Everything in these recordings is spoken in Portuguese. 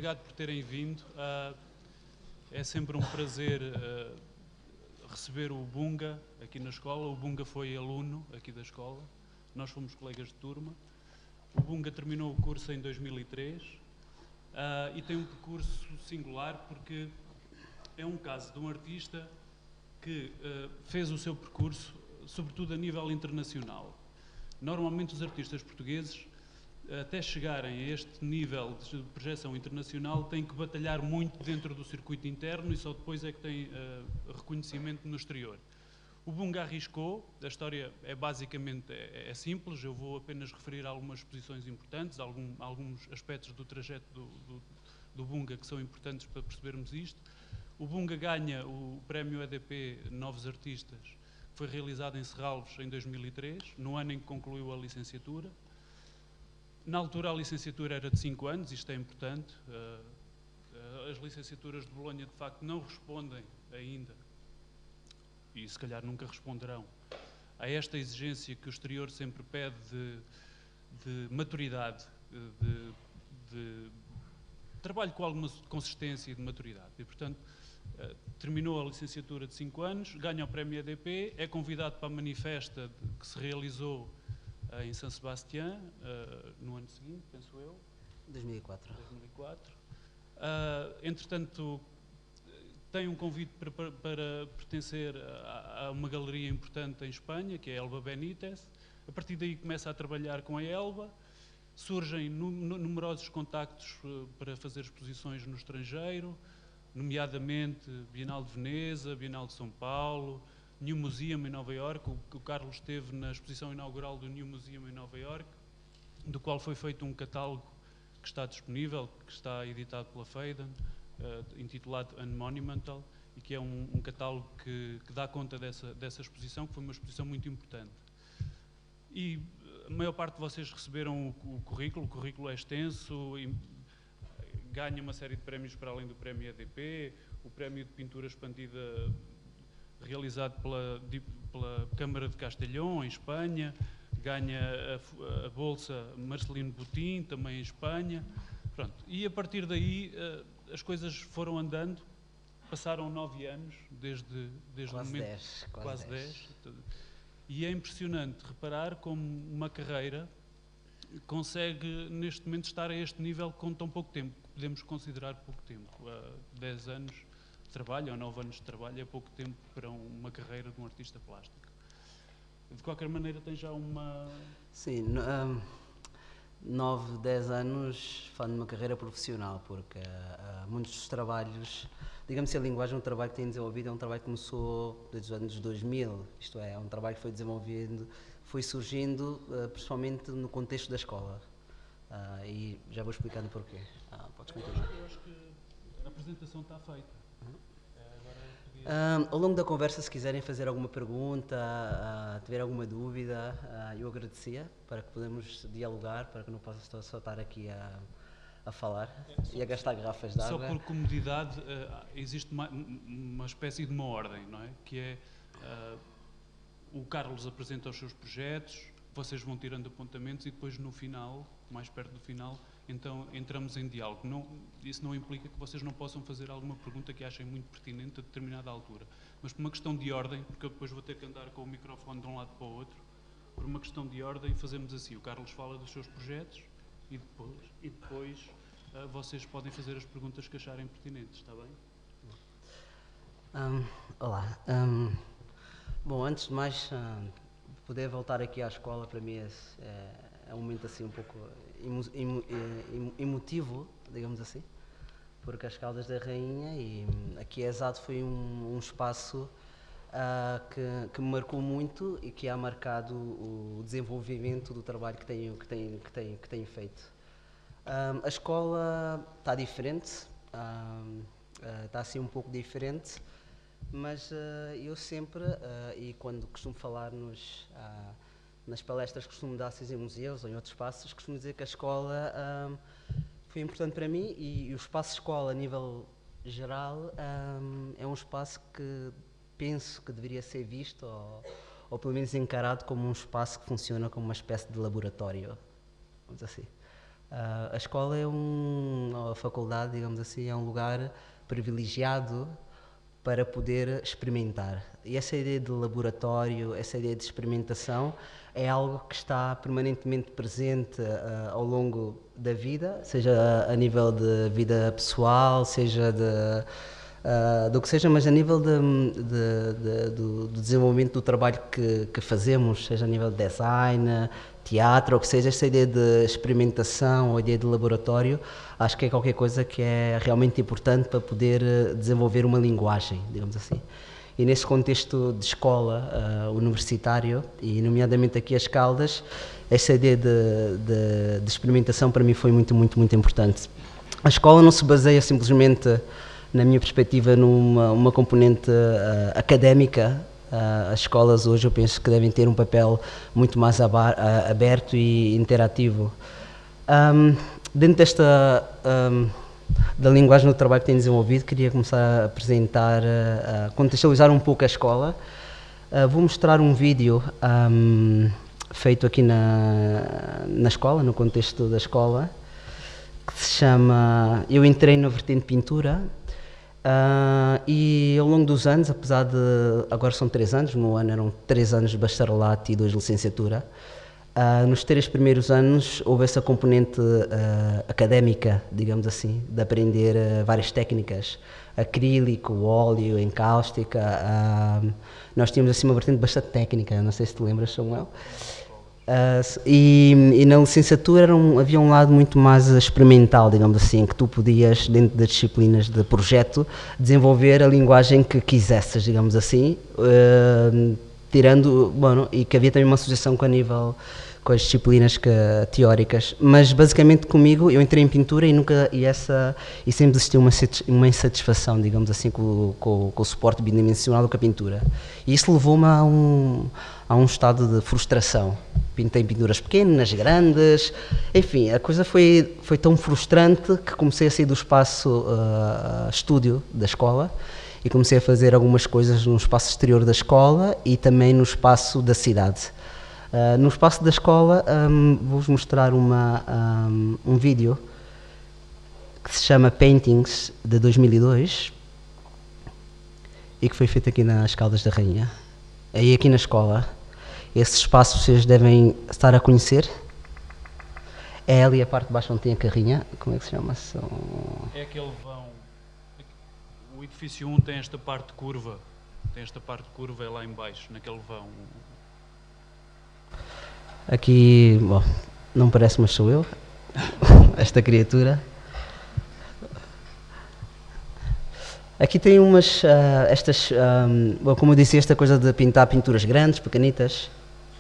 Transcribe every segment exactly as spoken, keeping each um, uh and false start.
obrigado por terem vindo. Uh, é sempre um prazer uh, receber o Bunga aqui na escola. O Bunga foi aluno aqui da escola, nós fomos colegas de turma. O Bunga terminou o curso em dois mil e três uh, e tem um percurso singular porque é um caso de um artista que uh, fez o seu percurso, sobretudo a nível internacional. Normalmente os artistas portugueses, até chegarem a este nível de projeção internacional, têm que batalhar muito dentro do circuito interno e só depois é que têm uh, reconhecimento no exterior. O Bunga arriscou, a história é basicamente é, é simples, eu vou apenas referir algumas posições importantes, algum, alguns aspectos do trajeto do, do, do Bunga que são importantes para percebermos isto. O Bunga ganha o prémio E D P Novos Artistas, que foi realizado em Serralves em dois mil e três, no ano em que concluiu a licenciatura. Na altura a licenciatura era de cinco anos, isto é importante. As licenciaturas de Bolonha de facto não respondem ainda, e se calhar nunca responderão, a esta exigência que o exterior sempre pede de, de maturidade, de, de trabalho com alguma consistência e de maturidade. E portanto terminou a licenciatura de cinco anos, ganha o prémio E D P, é convidado para a manifesta que se realizou em São Sebastião, uh, no ano seguinte, penso eu. dois mil e quatro. dois mil e quatro. Uh, entretanto, tem um convite para, para, para pertencer a, a uma galeria importante em Espanha, que é a Elba Benítez. A partir daí começa a trabalhar com a Elba. Surgem nu, nu, numerosos contactos uh, para fazer exposições no estrangeiro, nomeadamente Bienal de Veneza, Bienal de São Paulo, New Museum em Nova Iorque. O, o Carlos esteve na exposição inaugural do New Museum em Nova Iorque, do qual foi feito um catálogo que está disponível, que está editado pela Phaidon, uh, intitulado Unmonumental, e que é um, um catálogo que, que dá conta dessa, dessa exposição, que foi uma exposição muito importante. E a maior parte de vocês receberam o, o currículo, o currículo é extenso, e ganha uma série de prémios para além do prémio E D P, o prémio de pintura expandida realizado pela, pela Câmara de Castellón, em Espanha, ganha a, a Bolsa Marcelino Botín, também em Espanha. Pronto. E a partir daí as coisas foram andando, passaram nove anos, desde, desde quase o momento... dez. Quase, quase dez. dez. E é impressionante reparar como uma carreira consegue, neste momento, estar a este nível com tão pouco tempo, que podemos considerar pouco tempo. Há dez anos de trabalho, ou nove anos de trabalho, é pouco tempo para uma carreira de um artista plástico. De qualquer maneira, tem já uma... Sim, um, nove, dez anos fazendo uma carreira profissional, porque uh, muitos dos trabalhos, digamos que a linguagem, um trabalho que tem desenvolvido é um trabalho que começou desde os anos dois mil, isto é, é um trabalho que foi desenvolvendo, foi surgindo uh, principalmente no contexto da escola. Uh, e já vou explicando porquê. Uh, podes continuar. Eu acho que a apresentação está feita. Uhum. Uh, ao longo da conversa, se quiserem fazer alguma pergunta, uh, tiver alguma dúvida, uh, eu agradecia para que podemos dialogar, para que não possa só estar aqui a, a falar é, e a gastar garrafas de água. Só por comodidade, uh, existe uma, uma espécie de uma ordem, não é? Que é, uh, o Carlos apresenta os seus projetos, vocês vão tirando apontamentos e depois no final, mais perto do final, então entramos em diálogo. Não, isso não implica que vocês não possam fazer alguma pergunta que achem muito pertinente a determinada altura. Mas por uma questão de ordem, porque eu depois vou ter que andar com o microfone de um lado para o outro, por uma questão de ordem fazemos assim, o Carlos fala dos seus projetos e depois, e depois uh, vocês podem fazer as perguntas que acharem pertinentes, está bem? Um, olá. Um, bom, antes de mais, um, poder voltar aqui à escola para mim é, é um momento assim um pouco emo, emo, emo, emotivo, digamos assim, porque as Caldas da Rainha e aqui a ESAD foi um, um espaço uh, que, que me marcou muito e que ha marcado o desenvolvimento do trabalho que tenho, que tenho, que tenho, que tenho feito. Um, a escola está diferente, um, uh, está assim um pouco diferente, mas uh, eu sempre, uh, e quando costumo falar nos, uh, nas palestras que costumo dar em museus ou em outros espaços, costumo dizer que a escola um, foi importante para mim e, e o espaço escola a nível geral um, é um espaço que penso que deveria ser visto ou, ou pelo menos encarado como um espaço que funciona como uma espécie de laboratório, vamos assim. Uh, a escola é um, a faculdade, digamos assim, é um lugar privilegiado para poder experimentar. E essa ideia de laboratório, essa ideia de experimentação é algo que está permanentemente presente uh, ao longo da vida, seja a nível de vida pessoal, seja de, uh, do que seja, mas a nível de, de, de, do, do desenvolvimento do trabalho que, que fazemos, seja a nível de design, teatro, ou que seja, essa ideia de experimentação, ou ideia de laboratório, acho que é qualquer coisa que é realmente importante para poder desenvolver uma linguagem, digamos assim. E nesse contexto de escola uh, universitário, e nomeadamente aqui as Caldas, essa ideia de, de, de experimentação para mim foi muito, muito, muito importante. A escola não se baseia simplesmente, na minha perspectiva, numa uma componente uh, académica. Uh, as escolas hoje eu penso que devem ter um papel muito mais abar, uh, aberto e interativo. Um, dentro desta um, da linguagem do trabalho que tenho desenvolvido, queria começar a apresentar, uh, a contextualizar um pouco a escola. Uh, vou mostrar um vídeo um, feito aqui na, na escola, no contexto da escola, que se chama Eu Entrei na Vertente Pintura. Uh, e ao longo dos anos, apesar de agora são três anos, no ano eram três anos de bacharelato e dois de licenciatura, uh, nos três primeiros anos houve essa componente uh, académica, digamos assim, de aprender uh, várias técnicas, acrílico, óleo, encáustica. Uh, nós tínhamos assim uma vertente bastante técnica, não sei se te lembras, Samuel. Uh, e, e na licenciatura era um, havia um lado muito mais experimental, digamos assim, que tu podias, dentro das disciplinas de projeto, desenvolver a linguagem que quisesses, digamos assim, uh, tirando, bueno, e que havia também uma associação com a nível, com as disciplinas que, teóricas, mas basicamente comigo, eu entrei em pintura e nunca, e essa, e sempre existiu uma, uma insatisfação, digamos assim, com, com, com o suporte bidimensional com a pintura, e isso levou-me a um, a um estado de frustração. Pintei pinturas pequenas, grandes, enfim, a coisa foi, foi tão frustrante que comecei a sair do espaço uh, estúdio da escola e comecei a fazer algumas coisas no espaço exterior da escola e também no espaço da cidade. Uh, no espaço da escola um, vou-vos mostrar uma, um, um vídeo que se chama Paintings, de dois mil e dois, e que foi feito aqui nas Caldas da Rainha. Aí aqui na escola, esse espaço vocês devem estar a conhecer. É ali a parte de baixo onde tem a carrinha. Como é que se chama? São... É aquele vão. O edifício um tem esta parte curva. Tem esta parte curva, é lá em baixo, naquele vão. Aqui, bom, não parece, mas sou eu. Esta criatura. Aqui tem umas, uh, estas, um, bom, como eu disse, esta coisa de pintar pinturas grandes, pequenitas.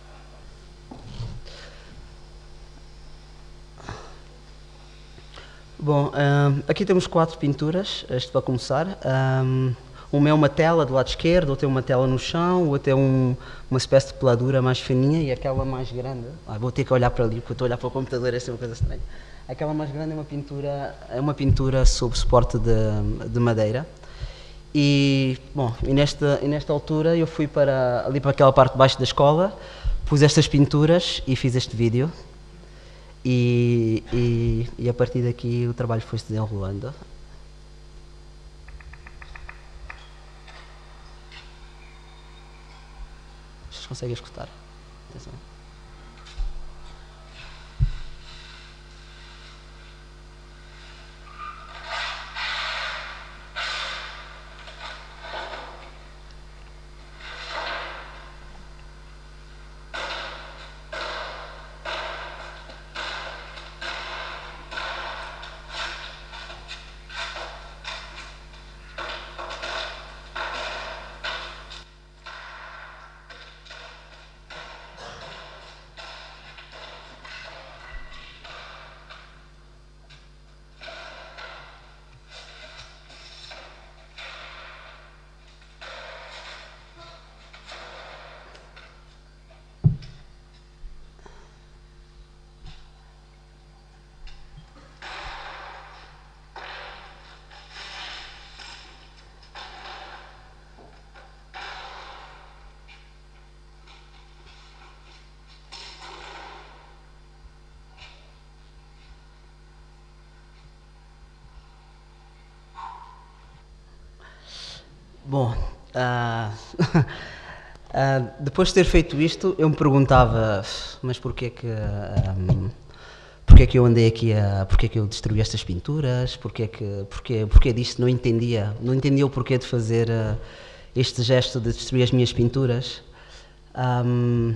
Bom, um, aqui temos quatro pinturas, este para começar. Um, uma é uma tela do lado esquerdo, outra é uma tela no chão, outra é um, uma espécie de peladura mais fininha e aquela mais grande... Ah, vou ter que olhar para ali, porque eu estou a olhar para o computador, essa é uma coisa estranha. Aquela mais grande é uma pintura, é uma pintura sob suporte de, de madeira. E, bom, e nesta, e nesta altura eu fui para, ali para aquela parte de baixo da escola, pus estas pinturas e fiz este vídeo. E, e, e a partir daqui o trabalho foi-se desenrolando. Vocês conseguem escutar? Atenção. Bom, ah, ah, depois de ter feito isto, eu me perguntava, mas porquê que, um, porquê que eu andei aqui a, porquê que eu destruí estas pinturas, porquê que, porquê, porquê disto, não entendia, não entendia o porquê de fazer uh, este gesto de destruir as minhas pinturas. Um,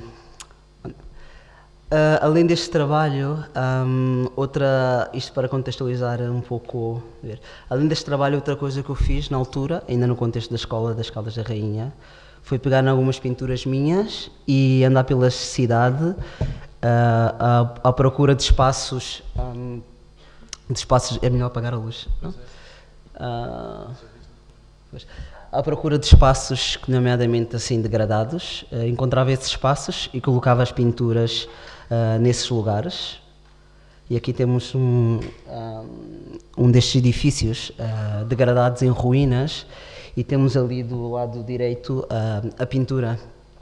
Uh, além deste trabalho, um, outra, isto para contextualizar um pouco, ver, além deste trabalho, outra coisa que eu fiz na altura, ainda no contexto da escola das Caldas da Rainha, foi pegar em algumas pinturas minhas e andar pela cidade uh, à, à procura de espaços, um, de espaços, é melhor apagar a luz, não? Uh, à procura de espaços, nomeadamente assim degradados, uh, encontrava esses espaços e colocava as pinturas Uh, nesses lugares. E aqui temos um, um, um destes edifícios uh, degradados em ruínas e temos ali do lado direito uh, a pintura.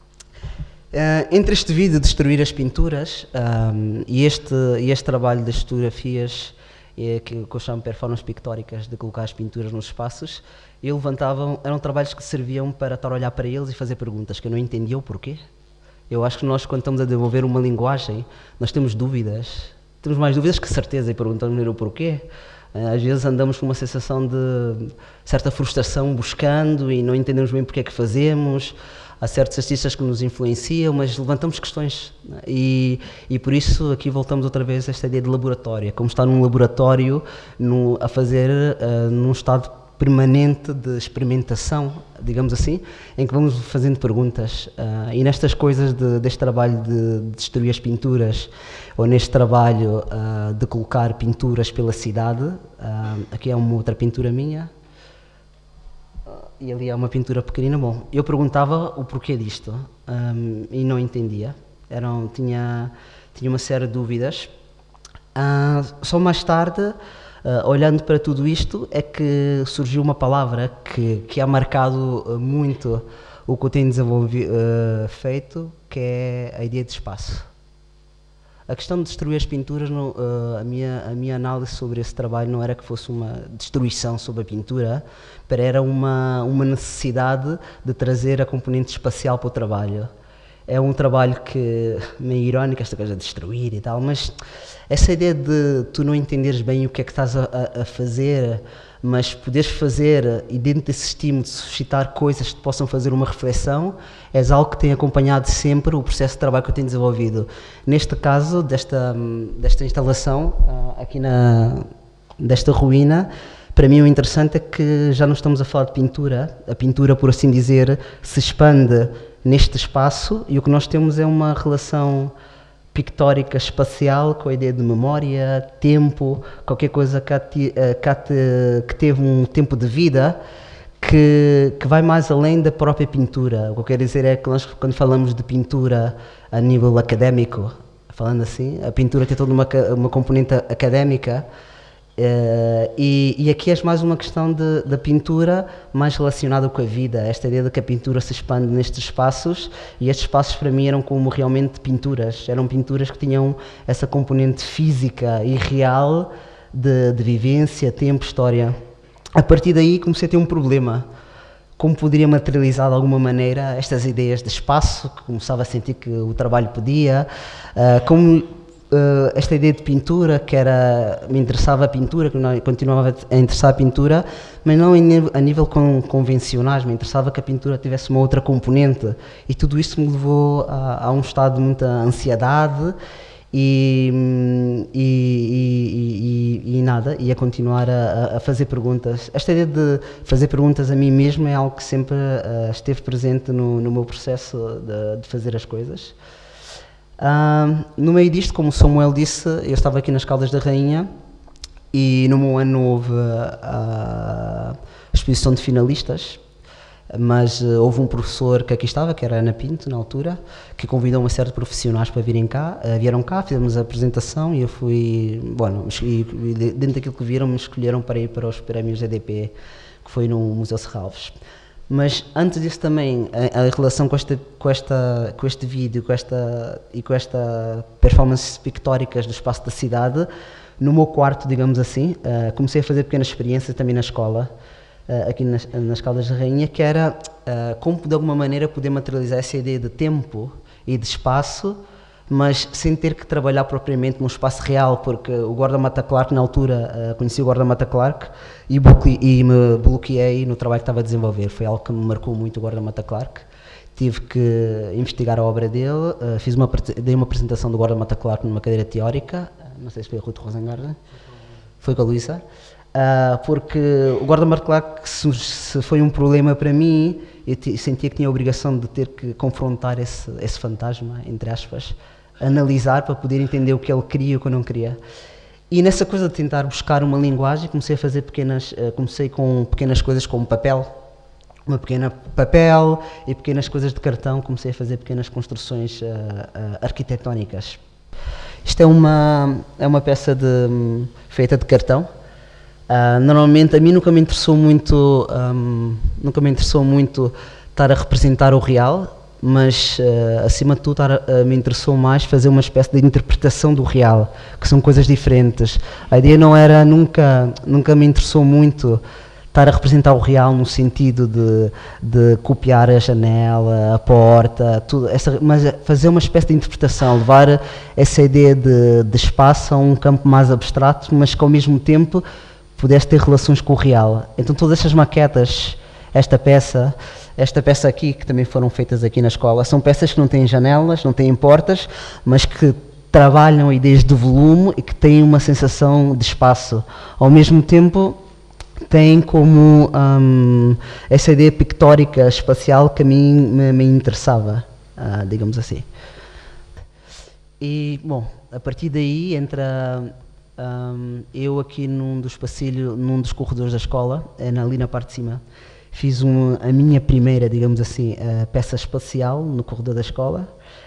Uh, entre este vídeo de destruir as pinturas um, e, este, e este trabalho das fotografias é, que, que eu chamo performances pictóricas, de colocar as pinturas nos espaços, eu levantava, eram trabalhos que serviam para estar a olhar para eles e fazer perguntas que eu não entendia o porquê. Eu acho que nós, quando estamos a desenvolver uma linguagem, nós temos dúvidas, temos mais dúvidas que certeza e perguntamos o porquê. Às vezes andamos com uma sensação de certa frustração buscando e não entendemos bem porque é que fazemos. Há certos artistas que nos influenciam, mas levantamos questões. E, e por isso aqui voltamos outra vez a esta ideia de laboratório, como estar num laboratório no, a fazer uh, num estado permanente de experimentação, digamos assim, em que vamos fazendo perguntas uh, e nestas coisas de, deste trabalho de, de destruir as pinturas ou neste trabalho uh, de colocar pinturas pela cidade, uh, aqui é uma outra pintura minha uh, e ali é uma pintura pequenina. Bom, eu perguntava o porquê disto um, e não entendia, Eram, tinha, tinha uma série de dúvidas. Uh, só mais tarde, Uh, olhando para tudo isto, é que surgiu uma palavra que, que ha marcado uh, muito o que eu tenho desenvolvido, uh, feito, que é a ideia de espaço. A questão de destruir as pinturas, não, uh, a, minha, a minha análise sobre esse trabalho não era que fosse uma destruição sobre a pintura, mas era uma, uma necessidade de trazer a componente espacial para o trabalho. É um trabalho que, meio irónico, esta coisa de destruir e tal, mas essa ideia de tu não entenderes bem o que é que estás a, a fazer, mas poderes fazer, e dentro desse estímulo de suscitar coisas que te possam fazer uma reflexão, é algo que tem acompanhado sempre o processo de trabalho que eu tenho desenvolvido. Neste caso, desta, desta instalação, aqui na, desta ruína, para mim o interessante é que já não estamos a falar de pintura, a pintura, por assim dizer, se expande neste espaço e o que nós temos é uma relação pictórica espacial com a ideia de memória, tempo, qualquer coisa que, ati, que, ati, que teve um tempo de vida que, que vai mais além da própria pintura. O que eu quero dizer é que nós, quando falamos de pintura a nível académico, falando assim, a pintura tem toda uma, uma componente académica. Uh, e, e aqui é mais uma questão de, da pintura mais relacionada com a vida, esta ideia de que a pintura se expande nestes espaços, e estes espaços para mim eram como realmente pinturas, eram pinturas que tinham essa componente física e real de, de vivência, tempo, história. A partir daí comecei a ter um problema, como poderia materializar de alguma maneira estas ideias de espaço, que começava a sentir que o trabalho podia, uh, como Uh, esta ideia de pintura, que era, me interessava a pintura, que não, continuava a interessar a pintura, mas não em, a nível con, convencionais, me interessava que a pintura tivesse uma outra componente, e tudo isso me levou a, a um estado de muita ansiedade e, e, e, e, e nada, e a continuar a, a fazer perguntas. Esta ideia de fazer perguntas a mim mesmo é algo que sempre uh, esteve presente no, no meu processo de, de fazer as coisas. Uh, no meio disto, como o Samuel disse, eu estava aqui nas Caldas da Rainha e no meu ano houve a, a exposição de finalistas, mas uh, houve um professor que aqui estava, que era a Ana Pinto, na altura, que convidou uma série de profissionais para virem cá, uh, vieram cá, fizemos a apresentação e eu fui, bueno, e, e dentro daquilo que viram me escolheram para ir para os prémios E D P, que foi no Museu Serralves. Mas antes disso também, a, a relação com, esta, com, esta, com este vídeo com esta, e com esta performances pictóricas do espaço da cidade, no meu quarto, digamos assim, uh, comecei a fazer pequenas experiências também na escola. uh, aqui nas, nas Caldas da Rainha, que era uh, como de alguma maneira poder materializar essa ideia de tempo e de espaço, mas sem ter que trabalhar propriamente num espaço real, porque o Guarda-Mata Clark, na altura, uh, conheci o Guarda-Mata Clark e, e me bloqueei no trabalho que estava a desenvolver. Foi algo que me marcou muito, o Guarda-Mata Clark. Tive que investigar a obra dele, uh, fiz uma, dei uma apresentação do Guarda-Mata Clark numa cadeira teórica, não sei se foi a Ruth Rosengarten, foi com a Luísa, uh, porque o Guarda-Mata Clark, se, se foi um problema para mim, eu te, sentia que tinha a obrigação de ter que confrontar esse, esse fantasma, entre aspas, analisar para poder entender o que ele queria e o que eu não queria. E nessa coisa de tentar buscar uma linguagem, comecei a fazer pequenas, uh, comecei com pequenas coisas como papel, uma pequena papel e pequenas coisas de cartão, comecei a fazer pequenas construções uh, uh, arquitetónicas. Isto é uma, é uma peça de, um, feita de cartão. Uh, normalmente a mim nunca me interessou muito, um, nunca me interessou muito estar a representar o real, mas uh, acima de tudo estar a, uh, me interessou mais fazer uma espécie de interpretação do real, que são coisas diferentes. A ideia não era, nunca, nunca me interessou muito estar a representar o real no sentido de, de copiar a janela, a porta, tudo, essa, mas fazer uma espécie de interpretação, levar essa ideia de, de espaço a um campo mais abstrato, mas que ao mesmo tempo pudesse ter relações com o real. Então todas estas maquetas, esta peça, esta peça aqui, que também foram feitas aqui na escola, são peças que não têm janelas, não têm portas, mas que trabalham ideias de volume e que têm uma sensação de espaço. Ao mesmo tempo, tem como um, essa ideia pictórica espacial que a mim me, me interessava, uh, digamos assim. E, bom, a partir daí entra um, eu aqui num dos passilhos, num dos corredores da escola, ali na parte de cima, fiz um, a minha primeira, digamos assim, uh, peça espacial no corredor da escola,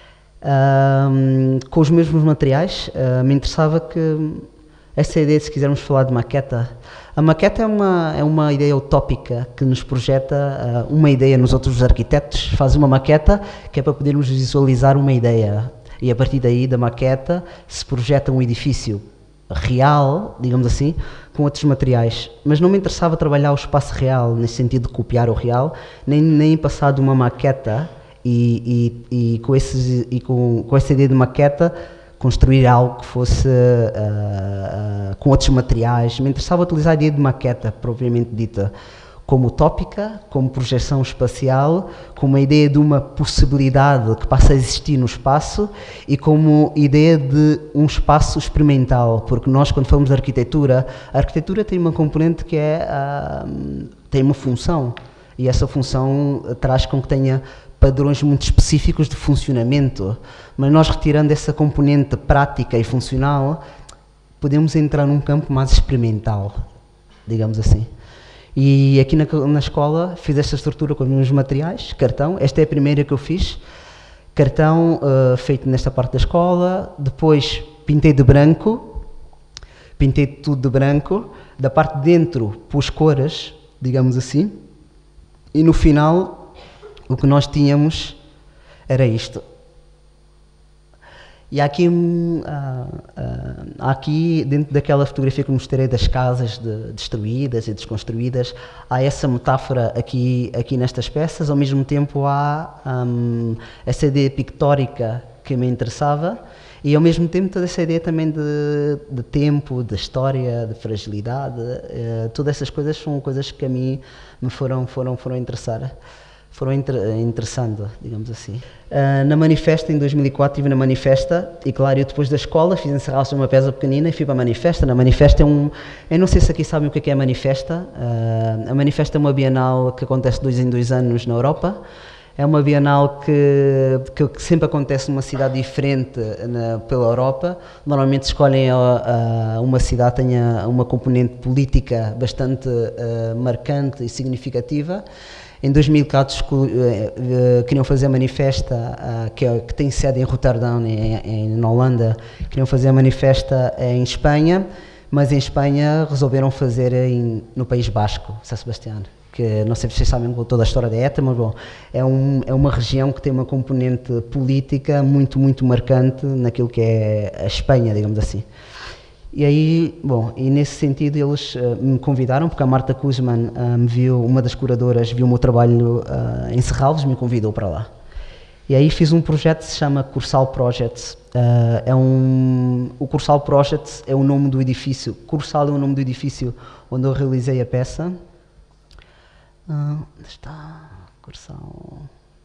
um, com os mesmos materiais. Uh, me interessava que essa ideia, se quisermos falar de maqueta, a maqueta é uma, é uma ideia utópica que nos projeta uh, uma ideia nos outros arquitetos, faz uma maqueta que é para podermos visualizar uma ideia e a partir daí da maqueta se projeta um edifício real, digamos assim, com outros materiais. Mas não me interessava trabalhar o espaço real, nesse sentido de copiar o real, nem, nem passar de uma maqueta e, e, e, com, esses, e com, com essa ideia de maqueta construir algo que fosse uh, uh, com outros materiais. Me interessava utilizar a ideia de maqueta, propriamente dita, como utópica, como projeção espacial, como a ideia de uma possibilidade que passa a existir no espaço e como ideia de um espaço experimental, porque nós, quando falamos de arquitetura, a arquitetura tem uma componente que é, uh, tem uma função, e essa função traz com que tenha padrões muito específicos de funcionamento, mas nós retirando essa componente prática e funcional, podemos entrar num campo mais experimental, digamos assim. E aqui na, na escola fiz esta estrutura com os meus materiais, cartão, esta é a primeira que eu fiz, cartão uh, feito nesta parte da escola, depois pintei de branco, pintei tudo de branco, da parte de dentro pus cores, digamos assim, e no final o que nós tínhamos era isto. E há aqui, uh, uh, há aqui, dentro daquela fotografia que mostrei das casas de, destruídas e desconstruídas, há essa metáfora aqui, aqui nestas peças, ao mesmo tempo há um, essa ideia pictórica que me interessava e ao mesmo tempo toda essa ideia também de, de tempo, de história, de fragilidade, uh, todas essas coisas são coisas que a mim me foram, foram, foram interessar. foram inter interessando, digamos assim. Uh, na Manifesta, em dois mil e quatro, estive na Manifesta, e claro, eu depois da escola fiz encerrar-se uma peça pequenina e fui para a Manifesta. Na Manifesta é um... Eu não sei se aqui sabem o que é a Manifesta. Uh, a Manifesta é uma bienal que acontece dois em dois anos na Europa. É uma bienal que, que, que sempre acontece numa cidade diferente na, pela Europa. Normalmente escolhem a, a, uma cidade que tenha uma componente política bastante uh, marcante e significativa. Em dois mil e quatro uh, uh, queriam fazer a Manifesta, uh, que, é, que tem sede em Roterdão, em, em, na Holanda, queriam fazer a Manifesta em Espanha, mas em Espanha resolveram fazer em, no País Basco, São Sebastião, que não sei se vocês sabem toda a história da ETA, mas bom, é, um, é uma região que tem uma componente política muito, muito marcante naquilo que é a Espanha, digamos assim. E aí, bom, e nesse sentido eles uh, me convidaram, porque a Marta Kuzman uh, me viu, uma das curadoras, viu o meu trabalho uh, em Serralves, me convidou para lá. E aí fiz um projeto que se chama Cursal Project. Uh, é um, o Cursal Project é o nome do edifício, Cursal é o nome do edifício onde eu realizei a peça. Uh, onde está? Cursal...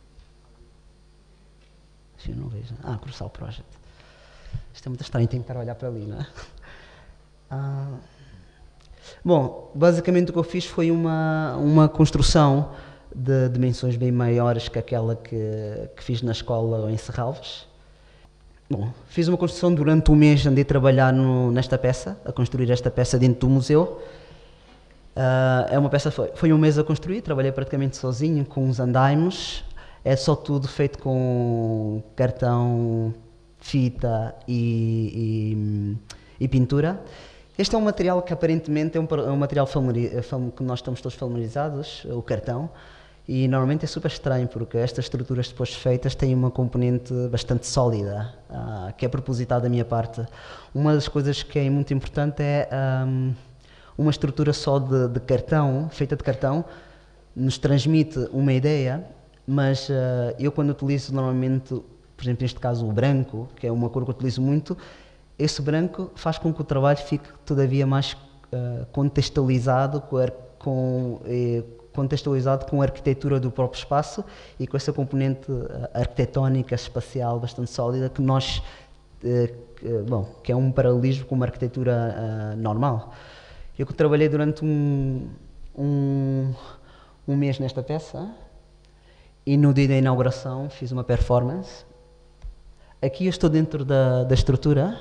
Eu não vejo. Ah, Cursal Project. Isto é muito estranho, tenho que estar a olhar para ali, não é? Ah, bom, basicamente o que eu fiz foi uma, uma construção de dimensões bem maiores que aquela que, que fiz na escola em Serralves. Bom, fiz uma construção durante um mês, andei a trabalhar no, nesta peça, a construir esta peça dentro do museu. Uh, é uma peça, foi, foi um mês a construir, trabalhei praticamente sozinho, com uns andaimos. É só tudo feito com cartão, fita e, e, e pintura. Este é um material que aparentemente é um, é um material que nós estamos todos familiarizados, o cartão, e normalmente é super estranho porque estas estruturas depois feitas têm uma componente bastante sólida, uh, que é proposital da minha parte. Uma das coisas que é muito importante é um, uma estrutura só de, de cartão, feita de cartão, nos transmite uma ideia, mas uh, eu quando utilizo normalmente, por exemplo neste caso o branco, que é uma cor que eu utilizo muito, esse branco faz com que o trabalho fique todavia mais uh, contextualizado com, a, com, eh, contextualizado com a arquitetura do próprio espaço e com essa componente uh, arquitetónica, espacial bastante sólida que nós, uh, que, bom, que é um paralelismo com uma arquitetura uh, normal. Eu trabalhei durante um, um, um mês nesta peça e no dia da inauguração fiz uma performance. Aqui eu estou dentro da, da estrutura.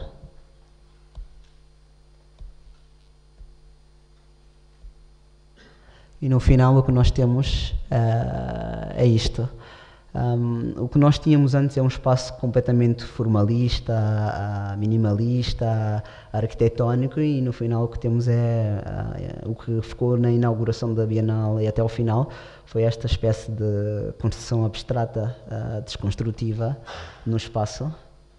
E no final o que nós temos uh, é isto. Um, o que nós tínhamos antes é um espaço completamente formalista, uh, minimalista, arquitetónico, e no final o que temos é, uh, o que ficou na inauguração da Bienal e até ao final, foi esta espécie de construção abstrata, uh, desconstrutiva, no espaço.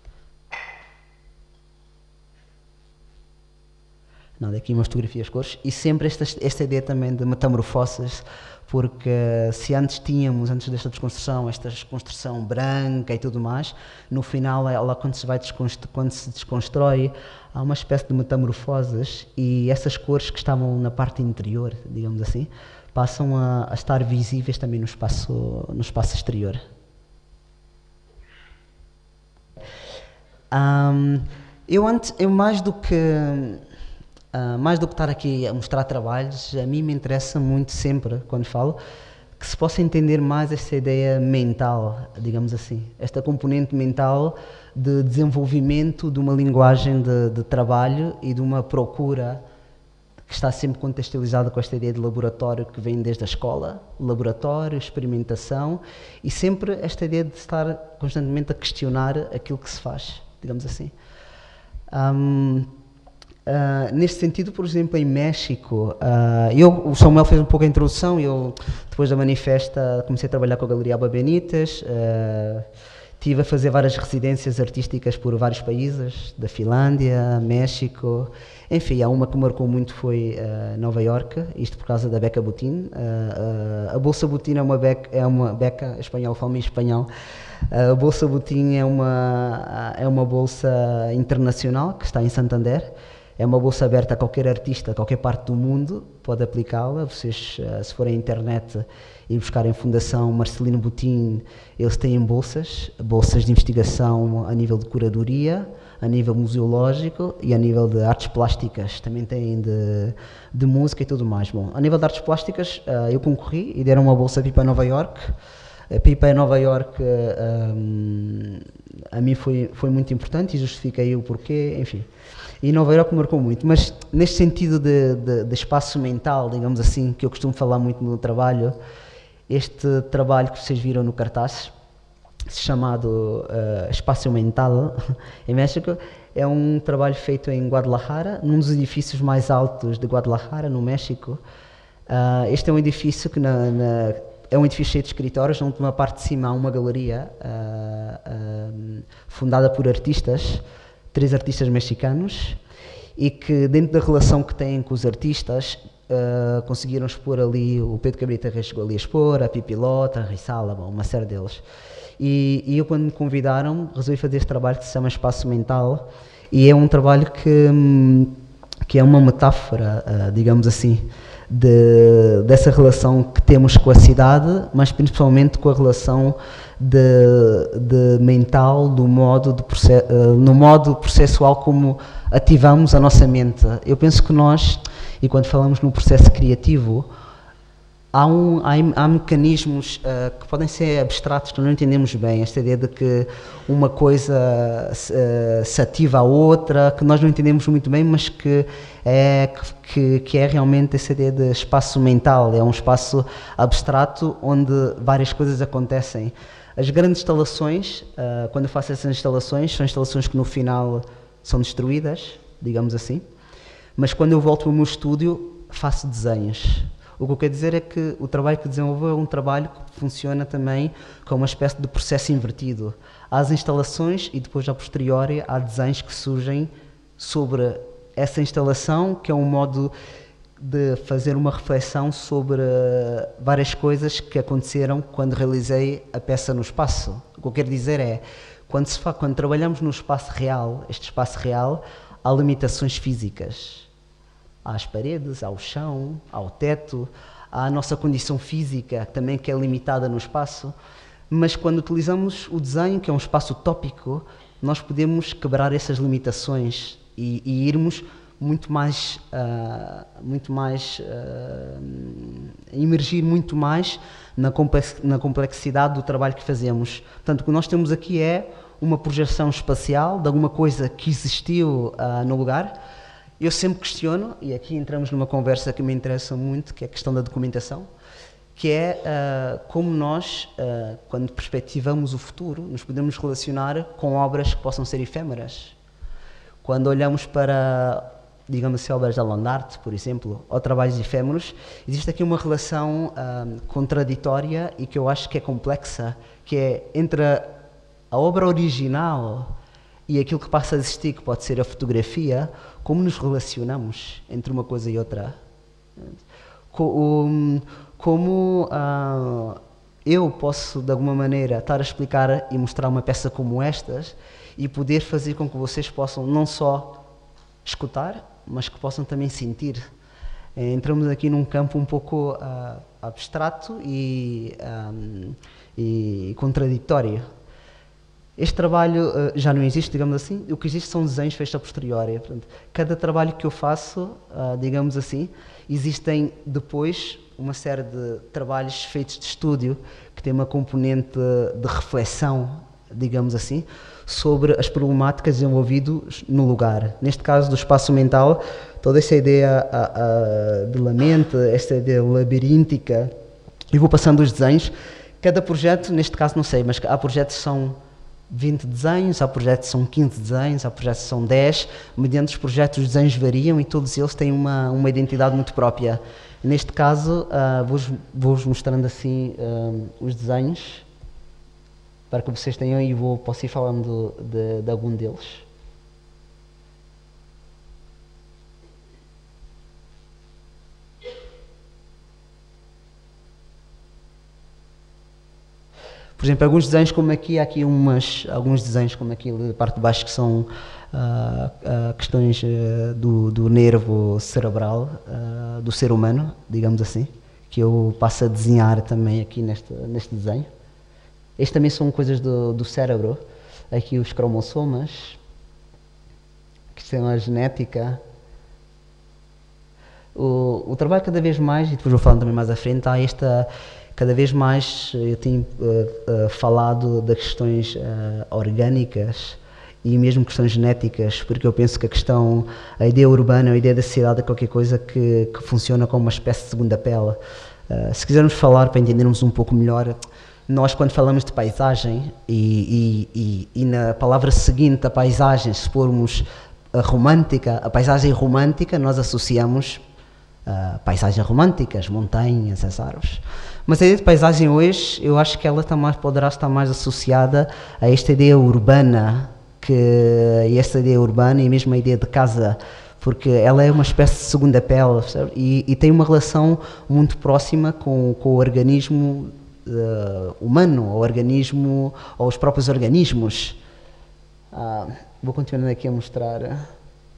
Não, daqui umas fotografias cores, e sempre esta, esta ideia também de metamorfoses, porque se antes tínhamos, antes desta desconstrução, esta construção branca e tudo mais, no final, ela, quando, se vai quando se desconstrói, há uma espécie de metamorfoses, e essas cores que estavam na parte interior, digamos assim, passam a, a estar visíveis também no espaço, no espaço exterior. Um, eu, antes, eu mais do que... Uh, mais do que estar aqui a mostrar trabalhos, a mim me interessa muito sempre, quando falo, que se possa entender mais esta ideia mental, digamos assim, esta componente mental de desenvolvimento de uma linguagem de, de trabalho e de uma procura que está sempre contextualizada com esta ideia de laboratório que vem desde a escola, laboratório, experimentação, e sempre esta ideia de estar constantemente a questionar aquilo que se faz, digamos assim. Um, Uh, neste sentido, por exemplo, em México, uh, eu, o Samuel fez um pouco a introdução, eu, depois da manifesta, comecei a trabalhar com a Galeria Alba Benítez, uh, estive a fazer várias residências artísticas por vários países, da Finlândia, México, enfim, há uma que marcou muito foi uh, Nova Iorque, isto por causa da beca Botín. Uh, uh, a Bolsa Botín é uma beca, é uma beca espanhol, falo em espanhol. Uh, a Bolsa Botín é uma, é uma bolsa internacional que está em Santander. É uma bolsa aberta a qualquer artista, a qualquer parte do mundo, pode aplicá-la. Vocês, se forem à internet e buscarem Fundação Marcelino Botín, eles têm bolsas, bolsas de investigação a nível de curadoria, a nível museológico e a nível de artes plásticas. Também têm de, de música e tudo mais. Bom, a nível de artes plásticas, eu concorri e deram uma bolsa Pipa Nova Iorque. A Pipa em Nova Iorque, um, a mim foi, foi muito importante e justifiquei o porquê, enfim. E Nova Iorque marcou muito, mas neste sentido de, de, de espaço mental, digamos assim, que eu costumo falar muito no trabalho, este trabalho que vocês viram no cartaz, chamado uh, Espaço Mental, em México, é um trabalho feito em Guadalajara, num dos edifícios mais altos de Guadalajara, no México. Uh, este é um edifício que na, na, é um edifício cheio de escritórios, onde na parte de cima há uma galeria uh, uh, fundada por artistas, três artistas mexicanos, e que dentro da relação que têm com os artistas, uh, conseguiram expor ali, o Pedro Cabrita chegou ali a expor, a Pipilota, a Rissala, bom, uma série deles. E, e eu, quando me convidaram, resolvi fazer este trabalho que se chama Espaço Mental, e é um trabalho que, que é uma metáfora, uh, digamos assim, de, dessa relação que temos com a cidade, mas principalmente com a relação de, de mental, do modo de process, uh, no modo processual como ativamos a nossa mente. Eu penso que nós, e quando falamos no processo criativo, há, um, há, há mecanismos uh, que podem ser abstratos, que não entendemos bem, esta ideia de que uma coisa uh, se ativa à outra, que nós não entendemos muito bem, mas que é, que, que é realmente essa ideia de espaço mental, é um espaço abstrato onde várias coisas acontecem. As grandes instalações, uh, quando eu faço essas instalações, são instalações que no final são destruídas, digamos assim, mas quando eu volto ao meu estúdio, faço desenhos. O que eu quero dizer é que o trabalho que desenvolvo é um trabalho que funciona também como uma espécie de processo invertido. Há as instalações e depois, a posteriori, há desenhos que surgem sobre essa instalação, que é um modo de fazer uma reflexão sobre várias coisas que aconteceram quando realizei a peça no espaço. O que eu quero dizer é, quando, se fa, quando trabalhamos no espaço real, este espaço real, há limitações físicas. Há as paredes, há o chão, há o teto, há a nossa condição física também que é limitada no espaço, mas quando utilizamos o desenho, que é um espaço utópico, nós podemos quebrar essas limitações e, e irmos muito mais, uh, muito mais, uh, emergir muito mais na, complex, na complexidade do trabalho que fazemos. Portanto, o que nós temos aqui é uma projeção espacial de alguma coisa que existiu uh, no lugar. Eu sempre questiono, e aqui entramos numa conversa que me interessa muito, que é a questão da documentação, que é uh, como nós, uh, quando perspectivamos o futuro, nos podemos relacionar com obras que possam ser efêmeras. Quando olhamos para, digamos assim, obras da Land Art, por exemplo, ou trabalhos efêmeros, existe aqui uma relação uh, contraditória e que eu acho que é complexa, que é entre a, a obra original e aquilo que passa a existir, que pode ser a fotografia, como nos relacionamos entre uma coisa e outra. Como, como uh, eu posso, de alguma maneira, estar a explicar e mostrar uma peça como estas e poder fazer com que vocês possam não só escutar, mas que possam também sentir. Entramos aqui num campo um pouco uh, abstrato e, um, e contraditório. Este trabalho uh, já não existe, digamos assim, o que existe são desenhos feitos a posteriori. Portanto, cada trabalho que eu faço, uh, digamos assim, existem depois uma série de trabalhos feitos de estúdio que tem uma componente de reflexão, digamos assim, sobre as problemáticas desenvolvidas no lugar. Neste caso do espaço mental, toda essa ideia uh, uh, de lamento, esta ideia labiríntica, eu vou passando os desenhos. Cada projeto, neste caso não sei, mas há projetos que são vinte desenhos, há projetos que são quinze desenhos, há projetos que são dez, mediante os projetos os desenhos variam e todos eles têm uma, uma identidade muito própria. Neste caso, uh, vou-vos vou mostrando assim uh, os desenhos, para que vocês tenham e vou, posso ir falando de, de algum deles. Por exemplo, alguns desenhos como aqui, há aqui umas, alguns desenhos como aqui da parte de baixo que são uh, uh, questões uh, do, do nervo cerebral uh, do ser humano, digamos assim, que eu passo a desenhar também aqui neste, neste desenho. Estes também são coisas do, do cérebro, aqui os cromossomas, que são a genética. O, o trabalho cada vez mais, e depois vou falando também mais à frente, há esta... Cada vez mais eu tenho uh, uh, falado das questões uh, orgânicas e mesmo questões genéticas, porque eu penso que a questão, a ideia urbana, a ideia da cidade é qualquer coisa que, que funciona como uma espécie de segunda pele. Uh, se quisermos falar, para entendermos um pouco melhor, nós quando falamos de paisagem e, e, e, e na palavra seguinte, a paisagem, se formos a romântica, a paisagem romântica, nós associamos a paisagem romântica, as montanhas, as árvores. Mas a ideia de paisagem hoje, eu acho que ela está mais, poderá estar mais associada a esta ideia urbana, que esta ideia urbana e mesmo a ideia de casa porque ela é uma espécie de segunda pele, e, e tem uma relação muito próxima com, com o organismo uh, humano, o organismo, ou os próprios organismos. Uh, vou continuar aqui a mostrar.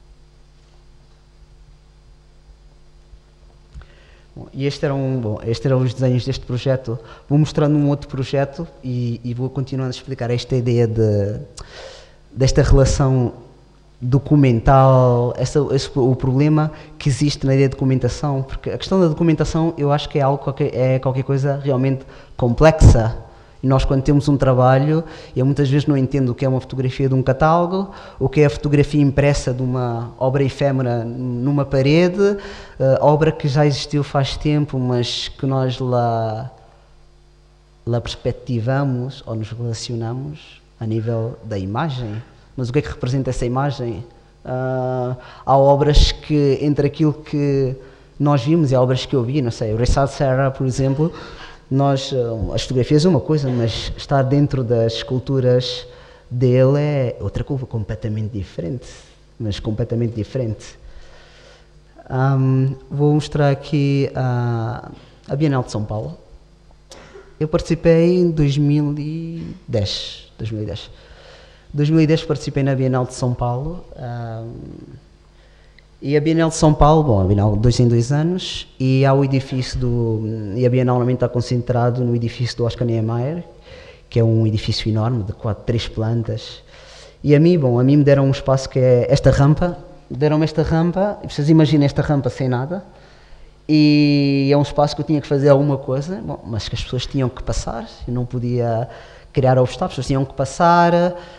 Bom, e este eram, bom, este eram os desenhos deste projeto. Vou mostrando um outro projeto e, e vou continuando a explicar esta ideia de, desta relação documental, essa, esse, o problema que existe na ideia de documentação, porque a questão da documentação eu acho que é algo qualquer, é qualquer coisa realmente complexa. E nós, quando temos um trabalho, eu muitas vezes não entendo o que é uma fotografia de um catálogo, o que é a fotografia impressa de uma obra efêmera numa parede, uh, obra que já existiu faz tempo, mas que nós lá, lá perspectivamos ou nos relacionamos a nível da imagem. Mas o que é que representa essa imagem? Uh, há obras que, entre aquilo que nós vimos e há obras que eu vi, não sei, o Richard Serra, por exemplo, nós, as fotografias é uma coisa, mas estar dentro das esculturas dele é outra coisa completamente diferente, mas completamente diferente. Um, vou mostrar aqui a, a Bienal de São Paulo. Eu participei em dois mil e dez. dois mil e dez. dois mil e dez participei na Bienal de São Paulo. Um, E a Bienal de São Paulo, bom, a Bienal dois em dois anos, e há o edifício do... E a Bienal normalmente está concentrado no edifício do Oscar Niemeyer, que é um edifício enorme, de quatro, três plantas. E a mim, bom, a mim me deram um espaço que é esta rampa, deram-me esta rampa, e vocês imaginem esta rampa sem nada, e é um espaço que eu tinha que fazer alguma coisa, bom, mas que as pessoas tinham que passar, eu não podia criar obstáculos, as pessoas tinham que passar...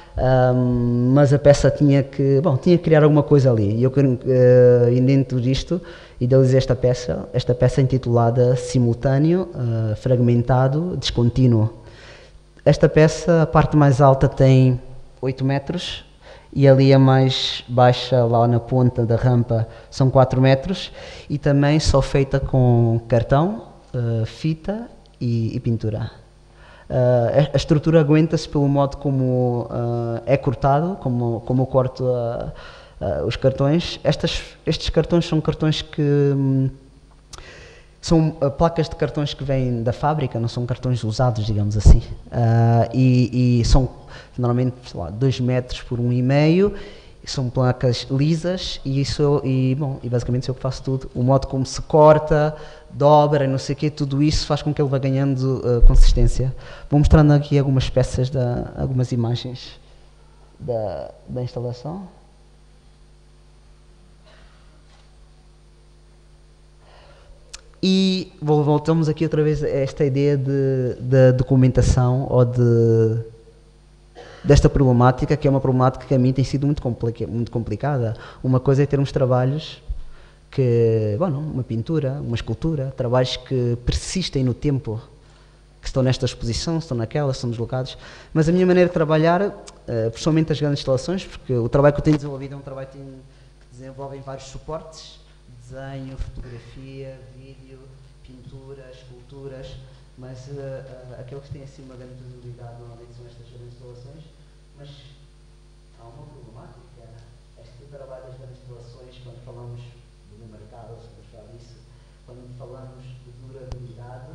Um, mas a peça tinha que, bom, tinha que criar alguma coisa ali. E eu, uh, dentro disto, idealizei esta peça, esta peça intitulada Simultâneo, uh, Fragmentado, Descontínuo. Esta peça, a parte mais alta tem oito metros e ali a mais baixa, lá na ponta da rampa, são quatro metros e também só feita com cartão, uh, fita e, e pintura. Uh, a estrutura aguenta-se pelo modo como uh, é cortado, como, como eu corto uh, uh, os cartões. Estas, estes cartões são cartões que... Um, são uh, placas de cartões que vêm da fábrica, não são cartões usados, digamos assim. Uh, e, e são normalmente, sei lá, dois metros por um e meio. São placas lisas e, isso, e, bom, e basicamente eu que faço tudo. O modo como se corta, dobra, não sei o quê, tudo isso faz com que ele vá ganhando uh, consistência. Vou mostrando aqui algumas peças, da, algumas imagens da, da instalação. E voltamos aqui outra vez a esta ideia de, de documentação ou de... desta problemática, que é uma problemática que a mim tem sido muito, complica muito complicada. Uma coisa é termos trabalhos que, bom, uma pintura, uma escultura, trabalhos que persistem no tempo, que estão nesta exposição, estão naquela, estão deslocados, mas a minha maneira de trabalhar, uh, pessoalmente as grandes instalações, porque o trabalho que eu tenho desenvolvido é um trabalho que, tem, que desenvolve vários suportes, desenho, fotografia, vídeo, pintura, esculturas, mas uh, uh, aqueles que têm assim uma grande visibilidade normalmente são estas grandes instalações, mas há uma problemática. Este trabalho das grandes instalações, quando falamos do mercado, se vamos falar disso, quando falamos de durabilidade,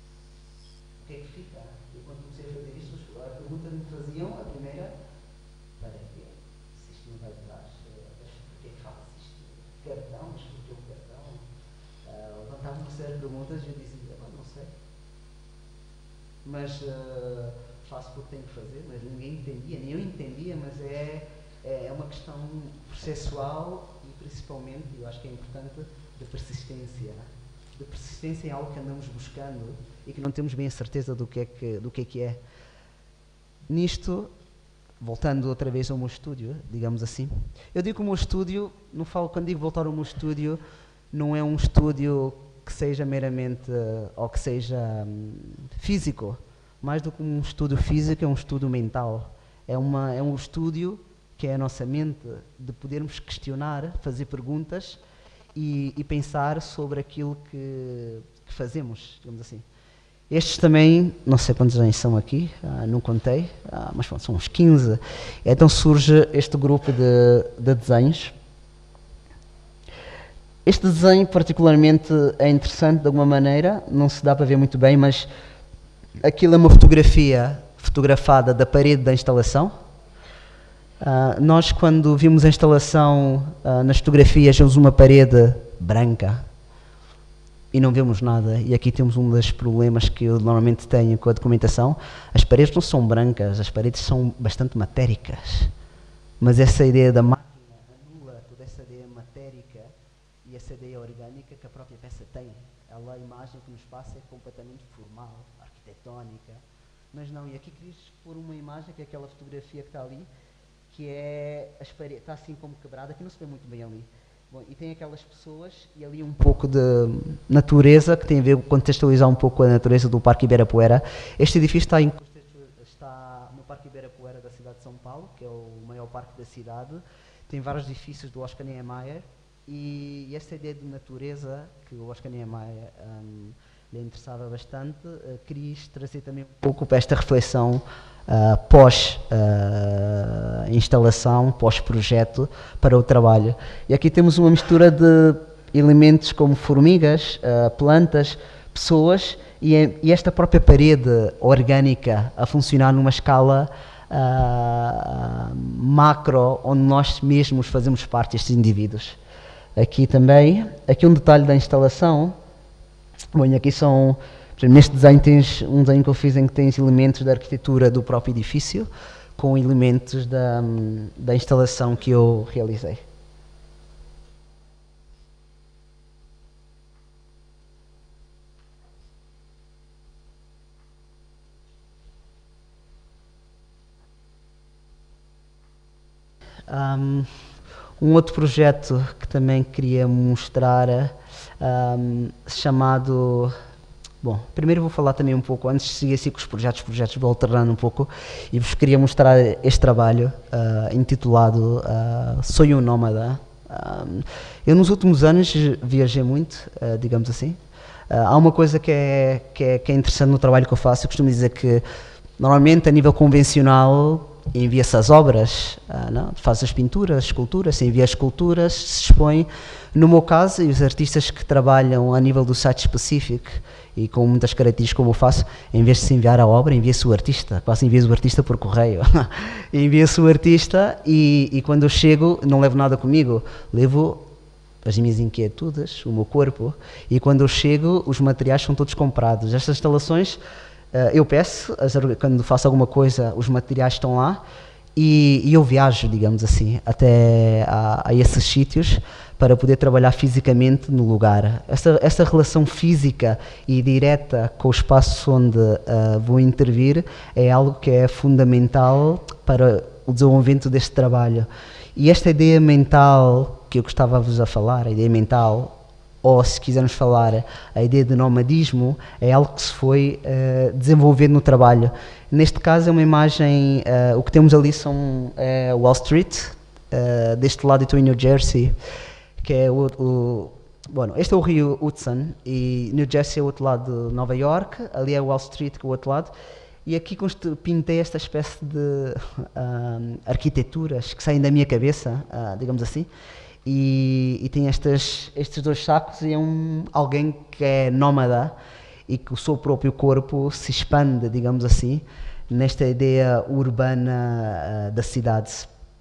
o que é que fica? Eu quando comecei a fazer isto, a pergunta que me faziam, a primeira, para quê? Se isto não vai durar, o que é que faz isto? Cartão, mas por que o cartão? Uh, levantavam uma série de perguntas e eu dizia, não sei. Mas uh, faço porque tenho que fazer, mas ninguém entendia, nem eu entendia, mas é, é uma questão processual e principalmente, eu acho que é importante, de persistência. De persistência em algo que andamos buscando e que não temos bem a certeza do que é que, do que é, que é. Nisto, voltando outra vez ao meu estúdio, digamos assim, eu digo que o meu estúdio, não falo, quando digo voltar ao meu estúdio, não é um estúdio que seja meramente, uh, ou que seja um, físico, mais do que um estudo físico, é um estudo mental. É, uma, é um estúdio que é a nossa mente, de podermos questionar, fazer perguntas e, e pensar sobre aquilo que, que fazemos, digamos assim. Estes também, não sei quantos anos são aqui, ah, não contei, ah, mas bom, são uns quinze. Então surge este grupo de, de desenhos. este desenho particularmente é interessante de alguma maneira, não se dá para ver muito bem, mas aquilo é uma fotografia fotografada da parede da instalação. Uh, nós, quando vimos a instalação, uh, nas fotografias, vemos uma parede branca e não vemos nada. E aqui temos um dos problemas que eu normalmente tenho com a documentação. As paredes não são brancas, as paredes são bastante matéricas. Mas essa ideia da máquina anula toda essa ideia matérica e essa ideia orgânica que a própria peça tem. Ela, a imagem que nos passa é completamente formal, arquitetónica. Mas não, e aqui queria pôr uma imagem, que é aquela fotografia que está ali, que é, as paredes, está assim como quebrada, aqui não se vê muito bem ali. Bom, e tem aquelas pessoas e ali um pouco de natureza, que tem a ver com contextualizar um pouco a natureza do Parque Ibirapuera. Este edifício está, em, está no Parque Ibirapuera da cidade de São Paulo, que é o maior parque da cidade. Tem vários edifícios do Oscar Niemeyer e, e esta ideia de natureza, que o Oscar Niemeyer um, lhe interessava bastante, uh, quis trazer também um pouco para esta reflexão Uh, pós-instalação, uh, pós-projeto para o trabalho. E aqui temos uma mistura de elementos como formigas, uh, plantas, pessoas e, e esta própria parede orgânica a funcionar numa escala uh, macro, onde nós mesmos fazemos parte destes indivíduos. Aqui também, aqui um detalhe da instalação. Bom, aqui são... Neste desenho tens um desenho que eu fiz em que tens elementos da arquitetura do próprio edifício com elementos da, da instalação que eu realizei. Um, um outro projeto que também queria mostrar, um, chamado... Bom, primeiro vou falar também um pouco, antes de seguir assim com os projetos, projetos vou alternando um pouco, e vos queria mostrar este trabalho uh, intitulado uh, Sonho Nómada. Um, eu nos últimos anos viajei muito, uh, digamos assim. Uh, há uma coisa que é, que, é, que é interessante no trabalho que eu faço, eu costumo dizer que normalmente a nível convencional envia-se as obras, uh, não? Faz as pinturas, as esculturas, se envia as esculturas, se expõe. No meu caso, e os artistas que trabalham a nível do site específico e com muitas características como eu faço, em vez de se enviar a obra, envia-se o artista, quase envia-se o artista por correio. Envia-se o artista e, e quando eu chego não levo nada comigo, levo as minhas inquietudes, o meu corpo, e quando eu chego os materiais são todos comprados. Estas instalações, eu peço, quando faço alguma coisa, os materiais estão lá e, e eu viajo, digamos assim, até a, a esses sítios para poder trabalhar fisicamente no lugar. Essa, essa relação física e direta com o espaço onde uh, vou intervir é algo que é fundamental para o desenvolvimento deste trabalho. E esta ideia mental que eu gostava-vos a falar, a ideia mental, ou se quisermos falar, a ideia de nomadismo, é algo que se foi uh, desenvolvendo no trabalho. Neste caso é uma imagem, uh, o que temos ali são uh, Wall Street, uh, deste lado estou em New Jersey, que é o, o bueno, este é o rio Hudson e New Jersey é o outro lado de Nova York, ali é Wall Street que é o outro lado, e aqui pintei esta espécie de uh, arquiteturas que saem da minha cabeça, uh, digamos assim, e, e tem estas, estes dois sacos e é um, alguém que é nómada e que o seu próprio corpo se expande, digamos assim, nesta ideia urbana uh, da cidade.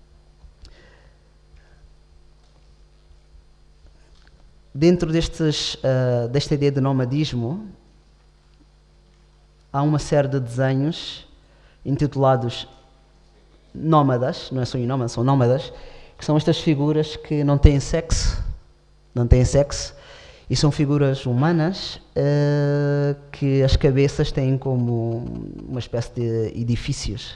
Dentro destes, uh, desta ideia de nomadismo, há uma série de desenhos intitulados nómadas, não é só nómadas, são nómadas, que são estas figuras que não têm sexo, não têm sexo, e são figuras humanas uh, que as cabeças têm como uma espécie de edifícios.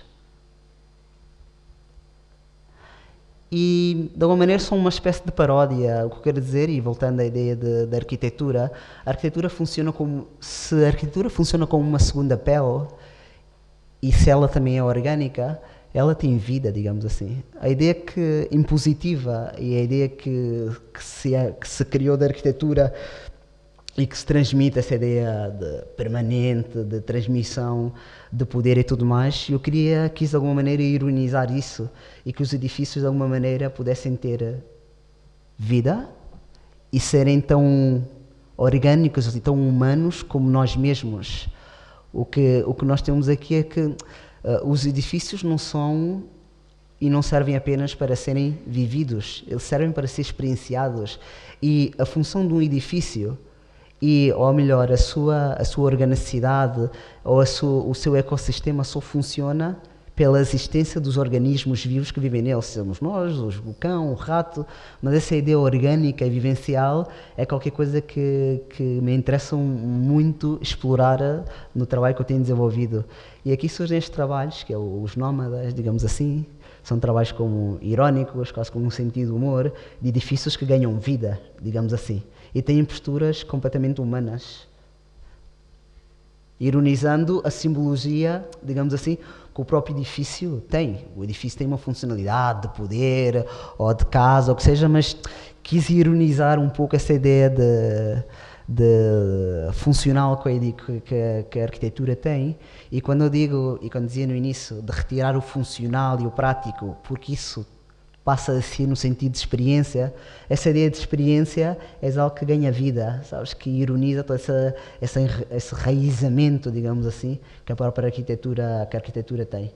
E, de alguma maneira, são uma espécie de paródia. O que eu quero dizer, e voltando à ideia de, de arquitetura, a arquitetura funciona como... Se a arquitetura funciona como uma segunda pele, e se ela também é orgânica, ela tem vida, digamos assim. A ideia que, impositiva e a ideia que, que, se, que se criou da arquitetura e que se transmite essa ideia de permanente, de transmissão de poder e tudo mais, eu queria, quis de alguma maneira ironizar isso e que os edifícios de alguma maneira pudessem ter vida e serem tão orgânicos e tão humanos como nós mesmos. O que, o que nós temos aqui é que uh, os edifícios não são e não servem apenas para serem vividos, eles servem para ser experienciados. E a função de um edifício, e, ou melhor, a sua, a sua organicidade ou a sua, o seu ecossistema só funciona pela existência dos organismos vivos que vivem nele. Somos nós, o cão, o rato, mas essa ideia orgânica e vivencial é qualquer coisa que, que me interessa muito explorar no trabalho que eu tenho desenvolvido. E aqui surgem estes trabalhos, que é os nómadas, digamos assim, são trabalhos como irónicos, quase com um sentido de humor, de edifícios que ganham vida, digamos assim, e têm posturas completamente humanas, ironizando a simbologia, digamos assim, que o próprio edifício tem. O edifício tem uma funcionalidade de poder, ou de casa, ou o que seja, mas quis ironizar um pouco essa ideia de, de funcional que, que, que a arquitetura tem. E quando eu digo, e quando dizia no início, de retirar o funcional e o prático, porque isso passa a ser no sentido de experiência, essa ideia de experiência é algo que ganha vida, sabes, que ironiza todo essa, essa, esse enraizamento, digamos assim, que a própria arquitetura, que a arquitetura tem.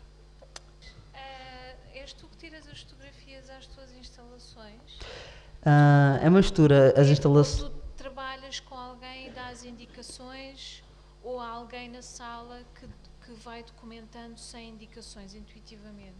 Uh, és tu que tiras as fotografias às tuas instalações? Uh, é uma mistura, as é instalações... Tu trabalhas com alguém e dás indicações, ou há alguém na sala que, que vai documentando sem indicações, intuitivamente?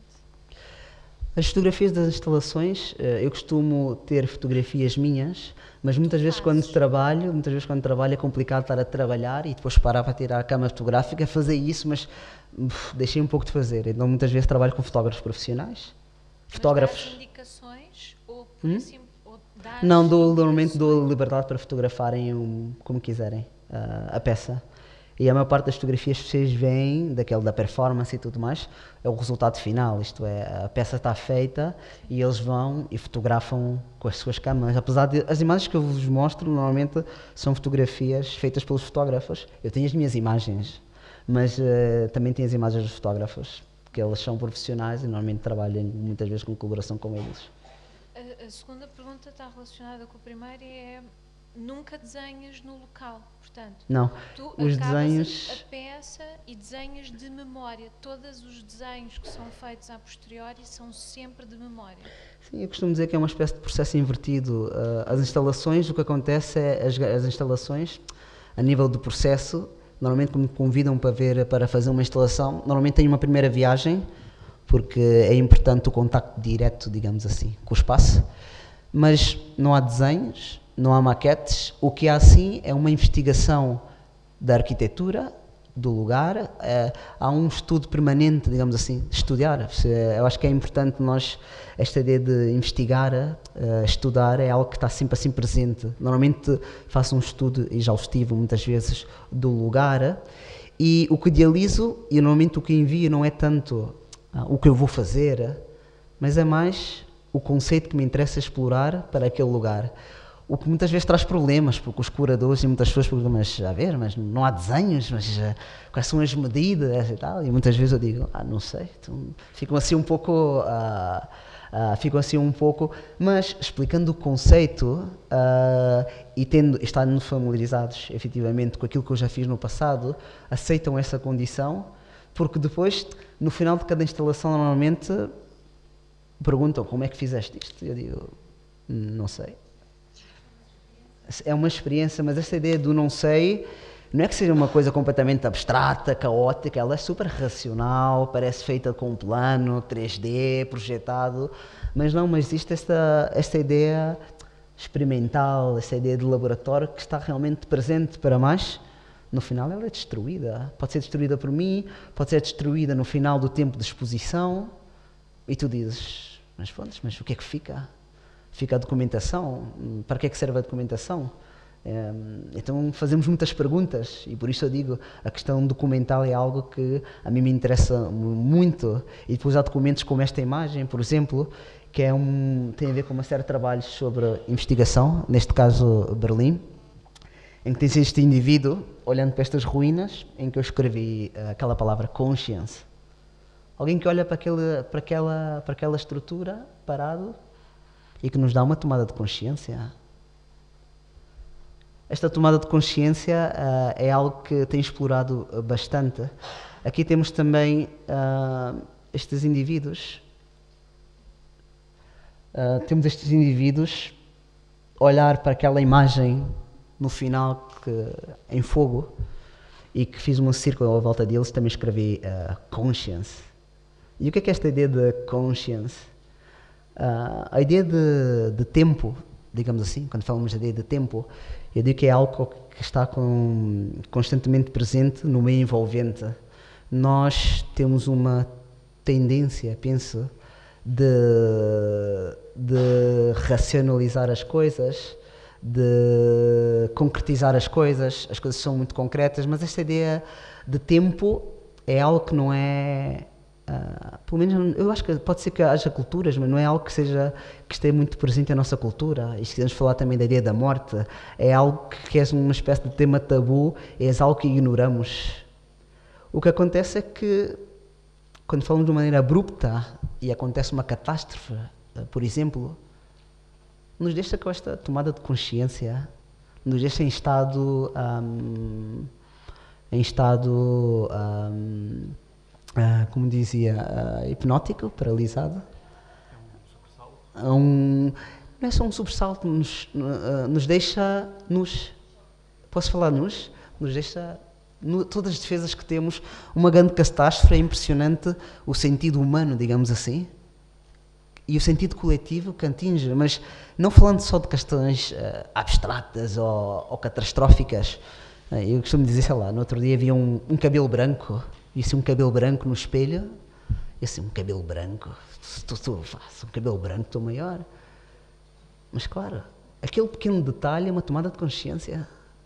As fotografias das instalações, eu costumo ter fotografias minhas, mas muitas vezes quando trabalho, muitas vezes quando trabalho é complicado estar a trabalhar e depois parar para tirar a câmara fotográfica, fazer isso, mas uf, deixei um pouco de fazer. Então muitas vezes trabalho com fotógrafos profissionais, mas fotógrafos. Dás indicações ou por Hum? assim, ou dás Não, dou, normalmente dou liberdade para fotografarem um, como quiserem uh, a peça. E a maior parte das fotografias que vocês veem, daquele da performance e tudo mais, é o resultado final, isto é, a peça está feita e eles vão e fotografam com as suas câmaras. Apesar de, as imagens que eu vos mostro, normalmente, são fotografias feitas pelos fotógrafos. Eu tenho as minhas imagens, mas uh, também tenho as imagens dos fotógrafos, que eles são profissionais e normalmente trabalham muitas vezes com colaboração com eles. A, a segunda pergunta está relacionada com a primeira e é: nunca desenhas no local, portanto, não, tu os acabas desenhos... a peça e desenhas de memória. Todos os desenhos que são feitos a posteriori são sempre de memória. Sim, eu costumo dizer que é uma espécie de processo invertido. As instalações, o que acontece é as, as instalações, a nível do processo, normalmente quando me convidam para ver, para fazer uma instalação, normalmente têm uma primeira viagem, porque é importante o contacto direto, digamos assim, com o espaço, mas não há desenhos, não há maquetes, o que há sim é uma investigação da arquitetura, do lugar, é, há um estudo permanente, digamos assim, de estudar. Eu acho que é importante nós, esta ideia de investigar, uh, estudar, é algo que está sempre assim presente. Normalmente faço um estudo exaustivo, muitas vezes, do lugar, e o que idealizo, e normalmente o que envio não é tanto uh, o que eu vou fazer, mas é mais o conceito que me interessa explorar para aquele lugar. O que muitas vezes traz problemas, porque os curadores e muitas pessoas perguntam, mas a ver, mas não há desenhos, mas uh, quais são as medidas e tal, e muitas vezes eu digo, ah, não sei, então, ficam assim um pouco, uh, uh, ficam assim um pouco, mas explicando o conceito uh, e tendo, estando familiarizados efetivamente com aquilo que eu já fiz no passado, aceitam essa condição, porque depois, no final de cada instalação, normalmente perguntam, como é que fizeste isto? E eu digo, não sei. É uma experiência, mas essa ideia do não sei, não é que seja uma coisa completamente abstrata, caótica, ela é super racional, parece feita com um plano, três D, projetado, mas não, mas existe esta, esta ideia experimental, esta ideia de laboratório que está realmente presente para mais. No final ela é destruída, pode ser destruída por mim, pode ser destruída no final do tempo de exposição, e tu dizes, mas fontes, mas o que é que fica? Fica a documentação, para que é que serve a documentação? É, então fazemos muitas perguntas e por isso eu digo, a questão documental é algo que a mim me interessa muito, e depois há documentos como esta imagem, por exemplo, que é um, tem a ver com uma série de trabalhos sobre investigação, neste caso Berlim, em que tem este indivíduo olhando para estas ruínas, em que eu escrevi aquela palavra conscience. Alguém que olha para, aquele, para, aquela, para aquela estrutura parado e que nos dá uma tomada de consciência. esta tomada de consciência uh, é algo que tenho explorado bastante. Aqui temos também uh, estes indivíduos. Uh, temos estes indivíduos olhar para aquela imagem no final que, em fogo, e que fiz um círculo à volta deles, também escrevi uh, conscience. E o que é que é esta ideia de conscience? Uh, a ideia de, de tempo, digamos assim, quando falamos da ideia de tempo, eu digo que é algo que está com, constantemente presente no meio envolvente. Nós temos uma tendência, penso, de, de racionalizar as coisas, de concretizar as coisas, as coisas são muito concretas, mas esta ideia de tempo é algo que não é, uh, pelo menos eu acho que pode ser que haja culturas, mas não é algo que seja, que esteja muito presente na nossa cultura. E se quisermos falar também da ideia da morte, é algo que é uma espécie de tema tabu, é algo que ignoramos. O que acontece é que quando falamos de uma maneira abrupta e acontece uma catástrofe, uh, por exemplo, nos deixa com esta tomada de consciência, nos deixa em estado, um, em estado, um, uh, como dizia, uh, hipnótico, paralisado. É um sobressalto. Um, não é só um sobressalto, nos, uh, nos deixa, nos, posso falar nos, nos deixa, no, todas as defesas que temos, uma grande catástrofe, é impressionante o sentido humano, digamos assim, e o sentido coletivo que atinge, mas não falando só de questões uh, abstratas ou, ou catastróficas. Uh, eu costumo dizer, sei lá, no outro dia havia um, um cabelo branco, e assim um cabelo branco no espelho, e assim, um cabelo branco, se tu, tu fazes um cabelo branco, estou maior. Mas claro, aquele pequeno detalhe é uma tomada de consciência.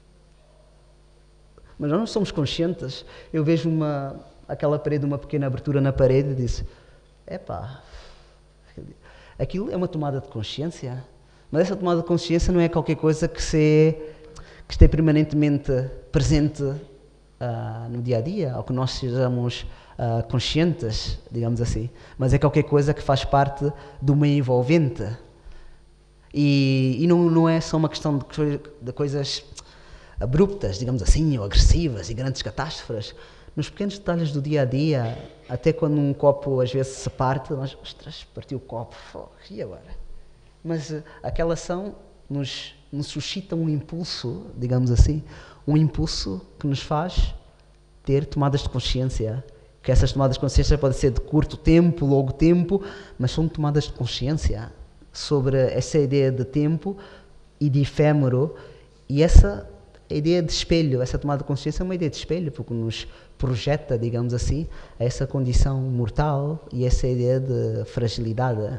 Mas nós não somos conscientes. Eu vejo uma, aquela parede, uma pequena abertura na parede e disse, epá, aquilo é uma tomada de consciência, mas essa tomada de consciência não é qualquer coisa que, se, que esteja permanentemente presente uh, no dia a dia, ou que nós sejamos uh, conscientes, digamos assim, mas é qualquer coisa que faz parte do meio envolvente. E, e não, não é só uma questão de, de coisas abruptas, digamos assim, ou agressivas e grandes catástrofes. Nos pequenos detalhes do dia a dia, até quando um copo às vezes se parte, nós, ostras, partiu o copo, oh, e agora? Mas uh, aquela ação nos, nos suscita um impulso, digamos assim, um impulso que nos faz ter tomadas de consciência, que essas tomadas de consciência podem ser de curto tempo, longo tempo, mas são tomadas de consciência sobre essa ideia de tempo e de efêmero, e essa a ideia de espelho, essa tomada de consciência é uma ideia de espelho, porque nos projeta, digamos assim, a essa condição mortal e essa ideia de fragilidade.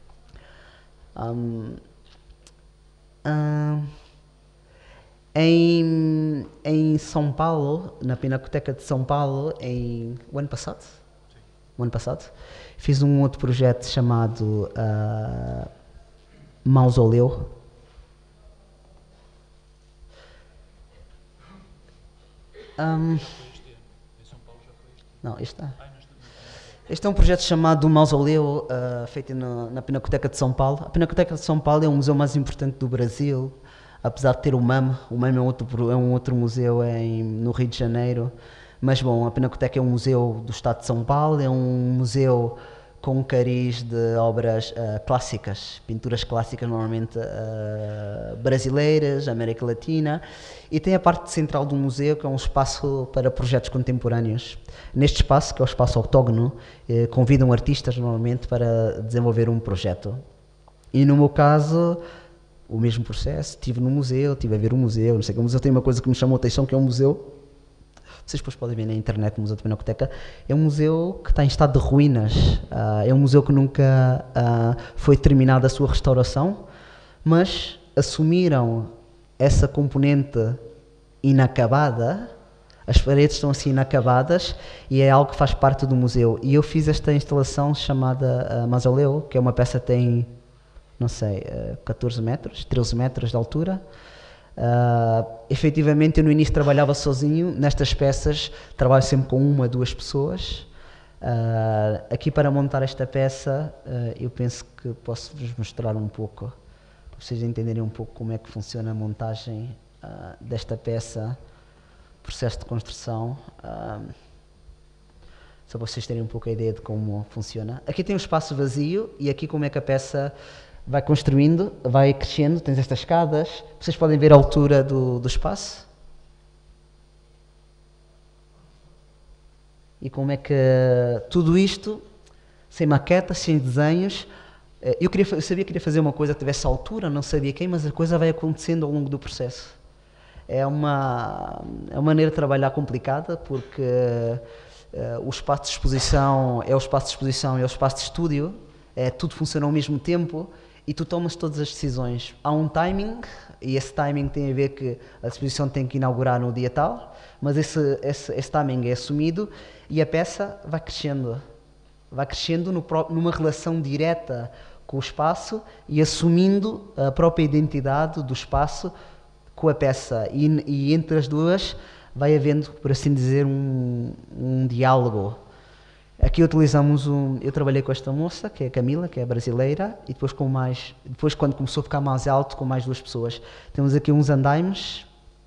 Um, um, em, em São Paulo, na Pinacoteca de São Paulo, em, o ano passado, Sim. o ano passado, fiz um outro projeto chamado uh, Mausoleu. Um, não, este está. Este é um projeto chamado Mausoleu, uh, feito no, na Pinacoteca de São Paulo. A Pinacoteca de São Paulo é o museu mais importante do Brasil, apesar de ter o M A M. O M A M é um outro, é um outro museu em, no Rio de Janeiro. Mas, bom, a Pinacoteca é um museu do Estado de São Paulo, é um museu com um cariz de obras uh, clássicas, pinturas clássicas normalmente uh, brasileiras, América Latina, e tem a parte central do museu, que é um espaço para projetos contemporâneos. Neste espaço, que é o espaço autógono, eh, convidam artistas normalmente para desenvolver um projeto. E no meu caso, o mesmo processo, estive no museu, estive a ver o museu, não sei que o museu tem uma coisa que me chamou a atenção, que é um museu, vocês depois podem ver na internet, o Museu da Pinacoteca, é um museu que está em estado de ruínas, uh, é um museu que nunca uh, foi terminada a sua restauração, mas assumiram essa componente inacabada, as paredes estão assim inacabadas e é algo que faz parte do museu. E eu fiz esta instalação chamada uh, Mausoleu, que é uma peça que tem, não sei, uh, catorze metros, treze metros de altura. Uh, efetivamente eu no início trabalhava sozinho, nestas peças trabalho sempre com uma, duas pessoas. Uh, aqui para montar esta peça uh, eu penso que posso vos mostrar um pouco, para vocês entenderem um pouco como é que funciona a montagem uh, desta peça, processo de construção, uh, só para vocês terem um pouco a ideia de como funciona. Aqui tem um espaço vazio e aqui como é que a peça vai construindo, vai crescendo, tens estas escadas, vocês podem ver a altura do, do espaço. E como é que tudo isto, sem maquetas, sem desenhos, eu, queria, eu sabia que queria fazer uma coisa que tivesse altura, não sabia quem, mas a coisa vai acontecendo ao longo do processo. É uma, é uma maneira de trabalhar complicada, porque uh, o espaço de exposição é o espaço de exposição, é o espaço de estúdio, é, tudo funciona ao mesmo tempo e tu tomas todas as decisões. Há um timing, e esse timing tem a ver que a exposição tem que inaugurar no dia tal, mas esse, esse, esse timing é assumido e a peça vai crescendo. Vai crescendo no, numa relação direta com o espaço e assumindo a própria identidade do espaço com a peça. E, e entre as duas vai havendo, por assim dizer, um, um diálogo. Aqui utilizamos um... Eu trabalhei com esta moça, que é a Camila, que é brasileira, e depois com mais... Depois, quando começou a ficar mais alto, com mais duas pessoas. Temos aqui uns andaimes.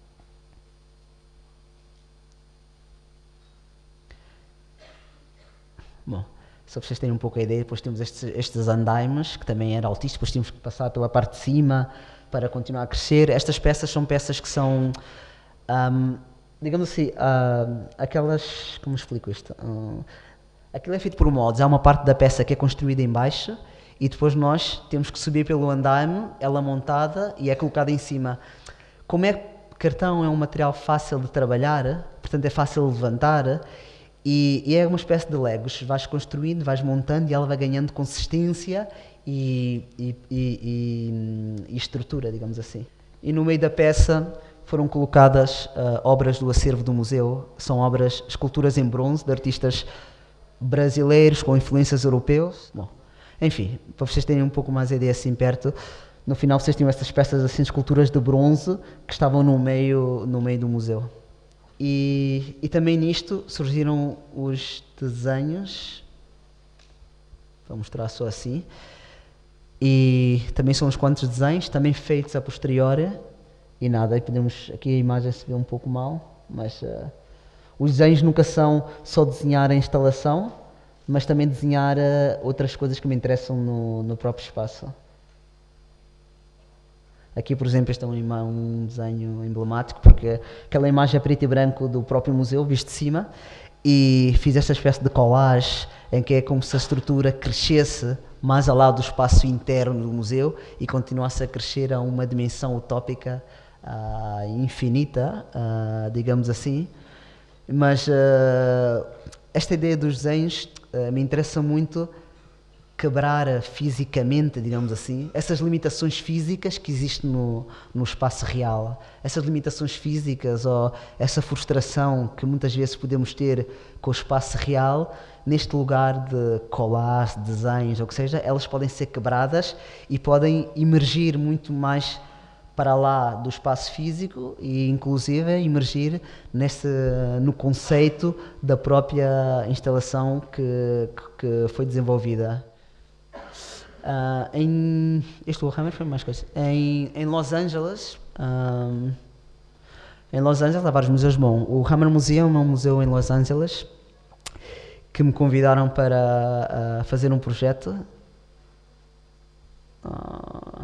Bom, só para vocês terem um pouco a ideia, depois temos estes, estes andaimes, que também eram altíssimos, depois tínhamos que passar pela parte de cima para continuar a crescer. Estas peças são peças que são, um, digamos assim, uh, aquelas... Como explico isto? Uh, aquilo é feito por modos. Há uma parte da peça que é construída em baixo e depois nós temos que subir pelo andaime, ela montada e é colocada em cima. Como é que cartão é um material fácil de trabalhar, portanto é fácil de levantar, e, e é uma espécie de legos. Vais construindo, vais montando e ela vai ganhando consistência e, e, e, e estrutura, digamos assim. E no meio da peça foram colocadas uh, obras do acervo do museu. São obras, esculturas em bronze de artistas brasileiros com influências europeus. Bom, enfim, para vocês terem um pouco mais a ideia assim perto, no final vocês tinham estas peças assim, esculturas de bronze que estavam no meio, no meio do museu. E, e também nisto surgiram os desenhos, vou mostrar só assim, e também são uns quantos desenhos, também feitos a posteriori, e nada, aí podemos, aqui a imagem se vê um pouco mal, mas uh, os desenhos nunca são só desenhar a instalação, mas também desenhar uh, outras coisas que me interessam no, no próprio espaço. Aqui, por exemplo, este é um, um desenho emblemático, porque aquela imagem é preto e branco do próprio museu, visto de cima, e fiz esta espécie de collage, em que é como se a estrutura crescesse mais ao lado do espaço interno do museu e continuasse a crescer a uma dimensão utópica uh, infinita, uh, digamos assim. Mas uh, esta ideia dos desenhos uh, me interessa muito quebrar fisicamente, digamos assim, essas limitações físicas que existem no, no espaço real. Essas limitações físicas ou essa frustração que muitas vezes podemos ter com o espaço real, neste lugar de collage, desenhos, ou o que seja, elas podem ser quebradas e podem emergir muito mais para lá do espaço físico e, inclusive, emergir nesse, no conceito da própria instalação que, que foi desenvolvida. Uh, em, este Warhammer foi mais coisa. Em, em Los Angeles, um, em Los Angeles há vários museus bons. O Hammer Museum é um museu em Los Angeles que me convidaram para uh, fazer um projeto. Uh,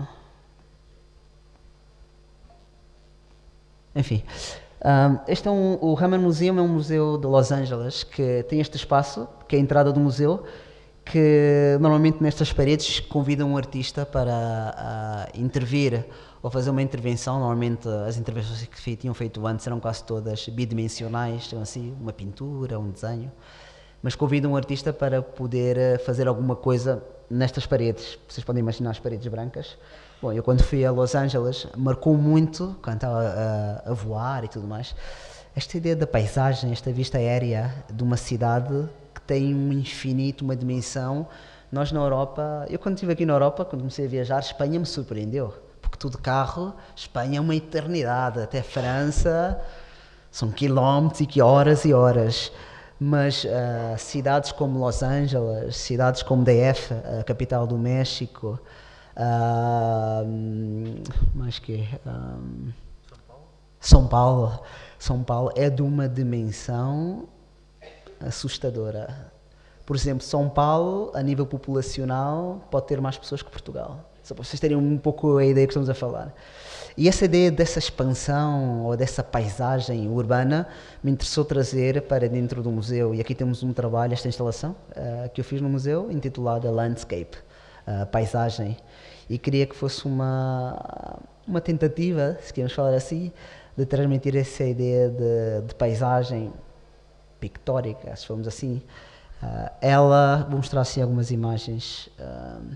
enfim, um, este é um, o Hammer Museum é um museu de Los Angeles que tem este espaço, que é a entrada do museu, que normalmente nestas paredes convidam um artista para uh, intervir ou fazer uma intervenção. Normalmente as intervenções que tinham feito antes eram quase todas bidimensionais, assim, uma pintura, um desenho, mas convidam um artista para poder fazer alguma coisa nestas paredes. Vocês podem imaginar as paredes brancas. Bom, eu quando fui a Los Angeles, marcou muito, quando estava a, a voar e tudo mais, esta ideia da paisagem, esta vista aérea de uma cidade tem um infinito, uma dimensão. Nós na Europa, eu quando estive aqui na Europa, quando comecei a viajar, Espanha me surpreendeu, porque tudo carro, Espanha é uma eternidade, até França são quilómetros e que horas e horas, mas uh, cidades como Los Angeles, cidades como D F, a capital do México, uh, mais que um, São Paulo? São Paulo, São Paulo é de uma dimensão assustadora. Por exemplo, São Paulo, a nível populacional, pode ter mais pessoas que Portugal. Só para vocês terem um pouco a ideia que estamos a falar. E essa ideia dessa expansão ou dessa paisagem urbana me interessou trazer para dentro do museu. E aqui temos um trabalho, esta instalação, uh, que eu fiz no museu, intitulada Landscape, uh, Paisagem. E queria que fosse uma, uma tentativa, se queremos falar assim, de transmitir essa ideia de, de paisagem pictórica, se formos assim. Uh, ela, vou mostrar assim algumas imagens. Uh,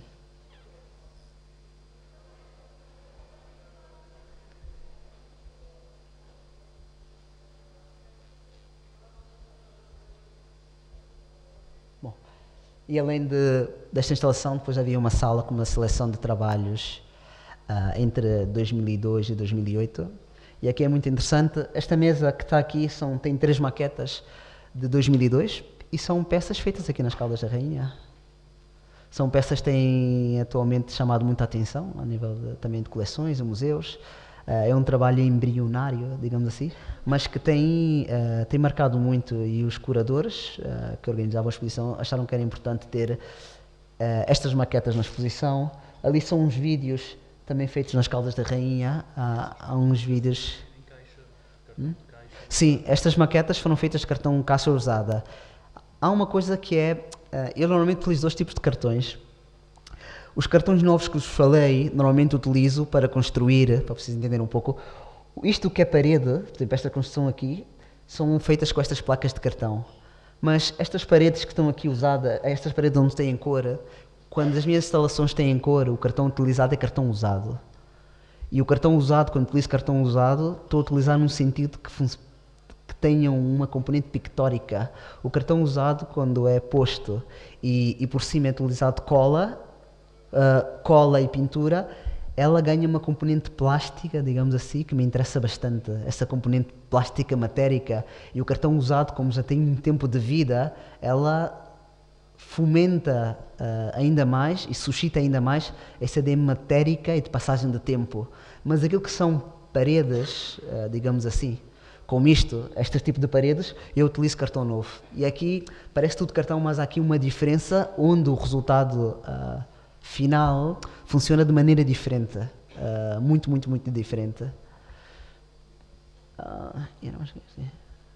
bom, e além de, desta instalação, depois havia uma sala com uma seleção de trabalhos uh, entre dois mil e dois e dois mil e oito. E aqui é muito interessante, esta mesa que está aqui são, tem três maquetas de dois mil e dois. E são peças feitas aqui nas Caldas da Rainha. São peças que têm atualmente chamado muita atenção, a nível de, também de coleções e museus. Uh, é um trabalho embrionário, digamos assim, mas que tem, uh, tem marcado muito. E os curadores uh, que organizavam a exposição acharam que era importante ter uh, estas maquetas na exposição. Ali são uns vídeos também feitos nas Caldas da Rainha. Há, há uns vídeos... Hum? Sim, estas maquetas foram feitas de cartão caixa usada. Há uma coisa que é, eu normalmente utilizo dois tipos de cartões. Os cartões novos que vos falei, normalmente utilizo para construir, para vocês entenderem um pouco, isto que é parede, por exemplo, esta construção aqui, são feitas com estas placas de cartão. Mas estas paredes que estão aqui usadas, estas paredes onde têm cor, quando as minhas instalações têm cor, o cartão utilizado é cartão usado. E o cartão usado, quando utilizo cartão usado, estou a utilizar num sentido que funciona, que tenham uma componente pictórica. O cartão usado, quando é posto e, e por cima é utilizado cola, uh, cola e pintura, ela ganha uma componente plástica, digamos assim, que me interessa bastante. Essa componente plástica matérica. E o cartão usado, como já tem um tempo de vida, ela fomenta uh, ainda mais e suscita ainda mais essa ideia matérica e de passagem de tempo. Mas aquilo que são paredes, uh, digamos assim, como isto, este tipo de paredes, eu utilizo cartão novo. E aqui parece tudo cartão, mas há aqui uma diferença onde o resultado uh, final funciona de maneira diferente. Uh, muito, muito, muito diferente. Uh, eu não esqueci.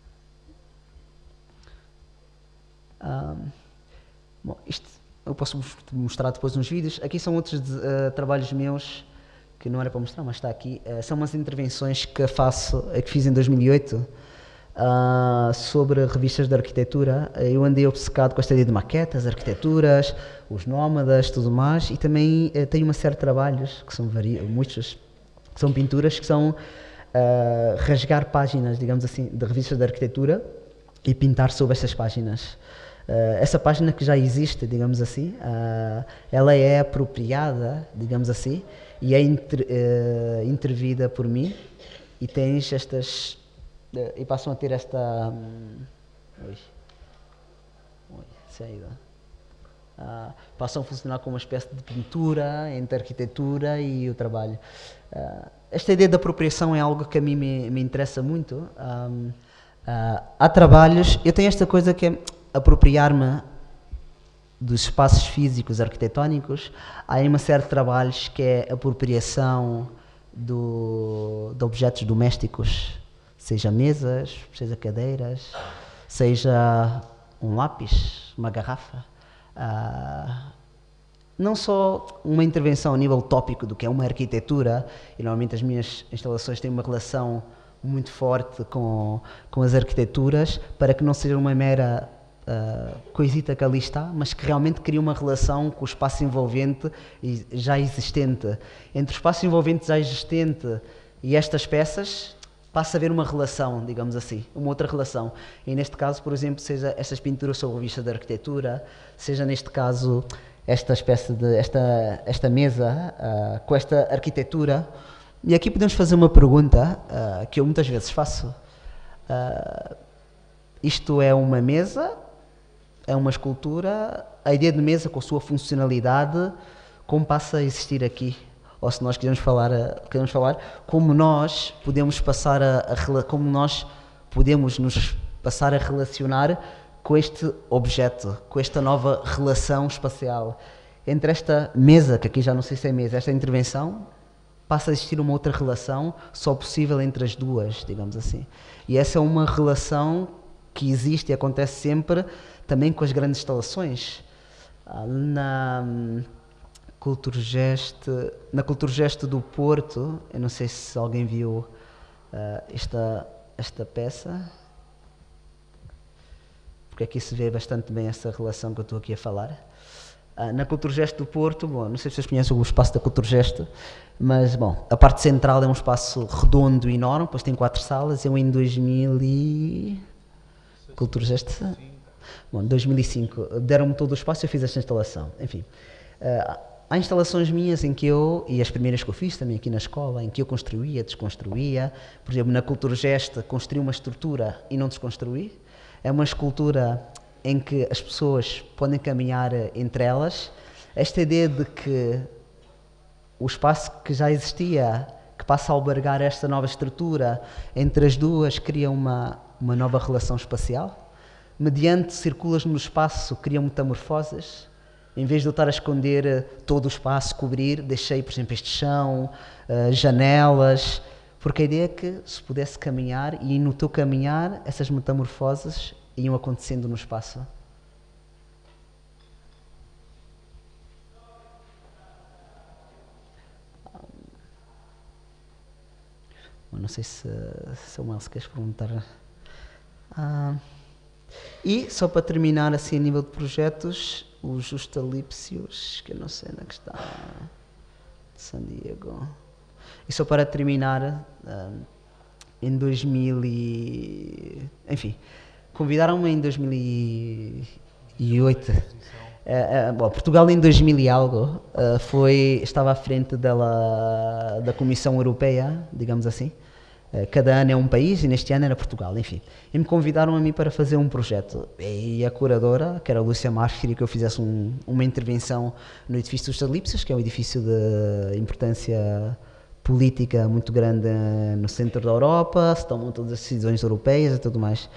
Um, bom, isto eu posso mostrar depois nos vídeos. Aqui são outros de, uh, trabalhos meus que não era para mostrar, mas está aqui. Uh, são umas intervenções que faço, que fiz em dois mil e oito, uh, sobre revistas de arquitetura. Uh, eu andei obcecado com esta ideia de maquetas, arquiteturas, os nómadas, tudo mais, e também uh, tenho uma série de trabalhos, que são vari... muitos, que são pinturas, que são uh, rasgar páginas, digamos assim, de revistas de arquitetura e pintar sobre essas páginas. Uh, essa página que já existe, digamos assim, uh, ela é apropriada, digamos assim, e é inter, uh, intervida por mim, e tens estas, uh, e passam a ter esta, um, oi, oi, saída, uh, passam a funcionar como uma espécie de pintura entre a arquitetura e o trabalho. Uh, esta ideia de apropriação é algo que a mim me, me interessa muito. Um, uh, há trabalhos, eu tenho esta coisa que é apropriar-me dos espaços físicos arquitetónicos. Há uma série de trabalhos que é apropriação do, de objetos domésticos, seja mesas, seja cadeiras, seja um lápis, uma garrafa. Uh, não só uma intervenção a nível tópico do que é uma arquitetura, e normalmente as minhas instalações têm uma relação muito forte com, com as arquiteturas, para que não seja uma mera Uh, coisita que ali está, mas que realmente cria uma relação com o espaço envolvente e já existente. Entre o espaço envolvente já existente e estas peças, passa a haver uma relação, digamos assim, uma outra relação. E neste caso, por exemplo, seja estas pinturas sobre revista de arquitetura, seja neste caso esta espécie de, esta, esta mesa uh, com esta arquitetura. E aqui podemos fazer uma pergunta uh, que eu muitas vezes faço. Uh, isto é uma mesa? É uma escultura? A ideia de mesa com a sua funcionalidade, como passa a existir aqui? ou se nós quisermos falar, queremos falar como nós podemos passar a, a como nós podemos nos passar a relacionar com este objeto, com esta nova relação espacial. Entre esta mesa, que aqui já não sei se é mesa, esta intervenção, passa a existir uma outra relação só possível entre as duas, digamos assim. E essa é uma relação que existe e acontece sempre também com as grandes instalações. Na Culturgest, na Culturgest do Porto, eu não sei se alguém viu uh, esta, esta peça, porque aqui se vê bastante bem essa relação que eu estou aqui a falar. Uh, na Culturgest do Porto, bom, não sei se vocês conhecem o espaço da Culturgest, mas bom, a parte central é um espaço redondo e enorme, depois tem quatro salas. Eu em dois mil e... Culturgest? Bom, em dois mil e cinco deram-me todo o espaço e eu fiz esta instalação. Enfim, uh, há instalações minhas em que eu, e as primeiras que eu fiz também aqui na escola, em que eu construía, desconstruía. Por exemplo, na Culturgest construí uma estrutura e não desconstruí. É uma escultura em que as pessoas podem caminhar entre elas. Esta ideia de que o espaço que já existia, que passa a albergar esta nova estrutura, entre as duas cria uma, uma nova relação espacial. Mediante circulas no espaço, criam metamorfoses. Em vez de eu estar a esconder todo o espaço, cobrir, deixei, por exemplo, este chão, uh, janelas, porque a ideia é que se pudesse caminhar, e no teu caminhar, essas metamorfoses iam acontecendo no espaço. Um, não sei se, se o Elcio queres perguntar. Ah, e, só para terminar, assim, a nível de projetos, os Justalípsios, que eu não sei onde é que está, de San Diego. E só para terminar, um, em dois mil e... Enfim, convidaram-me em dois mil e oito. Uh, uh, bom, Portugal em dois mil e algo uh, foi, estava à frente dela, da Comissão Europeia, digamos assim. Uh, cada ano é um país e neste ano era Portugal, enfim. E me convidaram a mim para fazer um projeto. E a curadora, que era a Lúcia Marques, queria que eu fizesse um, uma intervenção no edifício dos Justalípsios, que é um edifício de importância política muito grande no centro da Europa, se tomam todas as decisões europeias e tudo mais.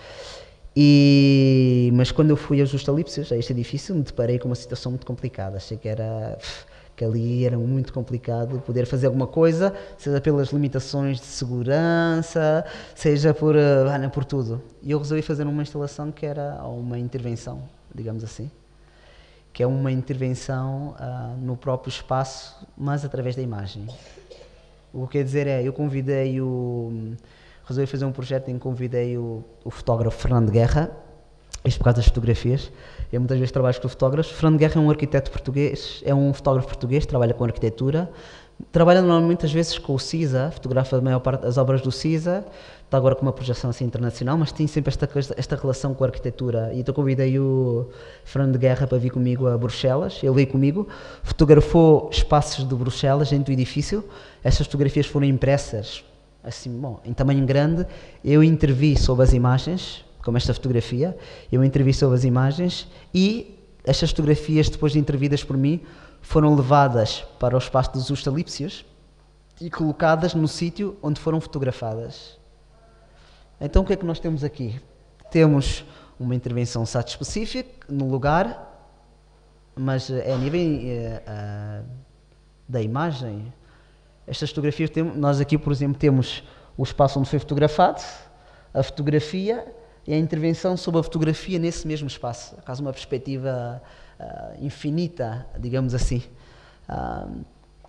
E, mas quando eu fui aos Justalípsios, a este edifício, me deparei com uma situação muito complicada. Achei que, era, que ali era muito complicado poder fazer alguma coisa, seja pelas limitações de segurança, seja por, uh, por tudo. E eu resolvi fazer uma instalação que era uma intervenção, digamos assim, que é uma intervenção uh, no próprio espaço, mas através da imagem. O que quer dizer é, eu convidei o... Resolvi fazer um projeto em que convidei o, o fotógrafo Fernando Guerra, isto por causa das fotografias. Eu muitas vezes trabalho com fotógrafos. Fernando Guerra é um arquiteto português, é um fotógrafo português, trabalha com arquitetura, trabalha normalmente muitas vezes com o CISA, fotografa a maior parte das obras do CISA, está agora com uma projeção assim internacional, mas tem sempre esta, esta relação com a arquitetura. E então convidei o Fernando Guerra para vir comigo a Bruxelas, ele veio comigo, fotografou espaços de Bruxelas dentro do edifício. Estas fotografias foram impressas assim, bom, em tamanho grande. Eu intervi sobre as imagens, como esta fotografia, eu intervi sobre as imagens e estas fotografias, depois de intervidas por mim, foram levadas para o espaço dos Justalípsios e colocadas no sítio onde foram fotografadas. Então o que é que nós temos aqui? Temos uma intervenção site específica no lugar, mas é a nível uh, uh, da imagem. Estas fotografias, temos, nós aqui, por exemplo, temos o espaço onde foi fotografado, a fotografia e a intervenção sobre a fotografia nesse mesmo espaço, caso uma perspectiva uh, infinita, digamos assim. Uh,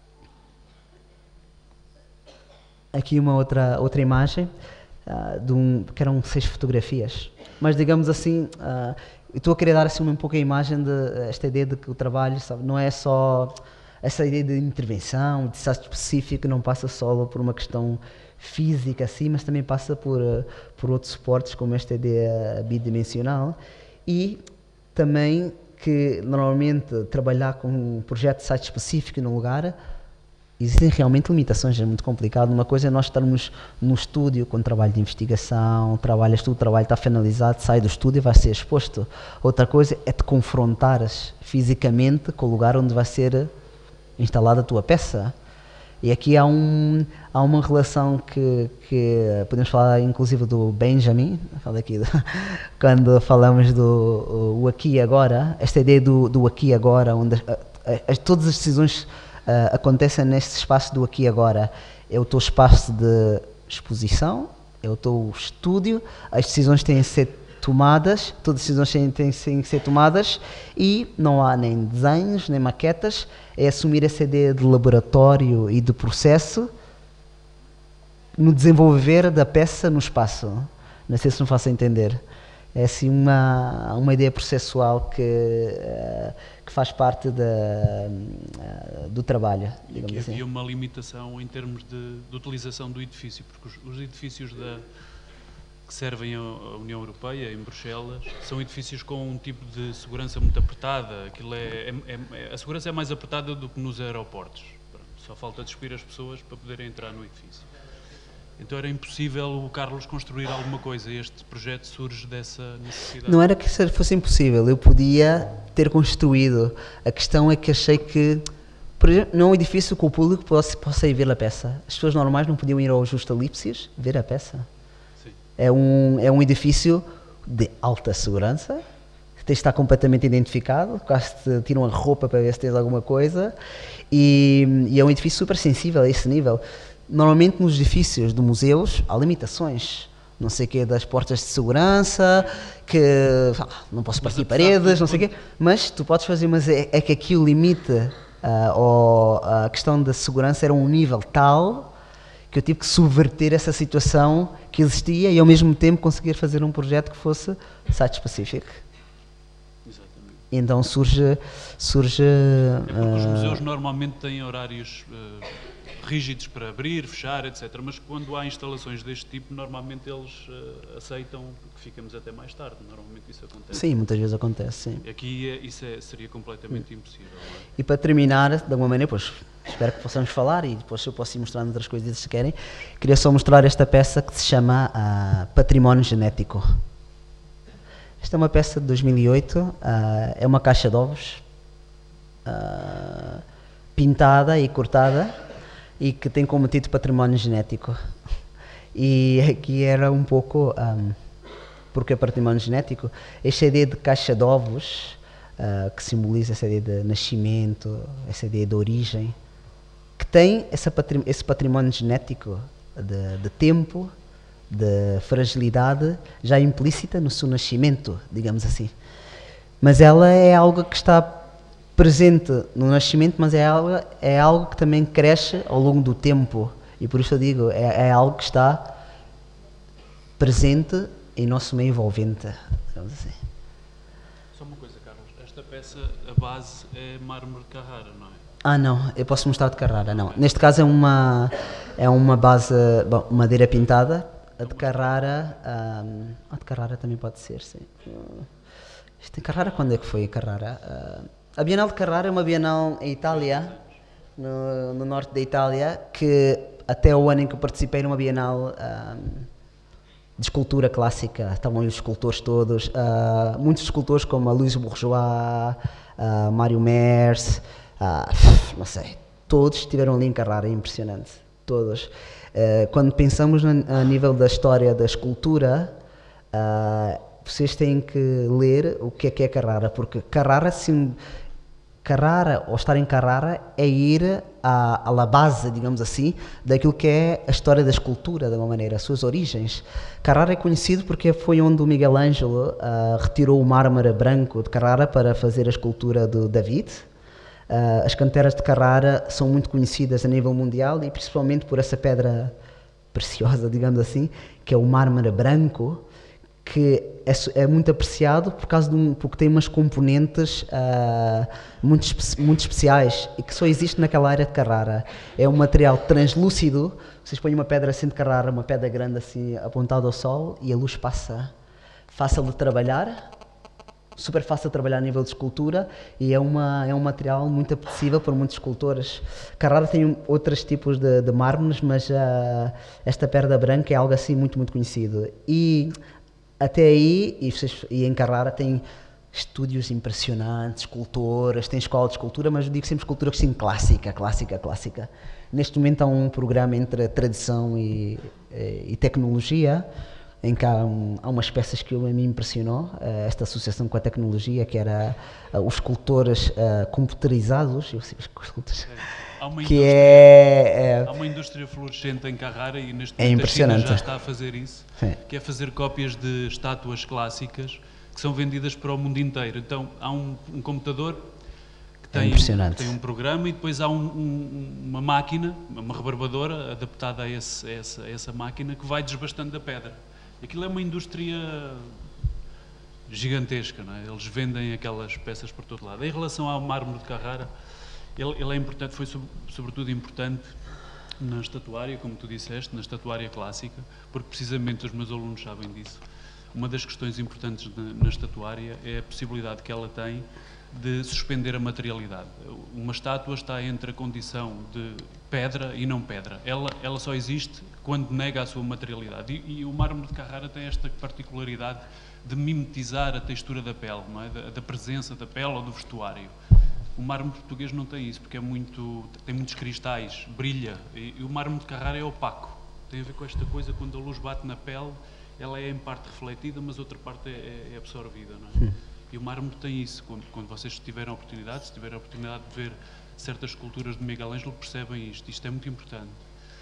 aqui uma outra, outra imagem, uh, de um, que eram seis fotografias, mas digamos assim, uh, eu estou a querer dar assim um pouco a imagem de esta ideia de que o trabalho, sabe, não é só... Essa ideia de intervenção, de site específico, não passa só por uma questão física, assim, mas também passa por, por outros suportes, como esta ideia bidimensional. E também que, normalmente, trabalhar com um projeto de site específico num lugar, existem realmente limitações, é muito complicado. Uma coisa é nós estarmos no estúdio com trabalho de investigação, trabalhas tu, o trabalho está finalizado, sai do estúdio e vai ser exposto. Outra coisa é te confrontares fisicamente com o lugar onde vai ser instalada a tua peça. E aqui há, um, há uma relação que, que podemos falar inclusive do Benjamin, fala aqui, quando falamos do o, o aqui e agora, esta ideia do, do aqui e agora, onde a, a, a, todas as decisões uh, acontecem neste espaço do aqui e agora. É o teu espaço de exposição, é o teu estúdio, as decisões têm de ser tomadas, todas as decisões têm, têm, têm que ser tomadas e não há nem desenhos, nem maquetas, é assumir essa ideia de laboratório e de processo no desenvolver da peça no espaço. Não sei se me faço entender. É assim uma, uma ideia processual que, uh, que faz parte da, uh, do trabalho, digamos e assim. Havia uma limitação em termos de, de utilização do edifício, porque os, os edifícios da que servem à União Europeia, em Bruxelas, são edifícios com um tipo de segurança muito apertada. Aquilo é, é, é, a segurança é mais apertada do que nos aeroportos. Pronto, só falta despir as pessoas para poderem entrar no edifício. Então era impossível o Carlos construir alguma coisa. Este projeto surge dessa necessidade. Não era que isso fosse impossível, eu podia ter construído. A questão é que achei que, por exemplo, não é um edifício que o público possa, possa ir ver a peça. As pessoas normais não podiam ir ao Justa Lipsis ver a peça. É um, é um edifício de alta segurança, que tem de estar completamente identificado, quase te tiram a roupa para ver se tens alguma coisa, e, e é um edifício super sensível a esse nível. Normalmente nos edifícios de museus há limitações, não sei o quê, das portas de segurança, que não posso partir paredes, não sei o quê, mas tu podes fazer, mas é, é que aqui o limite, uh, ou a questão da segurança era um nível tal que eu tive que subverter essa situação que existia e ao mesmo tempo conseguir fazer um projeto que fosse site-specific. Exatamente. E então surge... surge é porque uh, os uh, museus normalmente têm horários uh, rígidos para abrir, fechar, etcétera. Mas quando há instalações deste tipo, normalmente eles uh, aceitam que ficamos até mais tarde. Normalmente isso acontece. Sim, muitas vezes acontece, sim. Aqui é, isso é, seria completamente impossível. Não é? E para terminar, de alguma maneira, pois, espero que possamos falar e depois eu posso ir mostrando outras coisas se querem. Queria só mostrar esta peça que se chama uh, Património Genético. Esta é uma peça de dois mil e oito, uh, é uma caixa de ovos uh, pintada e cortada e que tem como título Património Genético. E aqui era um pouco, um, porque é património genético, esta ideia de caixa de ovos, uh, que simboliza essa ideia de nascimento, essa ideia de origem, que tem essa patrim esse património genético de, de tempo, de fragilidade, já implícita no seu nascimento, digamos assim. Mas ela é algo que está presente no nascimento, mas é algo, é algo que também cresce ao longo do tempo. E por isso eu digo, é, é algo que está presente em nosso meio envolvente, digamos assim. Só uma coisa, Carlos. Esta peça, a base é mármore de Carrara, não é? Ah, não. Eu posso mostrar de Carrara, não. Neste caso é uma, é uma base, bom, madeira pintada. A de Carrara, um, a de Carrara também pode ser, sim. Isto em Carrara, quando é que foi Carrara? Uh, a Bienal de Carrara é uma Bienal em Itália, no, no norte da Itália, que até o ano em que eu participei numa Bienal um, de escultura clássica, estavam os escultores todos, uh, muitos escultores como a Louise Bourgeois, uh, Mário Mers, uh, não sei, todos estiveram ali em Carrara, é impressionante, todos. Uh, quando pensamos na, a nível da história da escultura, uh, vocês têm que ler o que é que é Carrara, porque Carrara, sim, Carrara, ou estar em Carrara, é ir à, à base, digamos assim, daquilo que é a história da escultura, de alguma maneira, as suas origens. Carrara é conhecido porque foi onde o Miguel Ângelo uh, retirou o mármore branco de Carrara para fazer a escultura do David. Uh, as canteras de Carrara são muito conhecidas a nível mundial e principalmente por essa pedra preciosa, digamos assim, que é o mármore branco, que é, é muito apreciado por causa de um, porque tem umas componentes uh, muito, espe muito especiais e que só existe naquela área de Carrara. É um material translúcido, vocês põem uma pedra assim de Carrara, uma pedra grande assim apontada ao sol e a luz passa. Fácil de trabalhar, super fácil de trabalhar a nível de escultura e é, uma, é um material muito apetecível por muitos escultores. Carrara tem outros tipos de, de mármores, mas uh, esta pedra branca é algo assim muito, muito conhecido. E até aí, e, vocês, e em Carrara tem estúdios impressionantes, escultoras, tem escola de escultura, mas eu digo sempre escultura assim, clássica, clássica, clássica. Neste momento há um programa entre a tradição e, e, e tecnologia, em que há, um, há umas peças que eu, a mim impressionou, uh, esta associação com a tecnologia, que era uh, os escultores uh, computarizados, eu sei, os escultores, Há uma, que indústria, é, é, há uma indústria florescente em Carrara e neste É momento a China impressionante. já está a fazer isso, Sim. que é fazer cópias de estátuas clássicas que são vendidas para o mundo inteiro. Então há um, um computador que É tem, impressionante. que tem um programa e depois há um, um, uma máquina, uma rebarbadora adaptada a, esse, a, essa, a essa máquina que vai desbastando a pedra. Aquilo é uma indústria gigantesca, não é? Eles vendem aquelas peças por todo lado. Em relação ao mármore de Carrara, ele, ele é importante, foi sobre, sobretudo importante na estatuária, como tu disseste, na estatuária clássica, porque precisamente os meus alunos sabem disso. Uma das questões importantes na, na estatuária é a possibilidade que ela tem de suspender a materialidade. Uma estátua está entre a condição de pedra e não pedra. Ela, ela só existe quando nega a sua materialidade. E, e o mármore de Carrara tem esta particularidade de mimetizar a textura da pele, não é? da, da presença da pele ou do vestuário. O mármore português não tem isso, porque é muito, tem muitos cristais, brilha. E, e o mármore de Carrara é opaco. Tem a ver com esta coisa, quando a luz bate na pele, ela é em parte refletida, mas outra parte é, é absorvida, não é? E o mármore tem isso. Quando, quando vocês tiverem a oportunidade, se tiverem a oportunidade de ver certas esculturas de Miguel Ângelo, percebem isto. Isto é muito importante.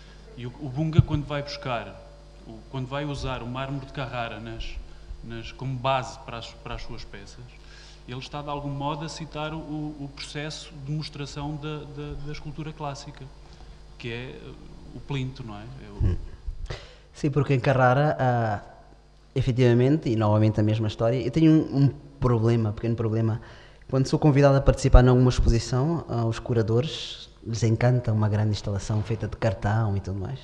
E o, o Bunga, quando vai buscar, o, quando vai usar o mármore de Carrara nas, nas, como base para as, para as suas peças, ele está de algum modo a citar o, o processo de demonstração da, da, da escultura clássica, que é o plinto, não é? é o... Sim, porque em Carrara, ah, efetivamente, e novamente a mesma história, eu tenho um, um problema, um pequeno problema. Quando sou convidado a participar em alguma exposição, ah, os curadores lhes encanta uma grande instalação feita de cartão e tudo mais.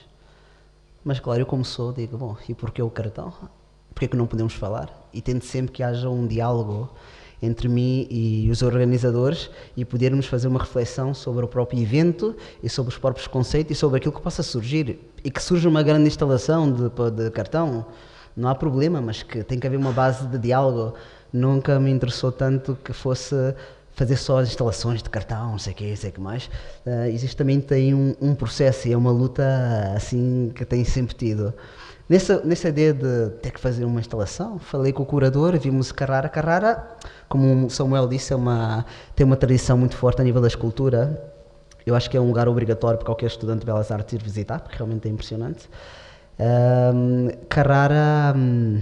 Mas claro, eu como sou, digo, bom, e porquê o cartão? Porquê que não podemos falar? E tento sempre que haja um diálogo entre mim e os organizadores e podermos fazer uma reflexão sobre o próprio evento e sobre os próprios conceitos e sobre aquilo que possa surgir. E que surja uma grande instalação de, de cartão, não há problema, mas que tem que haver uma base de diálogo. Nunca me interessou tanto que fosse fazer só as instalações de cartão, não sei o que, não sei o que mais. Uh, existe também tem um, um processo e é uma luta assim que tem sempre tido. Nessa, nessa ideia de ter que fazer uma instalação, falei com o curador, vimos Carrara. Carrara, como o Samuel disse, é uma, tem uma tradição muito forte a nível da escultura. Eu acho que é um lugar obrigatório para qualquer estudante de Belas Artes ir visitar, porque realmente é impressionante. Um, Carrara, um,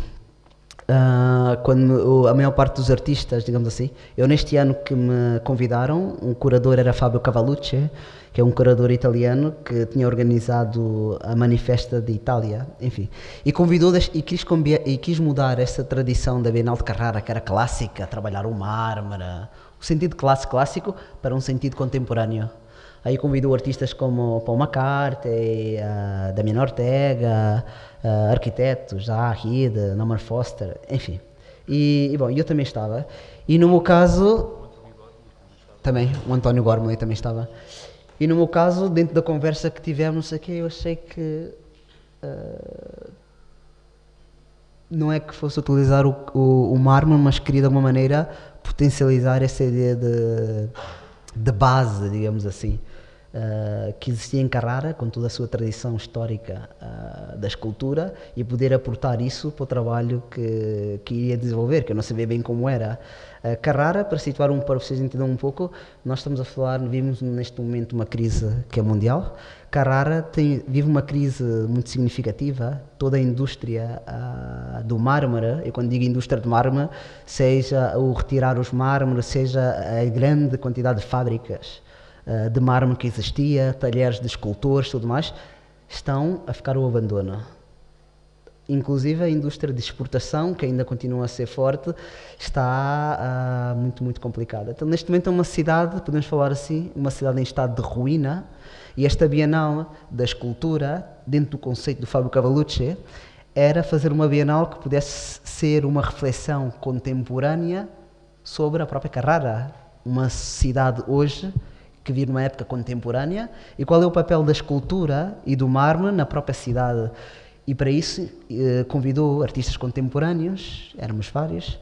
uh, quando a maior parte dos artistas, digamos assim, eu neste ano que me convidaram, um curador era Fábio Cavallucci, que é um curador italiano que tinha organizado a Manifesta de Itália, enfim, e convidou e quis, e quis mudar essa tradição da Bienal de Carrara, que era clássica, trabalhar o mármore, o sentido clássico, clássico para um sentido contemporâneo. Aí convidou artistas como Paul McCartney, uh, Damiano Ortega, uh, arquitetos, Zaha Hadid, Norman Foster, enfim. E, e bom, eu também estava. E no meu caso, também, o António Gormley também estava. E no meu caso, dentro da conversa que tivemos aqui, eu achei que uh, não é que fosse utilizar o, o, o mármore, mas queria de alguma maneira potencializar essa ideia de, de base, digamos assim, uh, que existia em Carrara, com toda a sua tradição histórica uh, da escultura, e poder aportar isso para o trabalho que, que iria desenvolver, que eu não sabia bem como era. Uh, Carrara, para situar um, para vocês entenderem um pouco, nós estamos a falar, vivemos neste momento uma crise que é mundial. Carrara tem, vive uma crise muito significativa. Toda a indústria uh, do mármore, e quando digo indústria do mármore, seja o retirar os mármores, seja a grande quantidade de fábricas uh, de mármore que existia, talheres de escultores, tudo mais, estão a ficar ao abandono. Inclusive a indústria de exportação, que ainda continua a ser forte, está uh, muito, muito complicada. Então, neste momento é uma cidade, podemos falar assim, uma cidade em estado de ruína, e esta Bienal da Escultura, dentro do conceito do Fábio Cavallucci, era fazer uma Bienal que pudesse ser uma reflexão contemporânea sobre a própria Carrara, uma cidade hoje que vive numa época contemporânea, e qual é o papel da escultura e do mármore na própria cidade. E para isso eh, convidou artistas contemporâneos, éramos vários,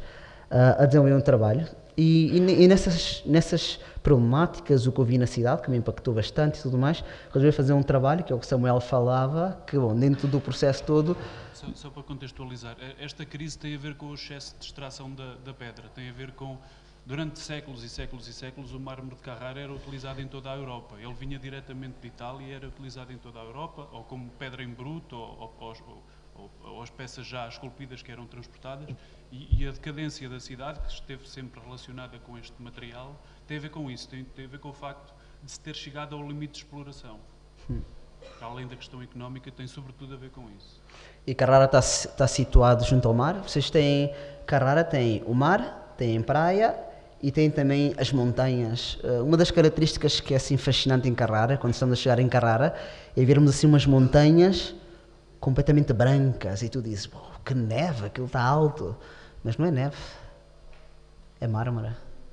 uh, a desenvolver um trabalho. E, e, e nessas, nessas problemáticas, o que eu vi na cidade, que me impactou bastante e tudo mais, resolvi fazer um trabalho, que é o que Samuel falava, que bom, dentro do processo todo... Só, só para contextualizar, esta crise tem a ver com o excesso de extração da, da pedra, tem a ver com... Durante séculos e séculos e séculos, o mármore de Carrara era utilizado em toda a Europa. Ele vinha diretamente de Itália e era utilizado em toda a Europa, ou como pedra em bruto, ou, ou, ou, ou as peças já esculpidas que eram transportadas. E, e a decadência da cidade, que esteve sempre relacionada com este material, tem a ver com isso, tem, tem a ver com o facto de se ter chegado ao limite de exploração. Hum. Além da questão económica, tem sobretudo a ver com isso. E Carrara está, está situado junto ao mar. Vocês têm... Carrara tem o mar, tem praia... E tem também as montanhas. Uma das características que é assim fascinante em Carrara, quando estamos a chegar em Carrara, é vermos assim umas montanhas completamente brancas e tu dizes, oh, que neve, aquilo está alto. Mas não é neve, é mármore.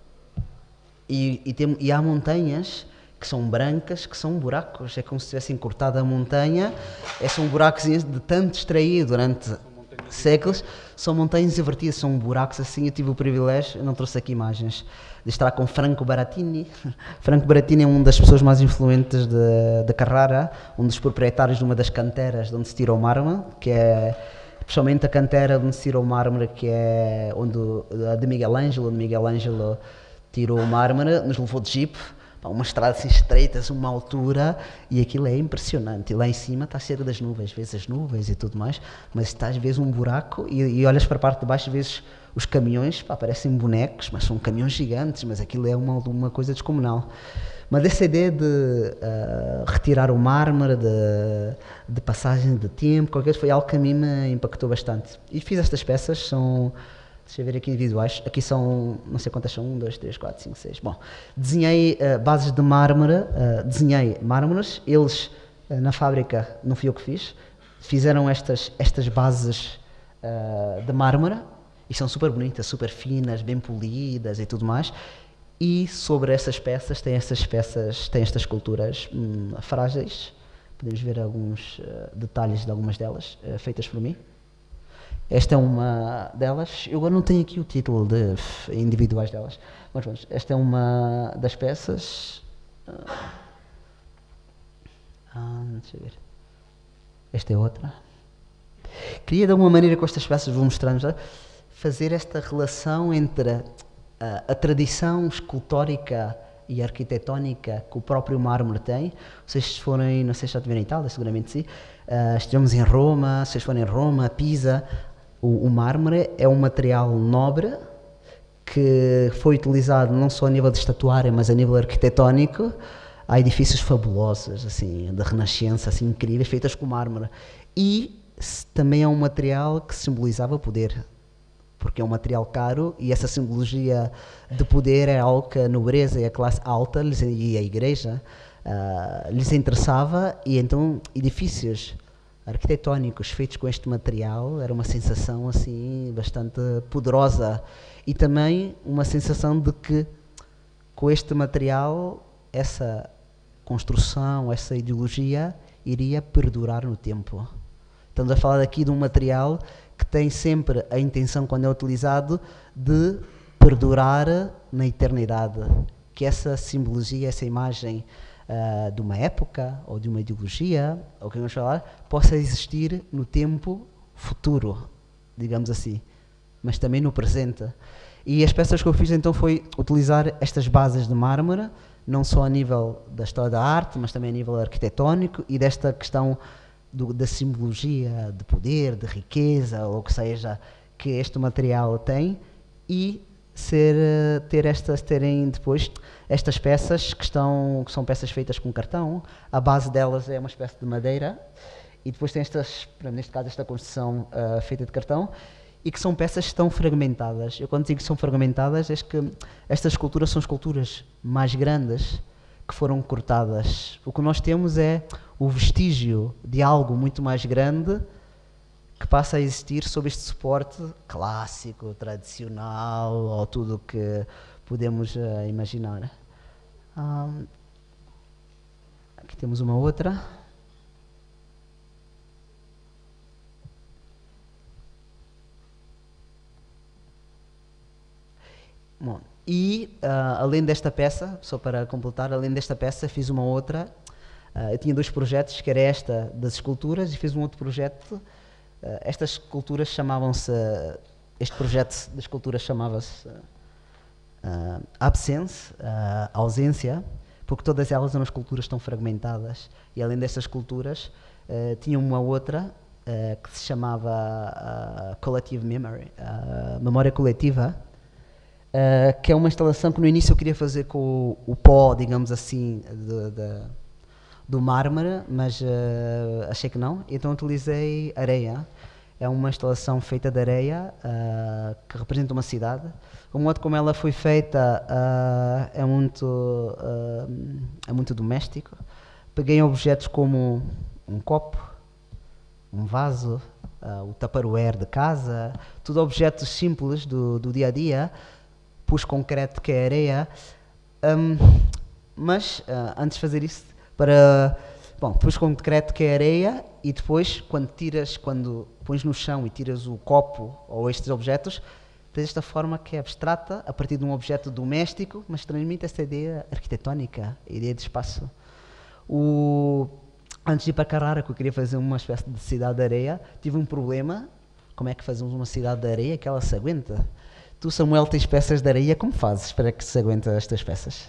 E, e, tem, e há montanhas que são brancas, que são buracos. É como se tivessem cortado a montanha, é, são buracos de tanto extraído durante séculos. São montanhas invertidas, são buracos assim. Eu tive o privilégio, eu não trouxe aqui imagens, de estar com Franco Barattini. Franco Barattini é uma das pessoas mais influentes de, de Carrara, um dos proprietários de uma das canteras de onde se tira o mármore, que é, especialmente a cantera onde se tira o mármore, que é onde, a de Miguel Ângelo, onde Miguel Ângelo tirou o mármore, nos levou de jeep, uma estrada assim estreita, uma altura, e aquilo é impressionante. E lá em cima está cheio das nuvens, vês as nuvens e tudo mais, mas está às vezes um buraco e, e olhas para a parte de baixo, vês os caminhões, pá, parecem bonecos, mas são caminhões gigantes, mas aquilo é uma, uma coisa descomunal. Mas essa ideia de uh, retirar o mármore, de, de passagem de tempo, qualquer coisa, foi algo que a mim me impactou bastante. E fiz estas peças, são... Deixa eu ver aqui individuais. Aqui são, não sei quantas são, um, dois, três, quatro, cinco, seis. Bom, desenhei uh, bases de mármore, uh, desenhei mármores. Eles, uh, na fábrica, não fui eu que fiz, fizeram estas, estas bases uh, de mármore e são super bonitas, super finas, bem polidas e tudo mais. E sobre essas peças, tem estas peças, tem estas esculturas hum, frágeis. Podemos ver alguns uh, detalhes de algumas delas, uh, feitas por mim. Esta é uma delas. Eu agora não tenho aqui o título de individuais delas, mas vamos, esta é uma das peças. Ah, deixa eu ver. Esta é outra. Queria de alguma maneira com estas peças, vou mostrando já, fazer esta relação entre a, a tradição escultórica e arquitetónica que o próprio mármore tem. Vocês se forem, não sei se já estiveram em Itália, seguramente sim, uh, estivemos em Roma, se vocês forem em Roma, Pisa, o, o mármore é um material nobre que foi utilizado não só a nível de estatuária, mas a nível arquitetónico. Há edifícios fabulosos, assim, da Renascença, assim, incríveis, feitas com mármore. E também é um material que simbolizava poder, porque é um material caro e essa simbologia de poder é algo que a nobreza e a classe alta e a igreja uh, lhes interessava, e então edifícios arquitetónicos feitos com este material era uma sensação assim bastante poderosa, e também uma sensação de que com este material essa construção, essa ideologia iria perdurar no tempo. Estamos a falar aqui de um material que tem sempre a intenção, quando é utilizado, de perdurar na eternidade. Que essa simbologia, essa imagem uh, de uma época, ou de uma ideologia, ou o que vamos falar, possa existir no tempo futuro, digamos assim, mas também no presente. E as peças que eu fiz então foi utilizar estas bases de mármore, não só a nível da história da arte, mas também a nível arquitetónico, e desta questão do, da simbologia de poder, de riqueza, ou o que seja, que este material tem, e ser, ter estas, terem depois estas peças que, estão, que são peças feitas com cartão. A base delas é uma espécie de madeira, e depois tem estas, neste caso, esta construção uh, feita de cartão, e que são peças que estão fragmentadas. Eu quando digo que são fragmentadas, é que estas esculturas são esculturas mais grandes que foram cortadas. O que nós temos é o vestígio de algo muito mais grande que passa a existir sob este suporte clássico, tradicional, ou tudo o que podemos uh, imaginar. Um, aqui temos uma outra. Bom, e uh, além desta peça, só para completar, além desta peça fiz uma outra, uh, eu tinha dois projetos, que era esta das esculturas e fiz um outro projeto, uh, estas esculturas chamavam-se, uh, este projeto de esculturas chamava-se uh, uh, Absence, uh, ausência, porque todas elas eram esculturas tão fragmentadas, e além destas esculturas, uh, tinha uma outra uh, que se chamava uh, Collective Memory, uh, memória coletiva, uh, que é uma instalação que no início eu queria fazer com o, o pó, digamos assim, de, de, do mármore, mas uh, achei que não, então utilizei areia. É uma instalação feita de areia, uh, que representa uma cidade. O modo como ela foi feita uh, é, muito, uh, é muito doméstico. Peguei objetos como um copo, um vaso, uh, o tupperware de casa, tudo objetos simples do, do dia a dia. Pus concreto, que é areia. Um, mas, uh, antes de fazer isso, para... Bom, pus concreto, que é areia, e depois, quando tiras, quando pões no chão e tiras o copo ou estes objetos, tens esta forma que é abstrata, a partir de um objeto doméstico, mas transmite esta ideia arquitetónica, a ideia de espaço. O... Antes de ir para Carrara, que eu queria fazer uma espécie de cidade de areia, tive um problema. Como é que fazemos uma cidade de areia que ela se aguenta? Tu, Samuel, tens peças de areia, como fazes para que se aguente estas peças?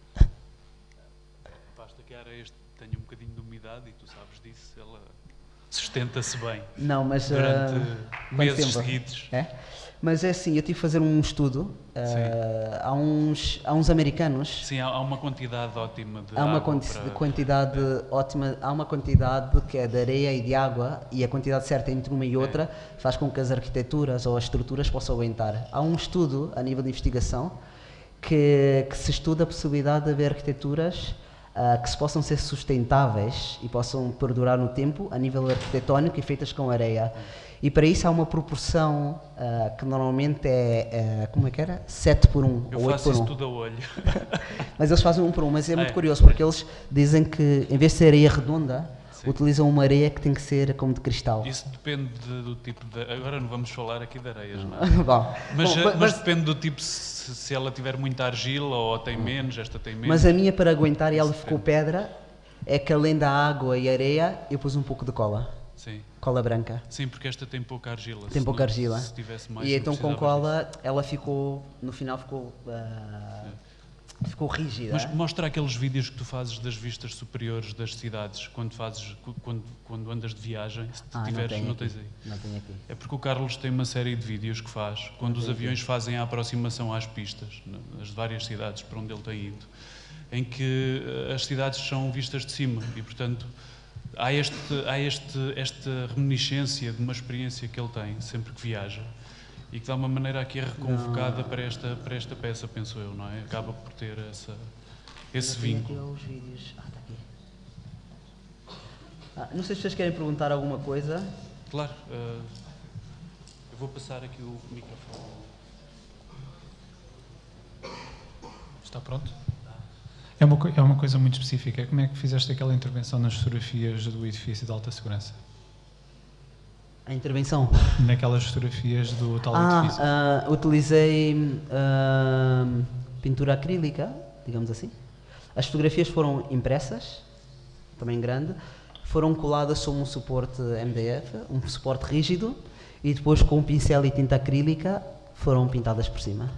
Basta que a areia tenha um bocadinho de umidade e tu sabes disso, ela sustenta-se bem. Não, mas durante uh, meses tempo? seguidos. É? Mas é assim, eu tive que fazer um estudo. Uh, há, uns, há uns americanos. Sim, há, há uma quantidade ótima de há uma água quanti para... quantidade é. ótima. Há uma quantidade que é de areia e de água, e a quantidade certa entre uma e outra é. faz com que as arquiteturas ou as estruturas possam aguentar. Há um estudo a nível de investigação que, que se estuda a possibilidade de haver arquiteturas uh, que se possam ser sustentáveis e possam perdurar no tempo a nível arquitetónico e feitas com areia. E para isso há uma proporção uh, que normalmente é, uh, como é que era? sete por um Eu ou oito por um. faço isso tudo a olho. Mas eles fazem um por um, mas é muito é, curioso, porque eles dizem que em vez de ser areia redonda, Sim. utilizam uma areia que tem que ser como de cristal. Isso depende de, do tipo de... Agora não vamos falar aqui de areias, não é? Bom, Mas, bom, mas, mas, depende do tipo, se, se ela tiver muita argila ou tem menos, esta tem menos. mas a minha, para aguentar, e ela Isso ficou depende. pedra, é que além da água e areia, eu pus um pouco de cola. Sim. Cola branca. Sim, porque esta tem pouca argila. Tem pouca não, argila. Se tivesse mais, E então com precisava cola, disso. ela ficou, no final ficou, uh, ficou rígida. Mas mostra aqueles vídeos que tu fazes das vistas superiores das cidades, quando fazes, quando, quando andas de viagem, se ah, tiveres, não, não tenho tens aqui. aí. Não tenho aqui. É porque o Carlos tem uma série de vídeos que faz, quando Não os tenho aviões aqui. fazem a aproximação às pistas, nas várias cidades para onde ele tem ido, em que as cidades são vistas de cima e, portanto, há, este, há este, esta reminiscência de uma experiência que ele tem sempre que viaja e que de alguma maneira aqui é reconvocada para esta, para esta peça, penso eu, não é? Acaba por ter essa, esse Eu tenho vínculo. aqui os vídeos. Ah, está aqui. Ah, não sei se vocês querem perguntar alguma coisa. Claro, uh, eu vou passar aqui o microfone. Está pronto? É uma, é uma coisa muito específica. Como é que fizeste aquela intervenção nas fotografias do edifício de alta segurança? A intervenção? Naquelas fotografias do tal Ah, edifício? ah, utilizei ah, pintura acrílica, digamos assim. As fotografias foram impressas, também grande, foram coladas sobre um suporte M D F, um suporte rígido, e depois com um pincel e tinta acrílica foram pintadas por cima.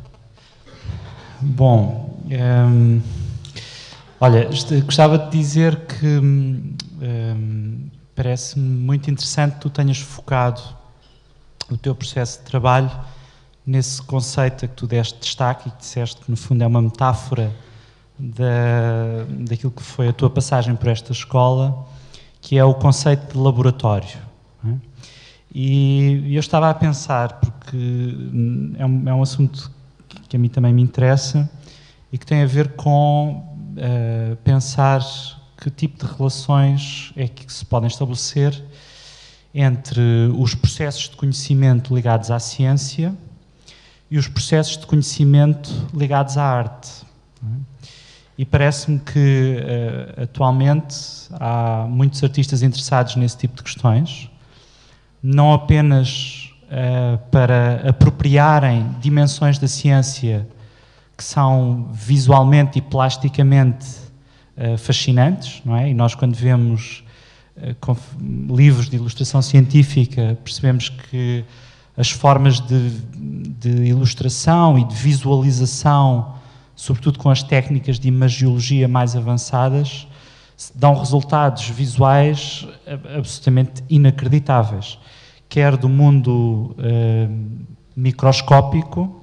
Bom, hum, olha, gostava de dizer que hum, parece-me muito interessante que tu tenhas focado o teu processo de trabalho nesse conceito a que tu deste destaque e que disseste que no fundo é uma metáfora da, daquilo que foi a tua passagem por esta escola, que é o conceito de laboratório. Não é? E eu estava a pensar, porque é um, é um assunto que a mim também me interessa e que tem a ver com uh, pensar que tipo de relações é que se podem estabelecer entre os processos de conhecimento ligados à ciência e os processos de conhecimento ligados à arte. Não é? E parece-me que uh, atualmente há muitos artistas interessados nesse tipo de questões, não apenas uh, para apropriarem dimensões da ciência que são visualmente e plasticamente uh, fascinantes, não é? E nós, quando vemos uh, com livros de ilustração científica, percebemos que as formas de, de ilustração e de visualização, sobretudo com as técnicas de imagiologia mais avançadas, dão resultados visuais absolutamente inacreditáveis, quer do mundo uh, microscópico,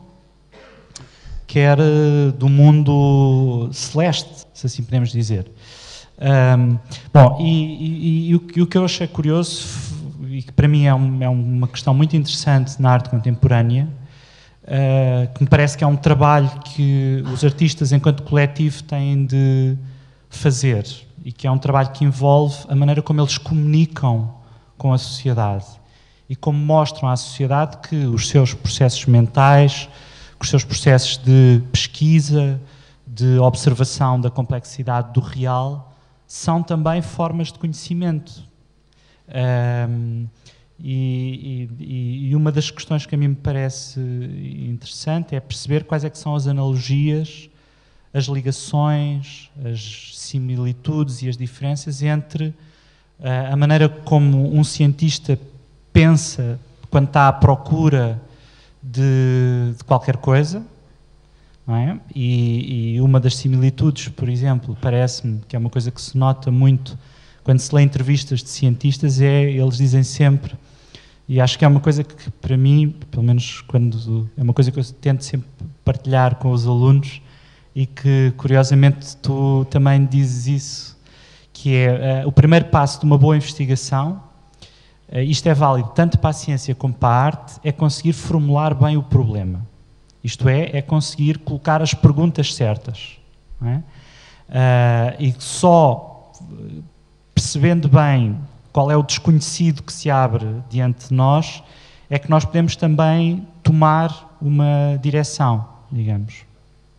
quer uh, do mundo celeste, se assim podemos dizer. Um, bom, e, e, e, o, e o que eu achei curioso, e que para mim é, um, é uma questão muito interessante na arte contemporânea, uh, que me parece que é um trabalho que os artistas, enquanto coletivo, têm de fazer, e que é um trabalho que envolve a maneira como eles comunicam com a sociedade e como mostram à sociedade que os seus processos mentais, que os seus processos de pesquisa, de observação da complexidade do real, são também formas de conhecimento. Um, e, e, e uma das questões que a mim me parece interessante é perceber quais é que são as analogias, as ligações, as similitudes e as diferenças entre uh, a maneira como um cientista pensa quando está à procura de, de qualquer coisa, não é? E, e uma das similitudes, por exemplo, parece-me que é uma coisa que se nota muito quando se lê entrevistas de cientistas, é, eles dizem sempre, e acho que é uma coisa que para mim, pelo menos quando, é uma coisa que eu tento sempre partilhar com os alunos, e que, curiosamente, tu também dizes isso, que é uh, o primeiro passo de uma boa investigação, uh, isto é válido tanto para a ciência como para a arte, é conseguir formular bem o problema. Isto é, é conseguir colocar as perguntas certas. Não é? Uh, e só percebendo bem qual é o desconhecido que se abre diante de nós, é que nós podemos também tomar uma direção, digamos.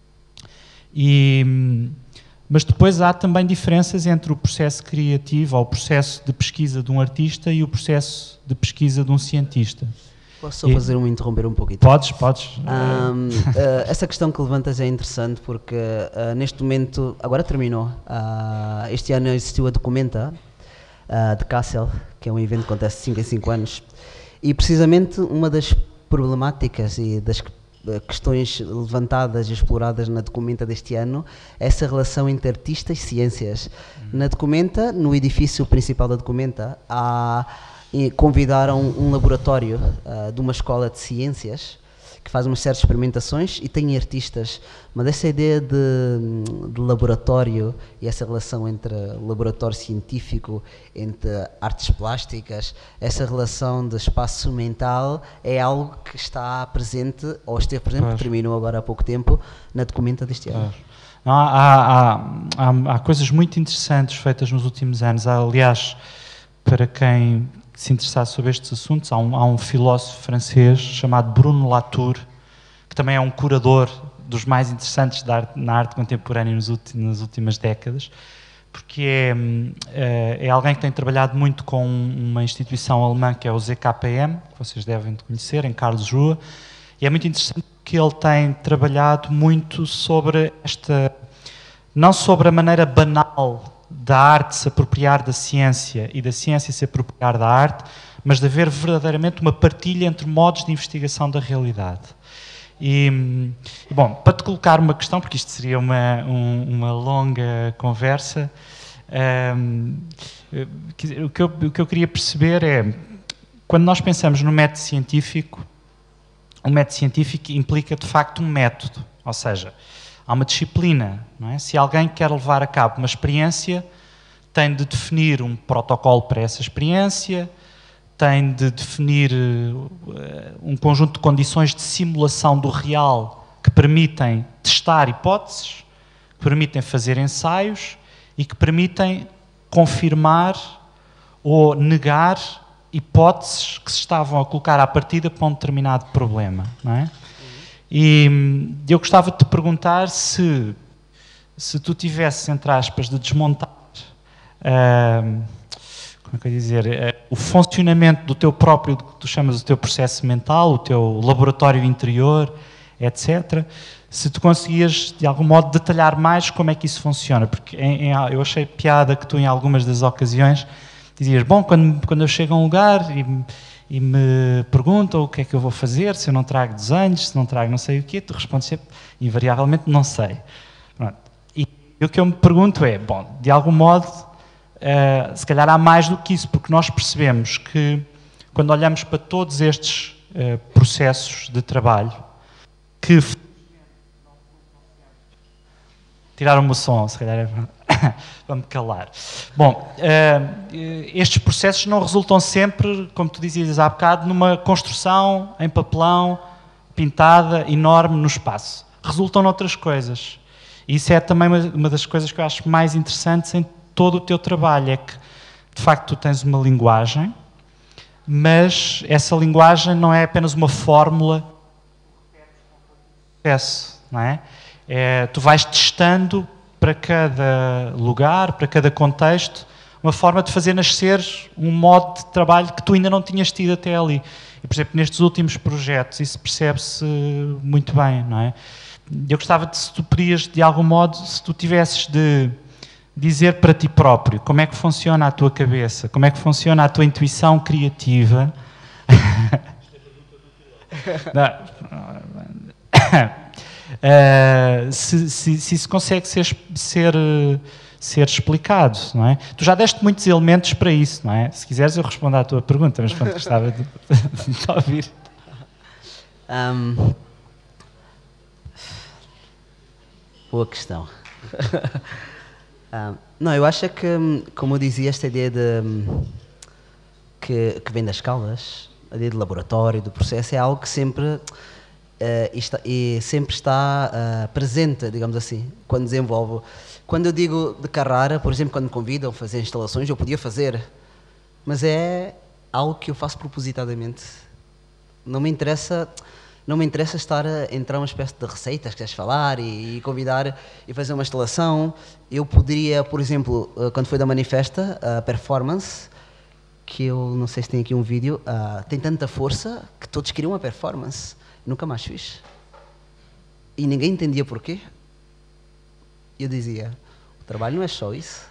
E, mas depois há também diferenças entre o processo criativo ou o processo de pesquisa de um artista e o processo de pesquisa de um cientista. Posso só e, fazer um interromper um pouquinho? Podes, podes. Um, uh, essa questão que levantas é interessante porque uh, neste momento, agora terminou, uh, este ano existiu a Documenta uh, de Kassel, que é um evento que acontece de cinco em cinco anos, e precisamente uma das problemáticas e das questões levantadas e exploradas na Documenta deste ano, essa relação entre artista e ciências. Na Documenta, no edifício principal da Documenta, há, convidaram um laboratório uh, de uma escola de ciências que faz umas certas experimentações e tem artistas, mas essa ideia de, de laboratório e essa relação entre laboratório científico, entre artes plásticas, essa relação de espaço mental é algo que está presente, ou esteve presente, claro. Terminou agora há pouco tempo, na Documenta deste ano. Claro. Há, há, há, há coisas muito interessantes feitas nos últimos anos. Há, aliás, para quem se interessar sobre estes assuntos, há um, há um filósofo francês chamado Bruno Latour, que também é um curador dos mais interessantes da arte, na arte contemporânea nos últimos, nas últimas décadas, porque é, é alguém que tem trabalhado muito com uma instituição alemã que é o Z K P M, que vocês devem conhecer, em Karlsruhe, e é muito interessante que ele tem trabalhado muito sobre esta, não sobre a maneira banal da arte se apropriar da ciência e da ciência se apropriar da arte, mas de haver verdadeiramente uma partilha entre modos de investigação da realidade. E, bom, para te colocar uma questão, porque isto seria uma, um, uma longa conversa, um, o, que eu, o que eu queria perceber é, quando nós pensamos no método científico, o método científico implica de facto um método, ou seja, há uma disciplina, não é? Se alguém quer levar a cabo uma experiência, tem de definir um protocolo para essa experiência, tem de definir uh, um conjunto de condições de simulação do real que permitem testar hipóteses, que permitem fazer ensaios e que permitem confirmar ou negar hipóteses que se estavam a colocar à partida para um determinado problema, não é? E eu gostava de te perguntar se, se tu tivesses, entre aspas, de desmontar, uh, como é que eu ia dizer, uh, o funcionamento do teu próprio, do que tu chamas o teu processo mental, o teu laboratório interior, etcétera, se tu conseguias, de algum modo, detalhar mais como é que isso funciona, porque em, em, eu achei piada que tu, em algumas das ocasiões, dizias, bom, quando, quando eu chego a um lugar e, e me perguntam o que é que eu vou fazer, se eu não trago desenhos, se não trago não sei o quê, tu respondes sempre, invariavelmente, não sei. Pronto. E o que eu me pergunto é, bom, de algum modo, uh, se calhar há mais do que isso, porque nós percebemos que, quando olhamos para todos estes uh, processos de trabalho, que... Tiraram-me o som, se calhar é... Vamos calar. Bom, uh, estes processos não resultam sempre, como tu dizias há bocado, numa construção em papelão, pintada, enorme no espaço. Resultam noutras coisas. E isso é também uma, uma das coisas que eu acho mais interessantes em todo o teu trabalho, é que, de facto, tu tens uma linguagem, mas essa linguagem não é apenas uma fórmula de processo, não é? É, tu vais testando para cada lugar, para cada contexto, uma forma de fazer nascer um modo de trabalho que tu ainda não tinhas tido até ali. E, por exemplo, nestes últimos projetos, isso percebe-se muito bem, não é? Eu gostava de, se tu podias, de algum modo, se tu tivesses de dizer para ti próprio como é que funciona a tua cabeça, como é que funciona a tua intuição criativa. Uh, se, se, se isso consegue ser, ser, ser explicado, não é? Tu já deste muitos elementos para isso, não é? Se quiseres eu respondo à tua pergunta, mas pronto, gostava de, de te ouvir. Um, boa questão. um, não, eu acho que, como eu dizia, esta ideia de, que, que vem das escalas, a ideia de laboratório, do processo, é algo que sempre... Uh, e, está, e sempre está uh, presente, digamos assim, quando desenvolvo. Quando eu digo de Carrara, por exemplo, quando me convidam a fazer instalações, eu podia fazer, mas é algo que eu faço propositadamente. Não me interessa, não me interessa estar a entrar uma espécie de receitas, queres falar e, e convidar e fazer uma instalação. Eu poderia, por exemplo, uh, quando foi da Manifesta, a performance, que eu não sei se tem aqui um vídeo, uh, tem tanta força que todos queriam uma performance. Nunca mais fiz. E ninguém entendia porquê. Eu dizia, o trabalho não é só isso.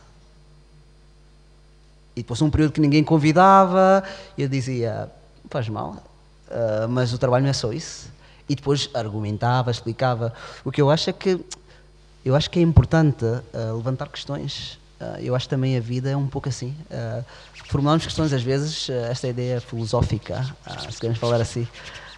E depois um período que ninguém convidava, eu dizia, não faz mal, uh, mas o trabalho não é só isso. E depois argumentava, explicava. O que eu acho é que, eu acho que é importante uh, levantar questões. Uh, eu acho que também a vida é um pouco assim. Uh, formularmos questões, às vezes, uh, esta ideia filosófica, uh, se queremos falar assim,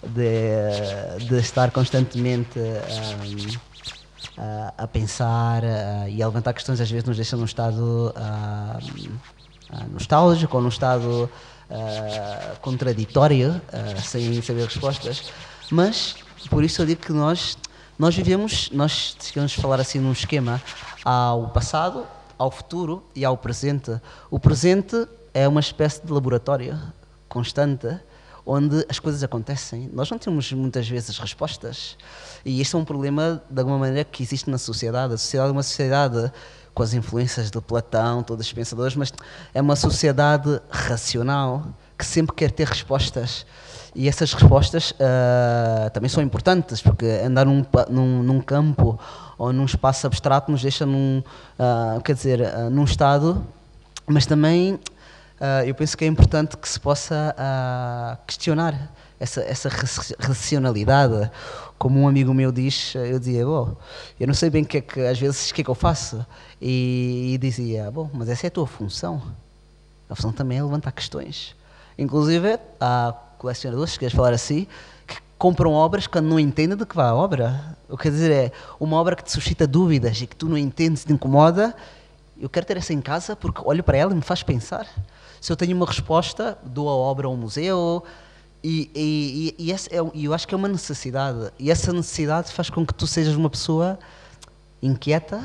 De, de estar constantemente um, a, a pensar uh, e a levantar questões, às vezes nos deixa num estado uh, uh, nostálgico ou num estado uh, contraditório, uh, sem saber respostas. Mas, por isso eu digo que nós, nós vivemos, nós queremos falar assim num esquema, ao passado, ao futuro e ao presente. O presente é uma espécie de laboratório constante, onde as coisas acontecem. Nós não temos muitas vezes respostas. E este é um problema, de alguma maneira, que existe na sociedade. A sociedade é uma sociedade com as influências de Platão, todos os pensadores, mas é uma sociedade racional, que sempre quer ter respostas. E essas respostas uh, também são importantes, porque andar num, num, num campo ou num espaço abstrato nos deixa num, uh, quer dizer, uh, num estado, mas também... Uh, eu penso que é importante que se possa uh, questionar essa, essa racionalidade. Como um amigo meu diz, eu dizia, bom, eu não sei bem o que é que, às vezes, o que é que eu faço. E, e dizia, bom, mas essa é a tua função. A função também é levantar questões. Inclusive, há colecionadores, se queres falar assim, que compram obras quando não entendem de que vai a obra. O que quer dizer é, uma obra que te suscita dúvidas e que tu não entendes, te incomoda, eu quero ter essa em casa porque olho para ela e me faz pensar. Se eu tenho uma resposta, dou a obra a um museu, e, e, e, e essa é, eu acho que é uma necessidade. E essa necessidade faz com que tu sejas uma pessoa inquieta,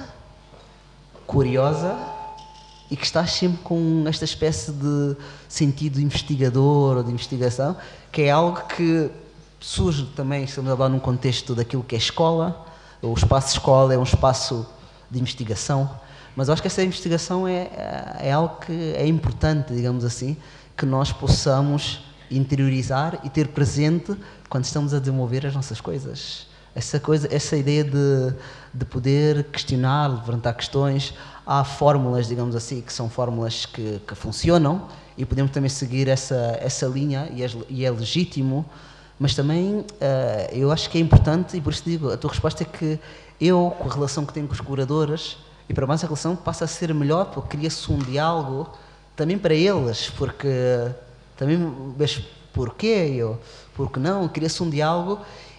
curiosa, e que estás sempre com esta espécie de sentido investigador ou de investigação, que é algo que surge também, estamos a falar num contexto daquilo que é escola. O espaço escola é um espaço de investigação. Mas eu acho que essa investigação é, é algo que é importante, digamos assim, que nós possamos interiorizar e ter presente quando estamos a desenvolver as nossas coisas. Essa coisa, essa ideia de, de poder questionar, levantar questões. Há fórmulas, digamos assim, que são fórmulas que, que funcionam e podemos também seguir essa, essa linha e é, e é legítimo, mas também uh, eu acho que é importante, e por isso digo, a tua resposta é que eu, com a relação que tenho com os curadores, e para mais a relação passa a ser melhor, porque cria-se um diálogo também para eles, porque também, mas porquê eu? Porque não? Cria-se um diálogo,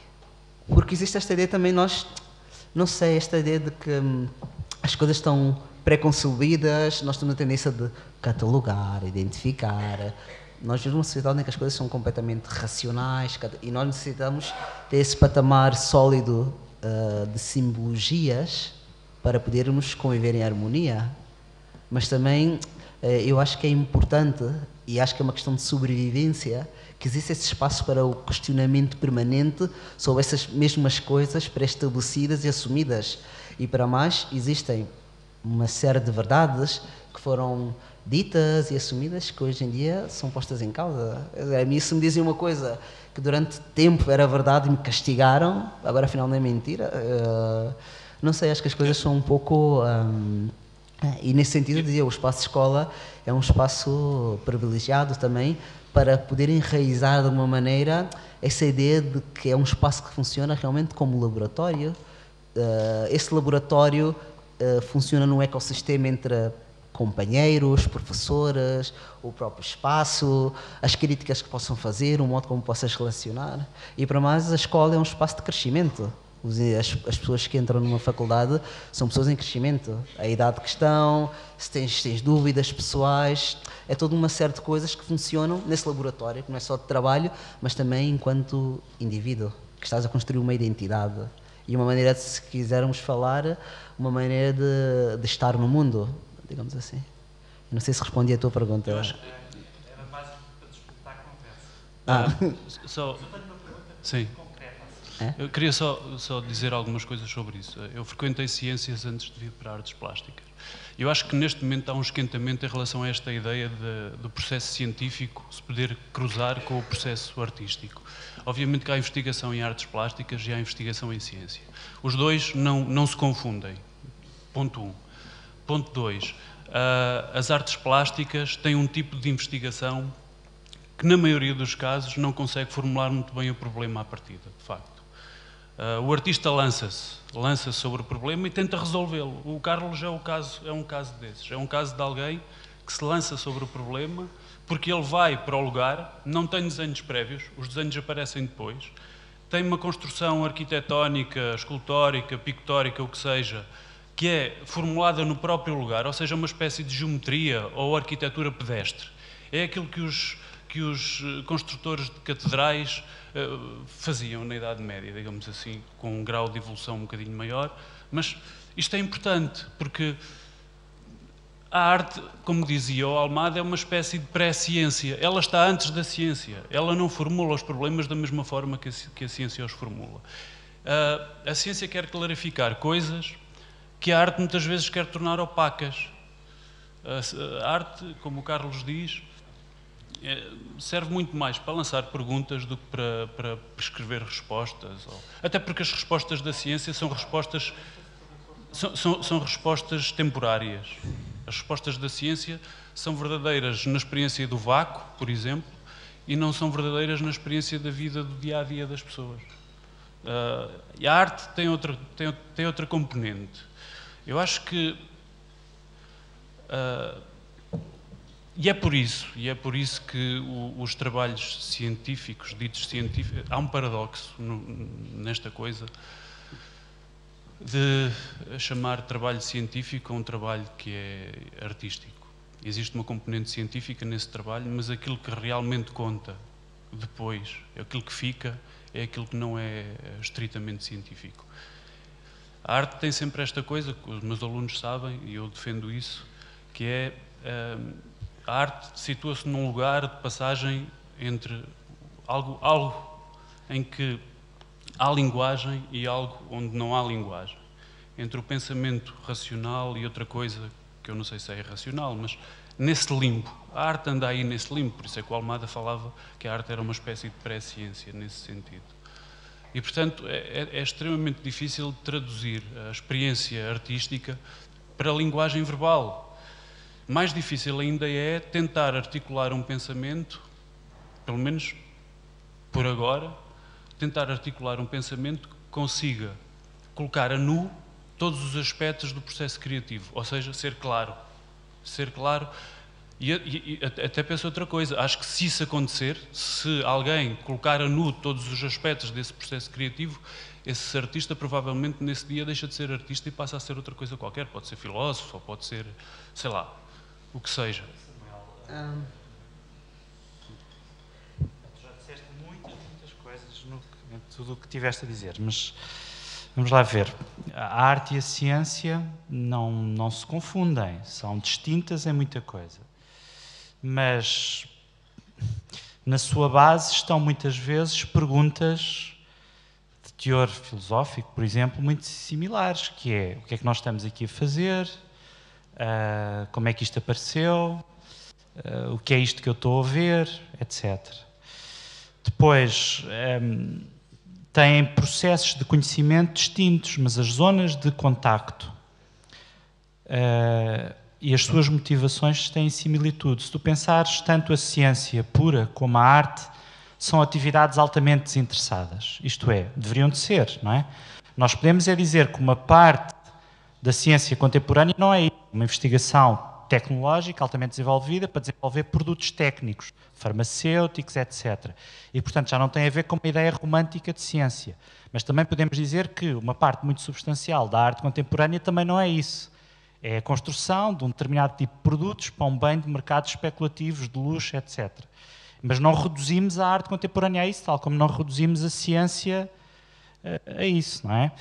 porque existe esta ideia também, nós, não sei, esta ideia de que hum, as coisas estão pré-concebidas, nós temos a tendência de catalogar, identificar. Nós vivemos numa sociedade em que as coisas são completamente racionais e nós necessitamos ter esse patamar sólido uh, de simbologias para podermos conviver em harmonia. Mas também uh, eu acho que é importante, e acho que é uma questão de sobrevivência, que existe esse espaço para o questionamento permanente sobre essas mesmas coisas pré-estabelecidas e assumidas. E para mais, existem uma série de verdades que foram ditas e assumidas que hoje em dia são postas em causa. A mim, se me dizem uma coisa que durante tempo era verdade e me castigaram, agora afinal não é mentira. Uh, não sei, acho que as coisas são um pouco... Um, e nesse sentido, eu dizia, o espaço de escola é um espaço privilegiado também para poder enraizar de alguma maneira essa ideia de que é um espaço que funciona realmente como laboratório. Uh, esse laboratório uh, funciona num ecossistema entre companheiros, professoras, o próprio espaço, as críticas que possam fazer, o modo como possas relacionar. E para mais, a escola é um espaço de crescimento. As, as pessoas que entram numa faculdade são pessoas em crescimento. A idade que estão, se tens, se tens dúvidas pessoais, é toda uma série de coisas que funcionam nesse laboratório, que não é só de trabalho, mas também enquanto indivíduo, que estás a construir uma identidade. E uma maneira de, se quisermos falar, uma maneira de, de estar no mundo, digamos assim. Eu não sei se respondi à tua pergunta. Eu acho que era mais para disputar a conversa. Ah, só, sim. É? Eu queria só, só dizer algumas coisas sobre isso. Eu frequentei ciências antes de vir para artes plásticas. Eu acho que neste momento há um esquentamento em relação a esta ideia de, do processo científico se poder cruzar com o processo artístico. Obviamente que há investigação em artes plásticas e há investigação em ciência. Os dois não, não se confundem. Ponto um. Ponto dois. Uh, as artes plásticas têm um tipo de investigação que, na maioria dos casos, não consegue formular muito bem o problema à partida, de facto. Uh, o artista lança-se, lança-se sobre o problema e tenta resolvê-lo. O Carlos é, o caso, é um caso desses. É um caso de alguém que se lança sobre o problema porque ele vai para o lugar, não tem desenhos prévios, os desenhos aparecem depois, tem uma construção arquitetónica, escultórica, pictórica, o que seja, que é formulada no próprio lugar, ou seja, uma espécie de geometria ou arquitetura pedestre. É aquilo que os, que os construtores de catedrais uh, faziam na Idade Média, digamos assim, com um grau de evolução um bocadinho maior. Mas isto é importante, porque a arte, como dizia o Almada, é uma espécie de pré-ciência. Ela está antes da ciência. Ela não formula os problemas da mesma forma que a, que a ciência os formula. Uh, a ciência quer clarificar coisas que a arte muitas vezes quer tornar opacas. A arte, como o Carlos diz, serve muito mais para lançar perguntas do que para, para prescrever respostas. Até porque as respostas da ciência são respostas, são, são, são respostas temporárias. As respostas da ciência são verdadeiras na experiência do vácuo, por exemplo, e não são verdadeiras na experiência da vida do dia-a-dia das pessoas. Uh, e a arte tem outra, tem, tem outra componente. Eu acho que, uh, e é por isso, e é por isso que o, os trabalhos científicos, ditos científicos, há um paradoxo no, nesta coisa de chamar trabalho científico a um trabalho que é artístico. Existe uma componente científica nesse trabalho, mas aquilo que realmente conta depois, aquilo que fica, é aquilo que não é estritamente científico. A arte tem sempre esta coisa, que os meus alunos sabem, e eu defendo isso, que é a arte situa-se num lugar de passagem entre algo, algo em que há linguagem e algo onde não há linguagem. Entre o pensamento racional e outra coisa que eu não sei se é irracional, mas nesse limbo. A arte anda aí nesse limbo, por isso é que o Almada falava que a arte era uma espécie de pré-ciência nesse sentido. E, portanto, é, é extremamente difícil traduzir a experiência artística para a linguagem verbal. Mais difícil ainda é tentar articular um pensamento, pelo menos por agora, tentar articular um pensamento que consiga colocar a nu todos os aspectos do processo criativo, ou seja, ser claro. Ser claro. E, e, e até penso outra coisa, acho que se isso acontecer, se alguém colocar a nu todos os aspectos desse processo criativo, esse artista provavelmente nesse dia deixa de ser artista e passa a ser outra coisa qualquer, pode ser filósofo, ou pode ser, sei lá, o que seja. Um, Tu já disseste muitas, muitas coisas no, em tudo o que tiveste a dizer, mas vamos lá ver. A arte e a ciência não, não se confundem, são distintas em muita coisa. Mas na sua base estão muitas vezes perguntas de teor filosófico, por exemplo, muito similares, que é o que é que nós estamos aqui a fazer, uh, como é que isto apareceu, uh, o que é isto que eu estou a ver, etcétera. Depois, um, têm processos de conhecimento distintos, mas as zonas de contacto uh, e as suas motivações têm similitude. Se tu pensares, tanto a ciência pura como a arte são atividades altamente desinteressadas. Isto é, deveriam de ser, não é? Nós podemos é dizer que uma parte da ciência contemporânea não é uma investigação tecnológica altamente desenvolvida para desenvolver produtos técnicos, farmacêuticos, etcétera. E, portanto, já não tem a ver com uma ideia romântica de ciência. Mas também podemos dizer que uma parte muito substancial da arte contemporânea também não é isso. É a construção de um determinado tipo de produtos para um bem de mercados especulativos, de luxo, etcétera. Mas não reduzimos a arte contemporânea a isso, tal como não reduzimos a ciência a isso, não é?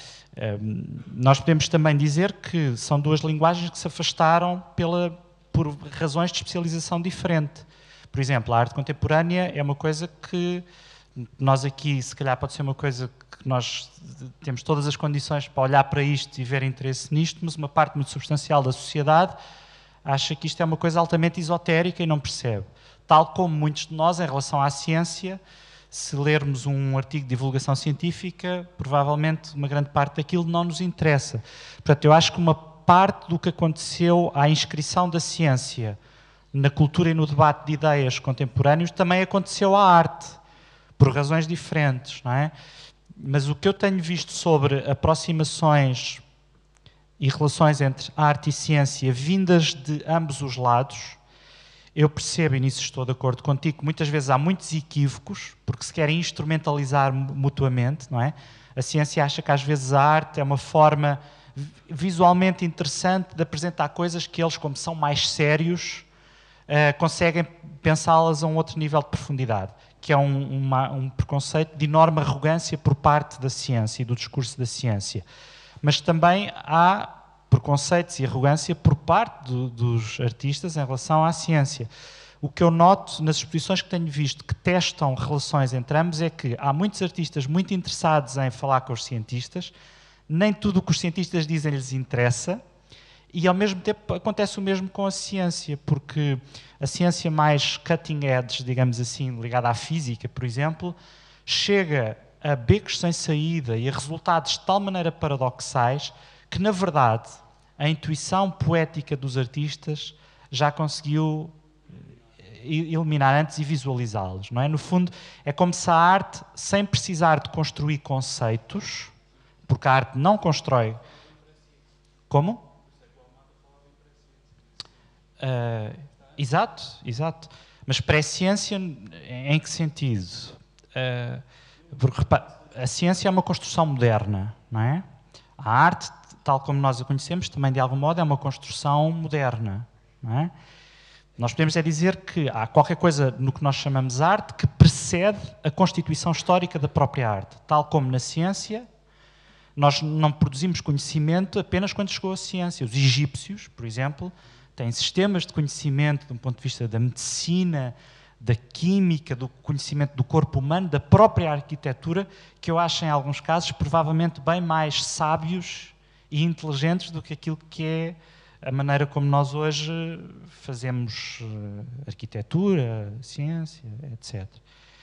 Nós podemos também dizer que são duas linguagens que se afastaram pela, por razões de especialização diferente. Por exemplo, a arte contemporânea é uma coisa que nós aqui, se calhar pode ser uma coisa que nós temos todas as condições para olhar para isto e ver interesse nisto, mas uma parte muito substancial da sociedade acha que isto é uma coisa altamente esotérica e não percebe. Tal como muitos de nós, em relação à ciência, se lermos um artigo de divulgação científica, provavelmente uma grande parte daquilo não nos interessa. Portanto, eu acho que uma parte do que aconteceu à inscrição da ciência na cultura e no debate de ideias contemporâneos também aconteceu à arte, por razões diferentes, não é? Mas o que eu tenho visto sobre aproximações e relações entre arte e ciência vindas de ambos os lados, eu percebo, e nisso estou de acordo contigo, que muitas vezes há muitos equívocos, porque se querem instrumentalizar mutuamente, não é? A ciência acha que às vezes a arte é uma forma visualmente interessante de apresentar coisas que eles, como são mais sérios, uh, conseguem pensá-las a um outro nível de profundidade, que é um, uma, um preconceito de enorme arrogância por parte da ciência e do discurso da ciência. Mas também há preconceitos e arrogância por parte do, dos artistas em relação à ciência. O que eu noto nas exposições que tenho visto que testam relações entre ambos é que há muitos artistas muito interessados em falar com os cientistas, nem tudo o que os cientistas dizem lhes interessa, e ao mesmo tempo acontece o mesmo com a ciência, porque a ciência mais cutting edge, digamos assim, ligada à física, por exemplo, chega a becos sem saída e a resultados de tal maneira paradoxais que, na verdade, a intuição poética dos artistas já conseguiu eliminar antes e visualizá-los, não é? No fundo, é como se a arte, sem precisar de construir conceitos, porque a arte não constrói... Como? Uh, exato, exato. Mas pré-ciência, em que sentido? Uh, porque, repara, a ciência é uma construção moderna, não é? A arte, tal como nós a conhecemos, também de algum modo é uma construção moderna, não é? Nós podemos é dizer que há qualquer coisa no que nós chamamos arte que precede a constituição histórica da própria arte. Tal como na ciência, nós não produzimos conhecimento apenas quando chegou a ciência. Os egípcios, por exemplo, têm sistemas de conhecimento, de um ponto de vista da medicina, da química, do conhecimento do corpo humano, da própria arquitetura, que eu acho, em alguns casos, provavelmente bem mais sábios e inteligentes do que aquilo que é a maneira como nós hoje fazemos arquitetura, ciência, etcétera.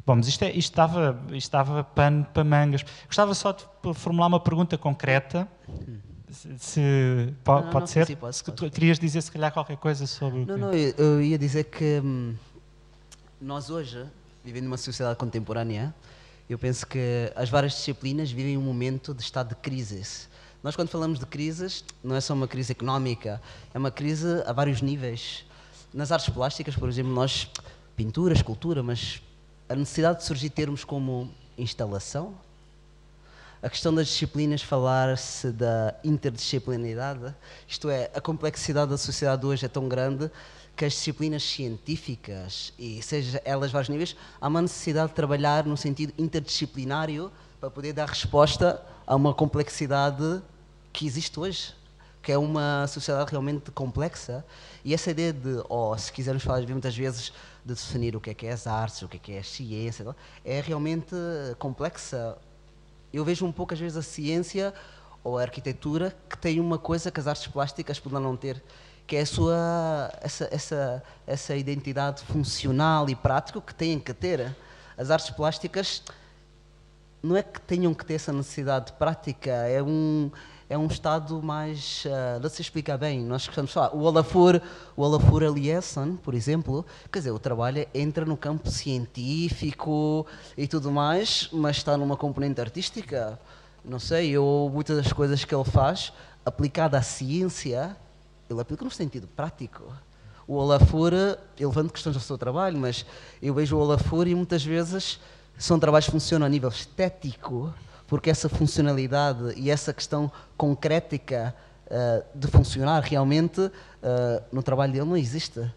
Bom, mas isto, é, isto, estava, isto estava pano para mangas. Gostava só de formular uma pergunta concreta. Se, se, pode, não, pode não, ser? sim, pode, se pode. tu querias dizer, se calhar, qualquer coisa sobre o Não, que... não, eu, eu ia dizer que hum, nós hoje, vivendo numa sociedade contemporânea, eu penso que as várias disciplinas vivem um momento de estado de crise. Nós, quando falamos de crises, não é só uma crise económica, é uma crise a vários níveis. Nas artes plásticas, por exemplo, nós, pintura, escultura, mas a necessidade de surgir termos como instalação, a questão das disciplinas, falar-se da interdisciplinaridade, isto é, a complexidade da sociedade hoje é tão grande que as disciplinas científicas, e seja elas vários níveis, há uma necessidade de trabalhar no sentido interdisciplinário para poder dar resposta a uma complexidade que existe hoje, que é uma sociedade realmente complexa. E essa ideia de, ou oh, se quisermos falar muitas vezes de definir o que é que é as artes, o que é que é a ciência, é realmente complexa. Eu vejo um pouco às vezes a ciência ou a arquitetura que tem uma coisa que as artes plásticas poderão não ter, que é a sua, essa, essa, essa identidade funcional e prática que têm que ter. As artes plásticas não é que tenham que ter essa necessidade prática, é um, é um estado mais... Uh, não se explica bem, nós gostamos de falar. O Olafur, o Olafur Eliasson, por exemplo, quer dizer, o trabalho entra no campo científico e tudo mais, mas está numa componente artística. Não sei, eu, muitas das coisas que ele faz, aplicada à ciência, ele aplica no sentido prático. O Olafur, ele levanta questões do seu trabalho, mas eu vejo o Olafur e muitas vezes são trabalhos que funcionam a nível estético, porque essa funcionalidade e essa questão concrética uh, de funcionar realmente uh, no trabalho dele não existe.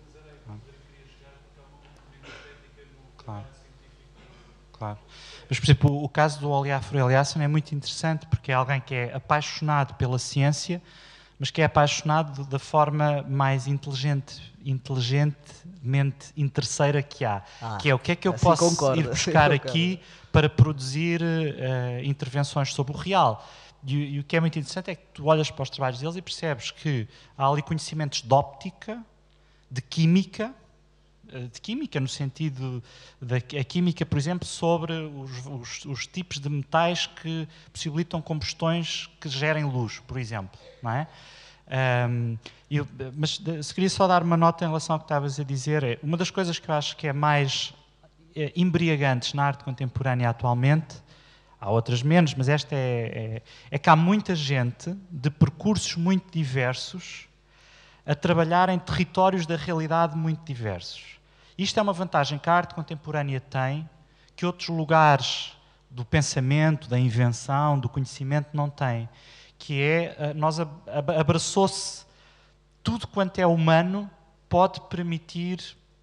Claro. Claro. Mas, por exemplo, o caso do Olafur Eliasson é muito interessante porque é alguém que é apaixonado pela ciência, mas que é apaixonado da forma mais inteligente, inteligentemente interesseira que há. Ah, que é o que é que eu assim posso concordo, ir buscar aqui para produzir uh, intervenções sobre o real. E, e o que é muito interessante é que tu olhas para os trabalhos deles e percebes que há ali conhecimentos de óptica, de química, de química no sentido da a química, por exemplo, sobre os, os, os tipos de metais que possibilitam combustões que gerem luz, por exemplo, não é? Um, eu, mas se queria só dar uma nota em relação ao que estavas a dizer, é, uma das coisas que eu acho que é mais é, embriagantes na arte contemporânea atualmente, há outras menos, mas esta é, é, é que há muita gente de percursos muito diversos a trabalhar em territórios da realidade muito diversos. Isto é uma vantagem que a arte contemporânea tem, que outros lugares do pensamento, da invenção, do conhecimento não têm, que é, nós abraçou-se tudo quanto é humano pode permitir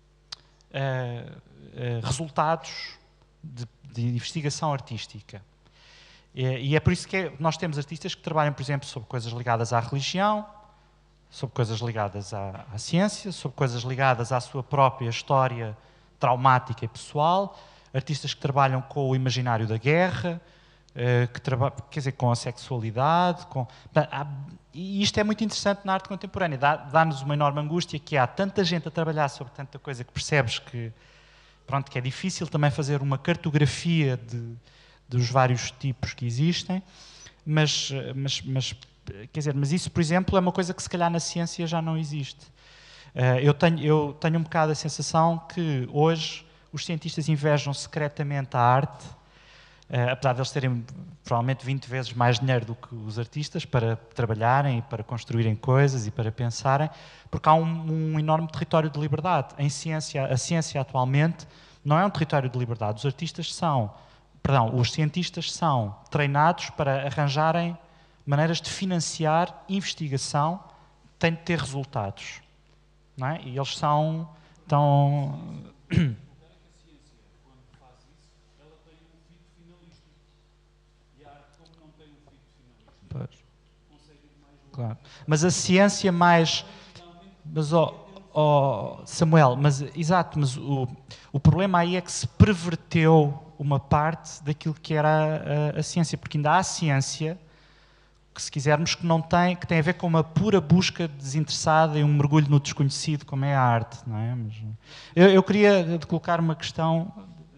uh, uh, resultados de, de investigação artística. E, e é por isso que é, nós temos artistas que trabalham, por exemplo, sobre coisas ligadas à religião, sobre coisas ligadas à, à ciência, sobre coisas ligadas à sua própria história traumática e pessoal, artistas que trabalham com o imaginário da guerra, uh, que trabalham, quer dizer, com a sexualidade, com... Há, e isto é muito interessante na arte contemporânea, dá, dá-nos uma enorme angústia que há tanta gente a trabalhar sobre tanta coisa que percebes que, pronto, que é difícil também fazer uma cartografia de, dos vários tipos que existem, mas, mas, mas quer dizer, mas isso, por exemplo, é uma coisa que se calhar na ciência já não existe. Uh, eu, tenho, eu tenho um bocado a sensação que hoje os cientistas invejam secretamente a arte, uh, apesar de eles terem provavelmente vinte vezes mais dinheiro do que os artistas para trabalharem, para construírem coisas e para pensarem, porque há um, um enorme território de liberdade. Em ciência, a ciência atualmente não é um território de liberdade. Os artistas são, perdão, os cientistas são treinados para arranjarem maneiras de financiar investigação, tem de ter resultados, não é? E eles são tão... A ciência, quando faz isso, ela tem um fito finalístico. E a arte, como não tem um fito finalístico, pois. Consegue ir mais longe. Claro. Mas a ciência mais... Mas, oh, oh, Samuel, mas, exato, mas o, o problema aí é que se perverteu uma parte daquilo que era a, a, a ciência, porque ainda há a ciência que, se quisermos, que não tem, que tem a ver com uma pura busca desinteressada e um mergulho no desconhecido, como é a arte, não é? Mas, eu, eu queria colocar uma questão,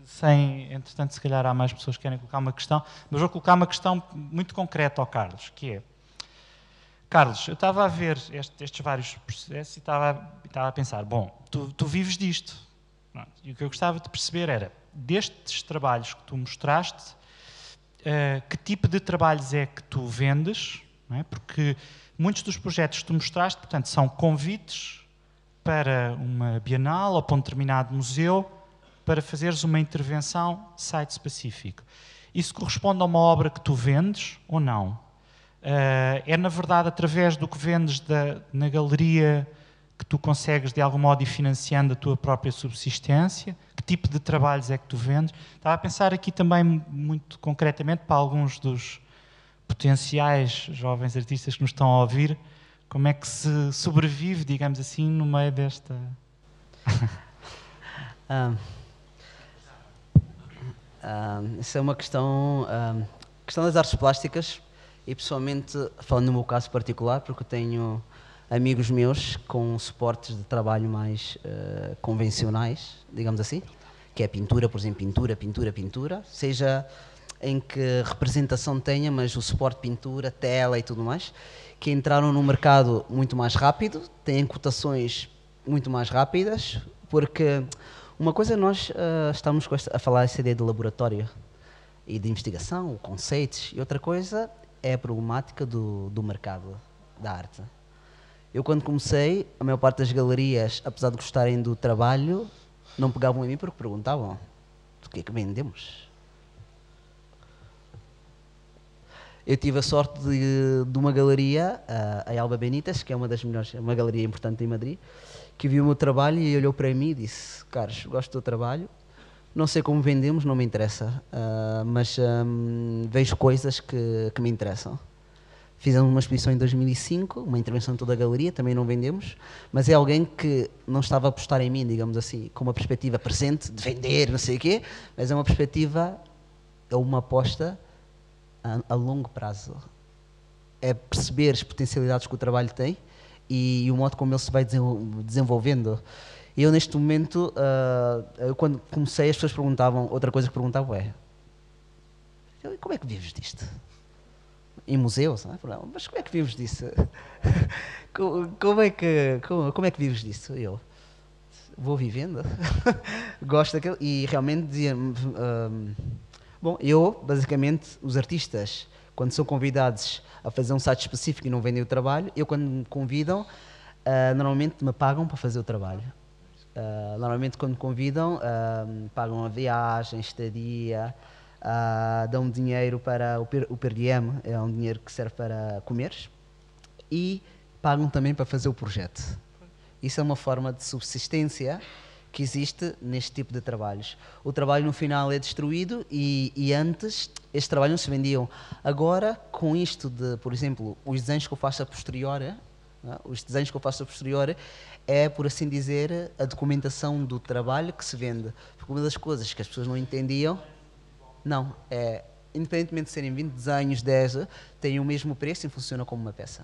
sem, entretanto, se calhar há mais pessoas que querem colocar uma questão, mas vou colocar uma questão muito concreta ao Carlos, que é, Carlos, eu estava a ver este, estes vários processos e estava, estava a pensar, bom, tu, tu vives disto, e o que eu gostava de perceber era, destes trabalhos que tu mostraste, uh, que tipo de trabalhos é que tu vendes, não é? Porque muitos dos projetos que tu mostraste, portanto, são convites para uma bienal ou para um determinado museu para fazeres uma intervenção site-específico. Isso corresponde a uma obra que tu vendes ou não? Uh, é, na verdade, através do que vendes da, na galeria que tu consegues, de algum modo, ir financiando a tua própria subsistência? Que tipo de trabalhos é que tu vendes? Estava a pensar aqui também, muito concretamente, para alguns dos potenciais jovens artistas que nos estão a ouvir, como é que se sobrevive, digamos assim, no meio desta... um, um, isso é uma questão... Um, questão das artes plásticas, e pessoalmente, falando no meu caso particular, porque eu tenho amigos meus com suportes de trabalho mais uh, convencionais, digamos assim, que é pintura, por exemplo, pintura, pintura, pintura, seja em que representação tenha, mas o suporte pintura, tela e tudo mais, que entraram no mercado muito mais rápido, têm cotações muito mais rápidas, porque uma coisa é nós uh, estamos a falar essa ideia de laboratório e de investigação, conceitos, e outra coisa é a problemática do, do mercado da arte. Eu, quando comecei, a maior parte das galerias, apesar de gostarem do trabalho, não pegavam em mim porque perguntavam o que é que vendemos. Eu tive a sorte de, de uma galeria, a Alba Benítez, que é uma das melhores, uma galeria importante em Madrid, que viu o meu trabalho e olhou para mim e disse: Carlos, gosto do teu trabalho, não sei como vendemos, não me interessa, uh, mas um, vejo coisas que, que me interessam. Fizemos uma exposição em dois mil e cinco, uma intervenção de toda a galeria, também não vendemos, mas é alguém que não estava a apostar em mim, digamos assim, com uma perspectiva presente de vender, não sei o quê, mas é uma perspectiva, é uma aposta a, a longo prazo. É perceber as potencialidades que o trabalho tem e, e o modo como ele se vai desenvolvendo. E eu, neste momento, uh, eu, quando comecei, as pessoas perguntavam, outra coisa que perguntavam é: como é que vives disto? Em museus, não é? Mas como é que vives disso? como, como, é que, como, como é que vives disso? Eu vou vivendo, gosto daquilo, e realmente dizia, um, bom, eu, basicamente, os artistas, quando são convidados a fazer um site específico e não vendem o trabalho, eu, quando me convidam, uh, normalmente me pagam para fazer o trabalho. Uh, normalmente, quando me convidam, uh, pagam a viagem, estadia, Uh, dão dinheiro para o per, o per diem, é um dinheiro que serve para comeres, e pagam também para fazer o projeto. Isso é uma forma de subsistência que existe neste tipo de trabalhos. O trabalho no final é destruído e, e antes este trabalho não se vendiam. Agora, com isto de, por exemplo, os desenhos que eu faço a posteriori, né, os desenhos que eu faço a posteriori é, por assim dizer, a documentação do trabalho que se vende. Porque uma das coisas que as pessoas não entendiam, não, é, independentemente de serem vinte desenhos, dez, têm o mesmo preço e funcionam como uma peça.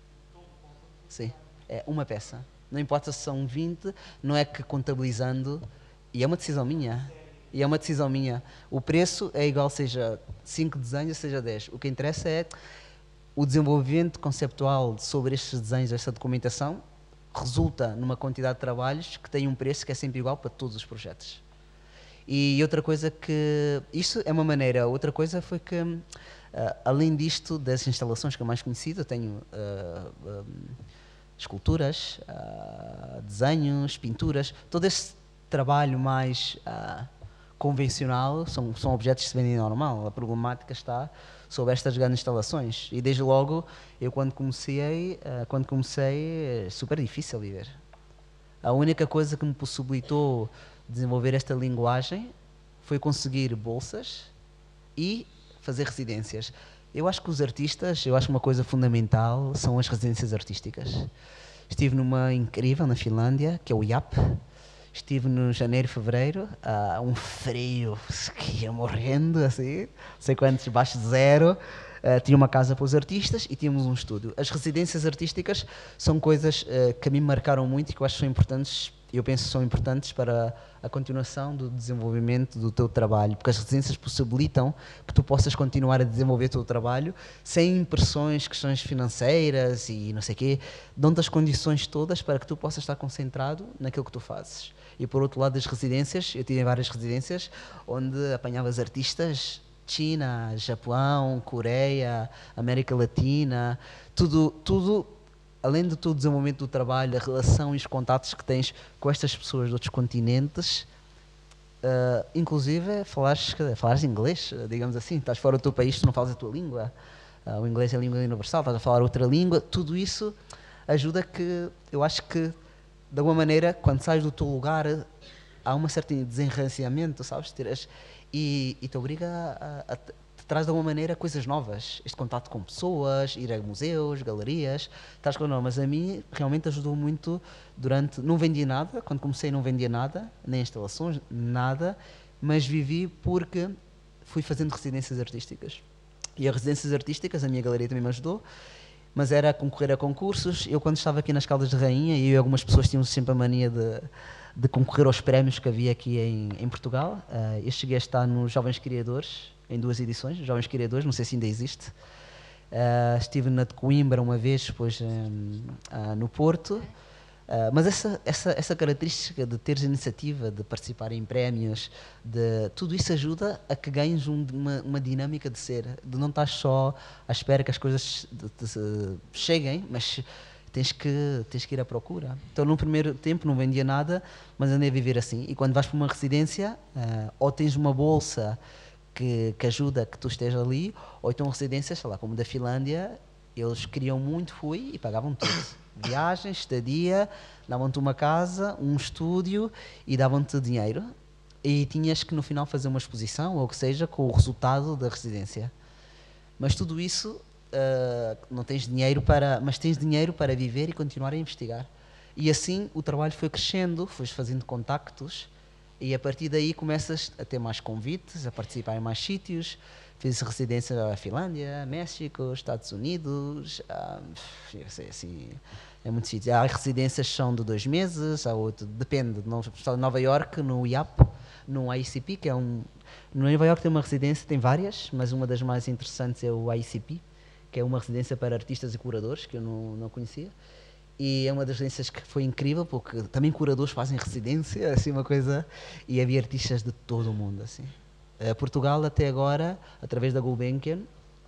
Sim, é uma peça. Não importa se são vinte, não é que contabilizando, e é uma decisão minha, e é uma decisão minha. O preço é igual, seja cinco desenhos, seja dez. O que interessa é o desenvolvimento conceptual sobre estes desenhos, esta documentação, resulta numa quantidade de trabalhos que tem um preço que é sempre igual para todos os projetos. E outra coisa que... Isso é uma maneira. Outra coisa foi que, uh, além disto, das instalações que eu mais conhecido, eu tenho uh, um, esculturas, uh, desenhos, pinturas, todo esse trabalho mais uh, convencional são, são objetos que se vendem normal. A problemática está sobre estas grandes instalações. E desde logo, eu quando comecei, uh, quando comecei, é super difícil viver. A única coisa que me possibilitou desenvolver esta linguagem foi conseguir bolsas e fazer residências. Eu acho que os artistas, eu acho que uma coisa fundamental são as residências artísticas. Estive numa incrível na Finlândia, que é o I A P. Estive no janeiro, fevereiro, uh, um frio que ia morrendo, assim, não sei quantos, baixo de zero. Uh, tinha uma casa para os artistas e tínhamos um estúdio. As residências artísticas são coisas uh, que a mim me marcaram muito e que eu acho que são importantes, eu penso que são importantes para a continuação do desenvolvimento do teu trabalho, porque as residências possibilitam que tu possas continuar a desenvolver o teu trabalho sem pressões, questões financeiras e não sei o quê, dão-te as condições todas para que tu possas estar concentrado naquilo que tu fazes. E por outro lado, das residências, eu tive várias residências onde apanhavas artistas China, Japão, Coreia, América Latina, tudo, tudo, além do teu desenvolvimento do trabalho, a relação e os contatos que tens com estas pessoas de outros continentes, uh, inclusive falares, falares inglês, digamos assim, estás fora do teu país, tu não falas a tua língua, uh, o inglês é a língua universal, estás a falar outra língua, tudo isso ajuda que, eu acho que, de alguma maneira, quando sais do teu lugar, há um certo desenranciamento, sabes, tiras... E, e te obriga a, a, a te traz de alguma maneira coisas novas, este contato com pessoas, ir a museus, galerias, estás com normas. A mim realmente ajudou muito durante, não vendia nada, quando comecei não vendia nada, nem instalações, nada, mas vivi porque fui fazendo residências artísticas. E as residências artísticas, a minha galeria também me ajudou, mas era concorrer a concursos. Eu quando estava aqui nas Caldas de Rainha, e eu, algumas pessoas tinham sempre a mania de... de concorrer aos prémios que havia aqui em, em Portugal. Uh, eu cheguei a estar nos Jovens Criadores, em duas edições, Jovens Criadores, não sei se ainda existe. Uh, estive na de Coimbra uma vez, depois um, uh, no Porto. Uh, mas essa, essa, essa característica de teres iniciativa, de participar em prémios, de, tudo isso ajuda a que ganhes um, uma, uma dinâmica de ser, de não estar só à espera que as coisas de, de, de, cheguem, mas... Tens que, tens que ir à procura. Então, no primeiro tempo, não vendia nada, mas andei a viver assim. E quando vais para uma residência, uh, ou tens uma bolsa que, que ajuda a que tu estejas ali, ou então residências, sei lá, como da Finlândia, eles queriam muito, fui e pagavam tudo. Viagens, estadia, davam-te uma casa, um estúdio e davam-te dinheiro. E tinhas que, no final, fazer uma exposição, ou o que seja, com o resultado da residência. Mas tudo isso... Uh, não tens dinheiro para, mas tens dinheiro para viver e continuar a investigar. E assim o trabalho foi crescendo, foste fazendo contactos e a partir daí começas a ter mais convites, a participar em mais sítios. Fiz residência na Finlândia, México, Estados Unidos, uh, eu sei, assim, é muito sítio. Há residências que são de dois meses, há outro, depende. Em Nova York, no I A P, no I C P, que é um... No Nova York tem uma residência, tem várias, mas uma das mais interessantes é o I C P, que é uma residência para artistas e curadores, que eu não, não conhecia. E é uma das residências que foi incrível, porque também curadores fazem residência, assim, uma coisa... E havia artistas de todo o mundo, assim. Uh, Portugal, até agora, através da Gulbenkian,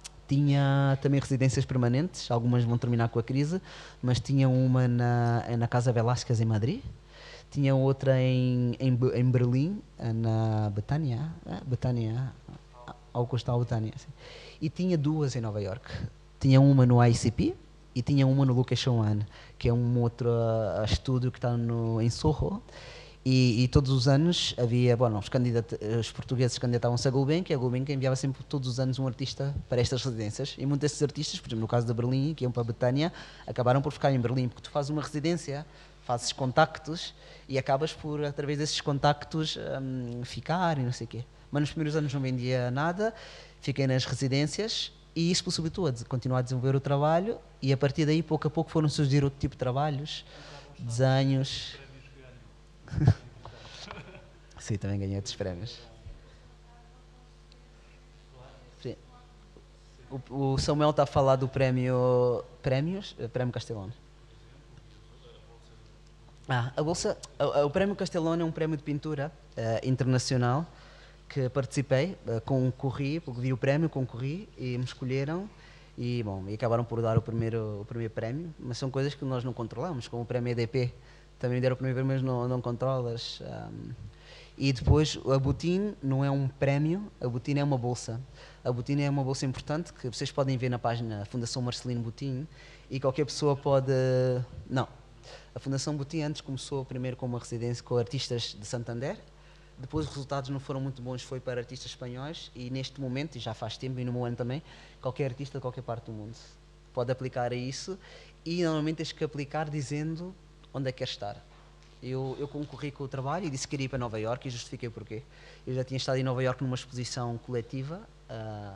tinha também residências permanentes, algumas vão terminar com a crise, mas tinha uma na, na Casa Velázquez, em Madrid, tinha outra em, em, em Berlim, na Betânia, é? Betânia, Augusta Betânia, assim. E tinha duas em Nova York. Tinha uma no I C P e tinha uma no Location One, que é um outro uh, estúdio que está no, em Soho. E, e todos os anos havia, bom, os, os portugueses candidatavam-se a Gulbenkian, e a Gulbenkian enviava sempre todos os anos um artista para estas residências. E muitos desses artistas, por exemplo, no caso da Berlim, que iam para a Betânia, acabaram por ficar em Berlim, porque tu fazes uma residência, fazes contactos e acabas por, através desses contactos, um, ficar e não sei o quê. Mas nos primeiros anos não vendia nada, fiquei nas residências e isso possibilitou a continuar a desenvolver o trabalho e a partir daí, pouco a pouco, foram surgir outro tipo de trabalhos, desenhos. Sim, também ganhei outros prémios. Sim. O, o Samuel está a falar do prémio... Prémios? Prémio Castelão. Ah, a bolsa... O, o prémio Castelão é um prémio de pintura uh, internacional que participei, uh, concorri, porque vi o prémio, concorri e me escolheram e, bom, e acabaram por dar o primeiro, o primeiro prémio, mas são coisas que nós não controlamos, como o prémio E D P, também deram o primeiro prémio, mas não, não controlas. Um, e depois, a Botim não é um prémio, a Botim é uma bolsa. A Botim é uma bolsa importante, que vocês podem ver na página Fundação Marcelino Botim, e qualquer pessoa pode... Não, a Fundação Botim antes começou primeiro com uma residência com artistas de Santander. Depois os resultados não foram muito bons, foi para artistas espanhóis e neste momento, e já faz tempo, e no meu ano também, qualquer artista de qualquer parte do mundo pode aplicar a isso e normalmente tens que aplicar dizendo onde é que queres estar. Eu, eu concorri com o trabalho e disse que queria ir para Nova Iorque e justifiquei porquê. Eu já tinha estado em Nova Iorque numa exposição coletiva uh,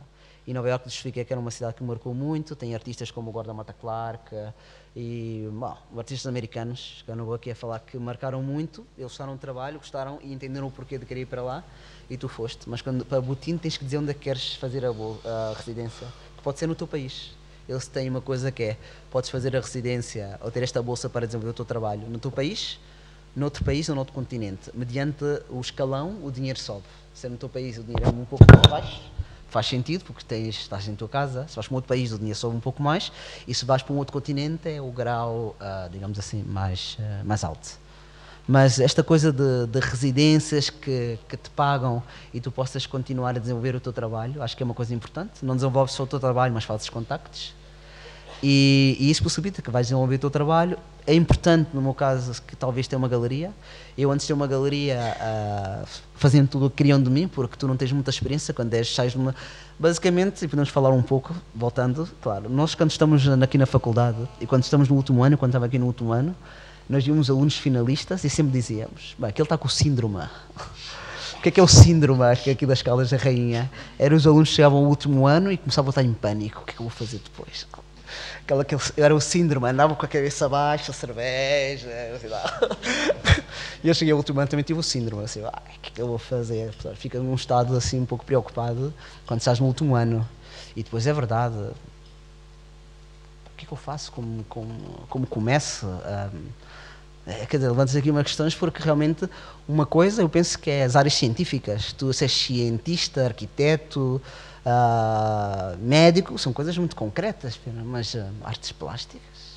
E Nova Iorque justifica que era uma cidade que me marcou muito, tem artistas como o Gordon Matta Clark e bom, artistas americanos, que eu não vou aqui a falar, que marcaram muito, eles gostaram do trabalho, gostaram e entenderam o porquê de querer ir para lá e tu foste. Mas quando, para Botim tens que dizer onde é que queres fazer a, a residência, que pode ser no teu país. Eles têm uma coisa que é, podes fazer a residência ou ter esta bolsa para desenvolver o teu trabalho no teu país, noutro país ou noutro continente. Mediante o escalão, o dinheiro sobe. Se é no teu país o dinheiro é um pouco mais baixo, faz sentido, porque tens, estás em tua casa. Se vais para um outro país, o dinheiro sobe um pouco mais, e se vais para um outro continente, é o grau, uh, digamos assim, mais, uh, mais alto. Mas esta coisa de, de residências que, que te pagam e tu possas continuar a desenvolver o teu trabalho, acho que é uma coisa importante. Não desenvolves só o teu trabalho, mas fazes contactos. E, e isso possibilita que vais desenvolver o teu trabalho. É importante, no meu caso, que talvez tenha uma galeria. Eu, antes de ter uma galeria, uh, fazendo tudo o que queriam de mim, porque tu não tens muita experiência, quando és, sais de uma... Basicamente, e podemos falar um pouco, voltando, claro, nós quando estamos aqui na faculdade, e quando estamos no último ano, quando estava aqui no último ano, nós víamos alunos finalistas e sempre dizíamos, bem, aquele está com o síndrome. O que é que é o síndrome aqui das Caldas da Rainha? Eram os alunos que chegavam ao último ano e começavam a estar em pânico. O que é que eu vou fazer depois? Aquela, aquele, era o síndrome, andavam com a cabeça abaixo, a cerveja, assim lá. E eu cheguei ao último ano, também tive o síndrome, assim, ah, o que é que eu vou fazer? Fica num estado assim um pouco preocupado quando estás no último ano. E depois é verdade, o que é que eu faço? Como, como, como começo? Um, é, quer dizer, levantas aqui umas questões porque realmente uma coisa, eu penso que é as áreas científicas. Tu és cientista, arquiteto, Uh, médico, são coisas muito concretas, mas uh, artes plásticas,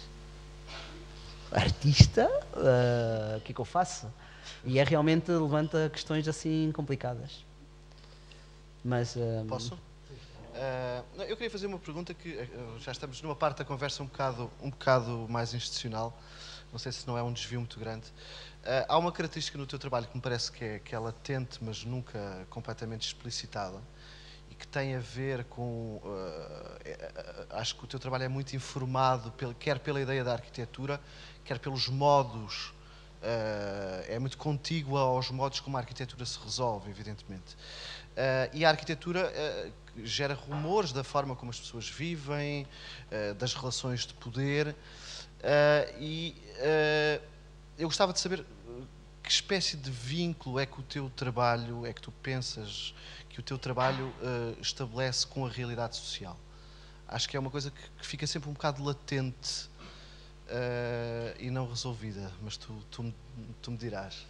artista, uh, o que é que eu faço? E é realmente, levanta questões assim complicadas. Mas uh, posso? Uh, eu queria fazer uma pergunta que uh, já estamos numa parte da conversa um bocado, um bocado mais institucional, não sei se não é um desvio muito grande. Uh, há uma característica no teu trabalho que me parece que é, que é latente, mas nunca completamente explicitada, que tem a ver com, uh, acho que o teu trabalho é muito informado, pel, quer pela ideia da arquitetura, quer pelos modos, uh, é muito contígua aos modos como a arquitetura se resolve, evidentemente. Uh, e a arquitetura uh, gera rumores da forma como as pessoas vivem, uh, das relações de poder, uh, e uh, eu gostava de saber que espécie de vínculo é que o teu trabalho, é que tu pensas que o teu trabalho uh, estabelece com a realidade social. Acho que é uma coisa que, que fica sempre um bocado latente uh, e não resolvida, mas tu, tu, tu me dirás.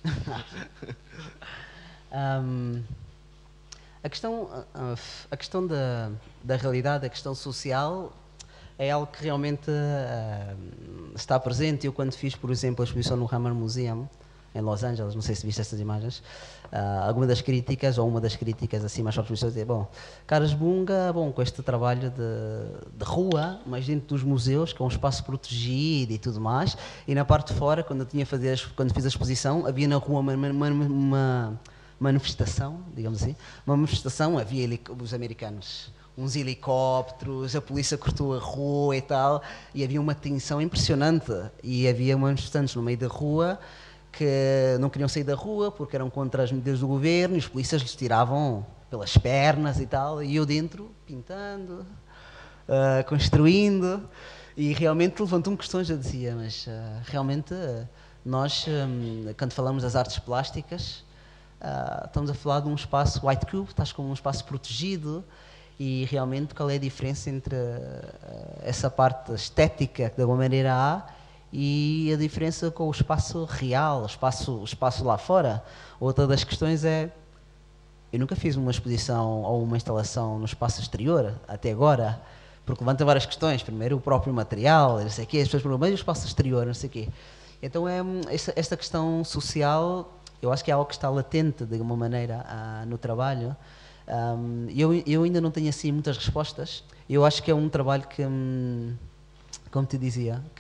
um, a questão, a questão da, da realidade, a questão social, é algo que realmente uh, está presente. Eu, quando fiz, por exemplo, a exposição no Hammer Museum, em Los Angeles, não sei se viste essas imagens, uh, alguma das críticas, ou uma das críticas assim mais fortes, dizer, bom, Carlos Bunga, bom, com este trabalho de, de rua, mas dentro dos museus, que é um espaço protegido e tudo mais, e na parte de fora, quando eu tinha fazer, quando fiz a exposição, havia na rua uma, uma, uma manifestação, digamos assim, uma manifestação, havia os americanos, uns helicópteros, a polícia cortou a rua e tal, e havia uma tensão impressionante, e havia manifestantes no meio da rua, que não queriam sair da rua porque eram contra as medidas do governo e os polícias lhes tiravam pelas pernas e tal, e eu dentro, pintando, uh, construindo, e realmente levantou-me questões. Eu dizia, mas uh, realmente uh, nós, um, quando falamos das artes plásticas, uh, estamos a falar de um espaço white cube, estás com um espaço protegido, e realmente qual é a diferença entre uh, essa parte estética que de alguma maneira há e a diferença com o espaço real, o espaço, o espaço lá fora? Outra das questões é, eu nunca fiz uma exposição ou uma instalação no espaço exterior, até agora, porque levanta várias questões. Primeiro, o próprio material, não sei o quê, as pessoas perguntam, mas o espaço exterior, não sei o quê. Então, é, esta, esta questão social, eu acho que é algo que está latente, de alguma maneira, ah, no trabalho. Um, eu, eu ainda não tenho, assim, muitas respostas. Eu acho que é um trabalho que... Hum, como te dizia, que,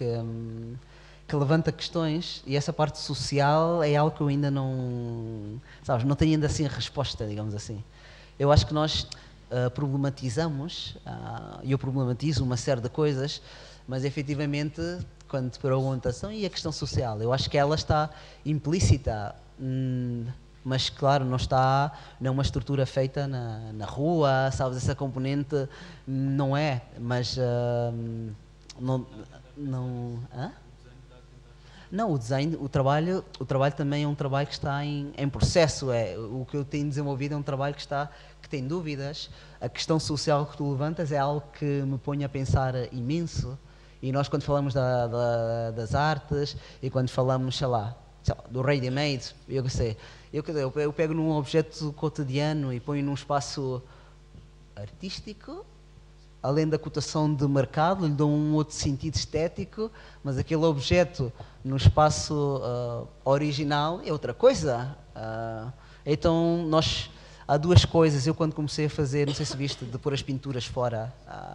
que levanta questões, e essa parte social é algo que eu ainda não, sabes, não tenho ainda assim a resposta, digamos assim. Eu acho que nós uh, problematizamos, uh, eu problematizo uma série de coisas, mas efetivamente, quando te perguntas, e a questão social, eu acho que ela está implícita hum, mas claro, não está, não é uma estrutura feita na, na rua, sabes, essa componente não é, mas uh, não, não, hã? Não, o design, o trabalho, o trabalho também é um trabalho que está em, em processo, é, o que eu tenho desenvolvido é um trabalho que está, que tem dúvidas, a questão social que tu levantas é algo que me põe a pensar imenso, e nós quando falamos da, da, das artes, e quando falamos, sei lá, sei lá do ready-made, eu que sei, eu, eu, eu pego num objeto cotidiano e ponho num espaço artístico, além da cotação de mercado, lhe dou um outro sentido estético, mas aquele objeto no espaço uh, original é outra coisa. Uh, então, nós, há duas coisas. Eu, quando comecei a fazer, não sei se viste, de pôr as pinturas fora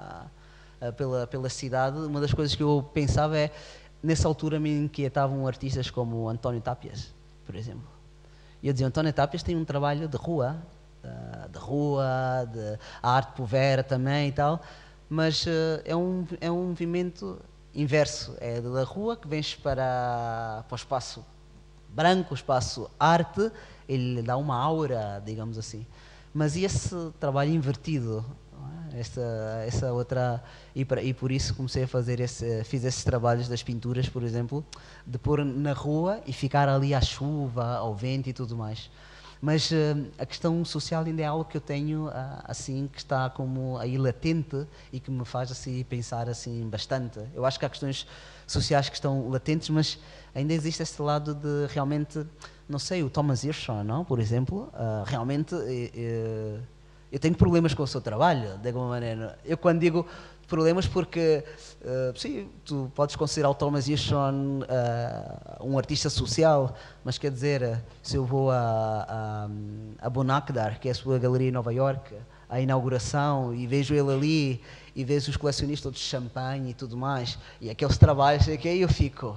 uh, uh, pela, pela cidade, uma das coisas que eu pensava é, nessa altura me inquietavam artistas como António Tapias, por exemplo. E eu dizia, António Tapias tem um trabalho de rua, uh, de rua, de a arte povera também e tal, mas uh, é, um, é um movimento inverso, é da rua que vens para, para o espaço branco, o espaço arte, ele dá uma aura, digamos assim. Mas e esse trabalho invertido, essa, essa outra, e, para, e por isso comecei a fazer esse, fiz esses trabalhos das pinturas, por exemplo, de pôr na rua e ficar ali à chuva, ao vento e tudo mais. Mas uh, a questão social ainda é algo que eu tenho uh, assim, que está como aí latente e que me faz assim pensar assim bastante. Eu acho que há questões sociais que estão latentes, mas ainda existe esse lado de realmente, não sei, o Thomas Hirschhorn, não? Por exemplo, uh, realmente uh, uh, eu tenho problemas com o seu trabalho, de alguma maneira. Eu quando digo problemas porque, uh, sim, tu podes considerar o Thomas Hirschhorn uh, um artista social, mas quer dizer, se eu vou a, a, a Bonakdar, que é a sua galeria em Nova Iorque, à inauguração, e vejo ele ali, e vejo os colecionistas de champanhe e tudo mais, e aqueles trabalhos, é que aí eu fico...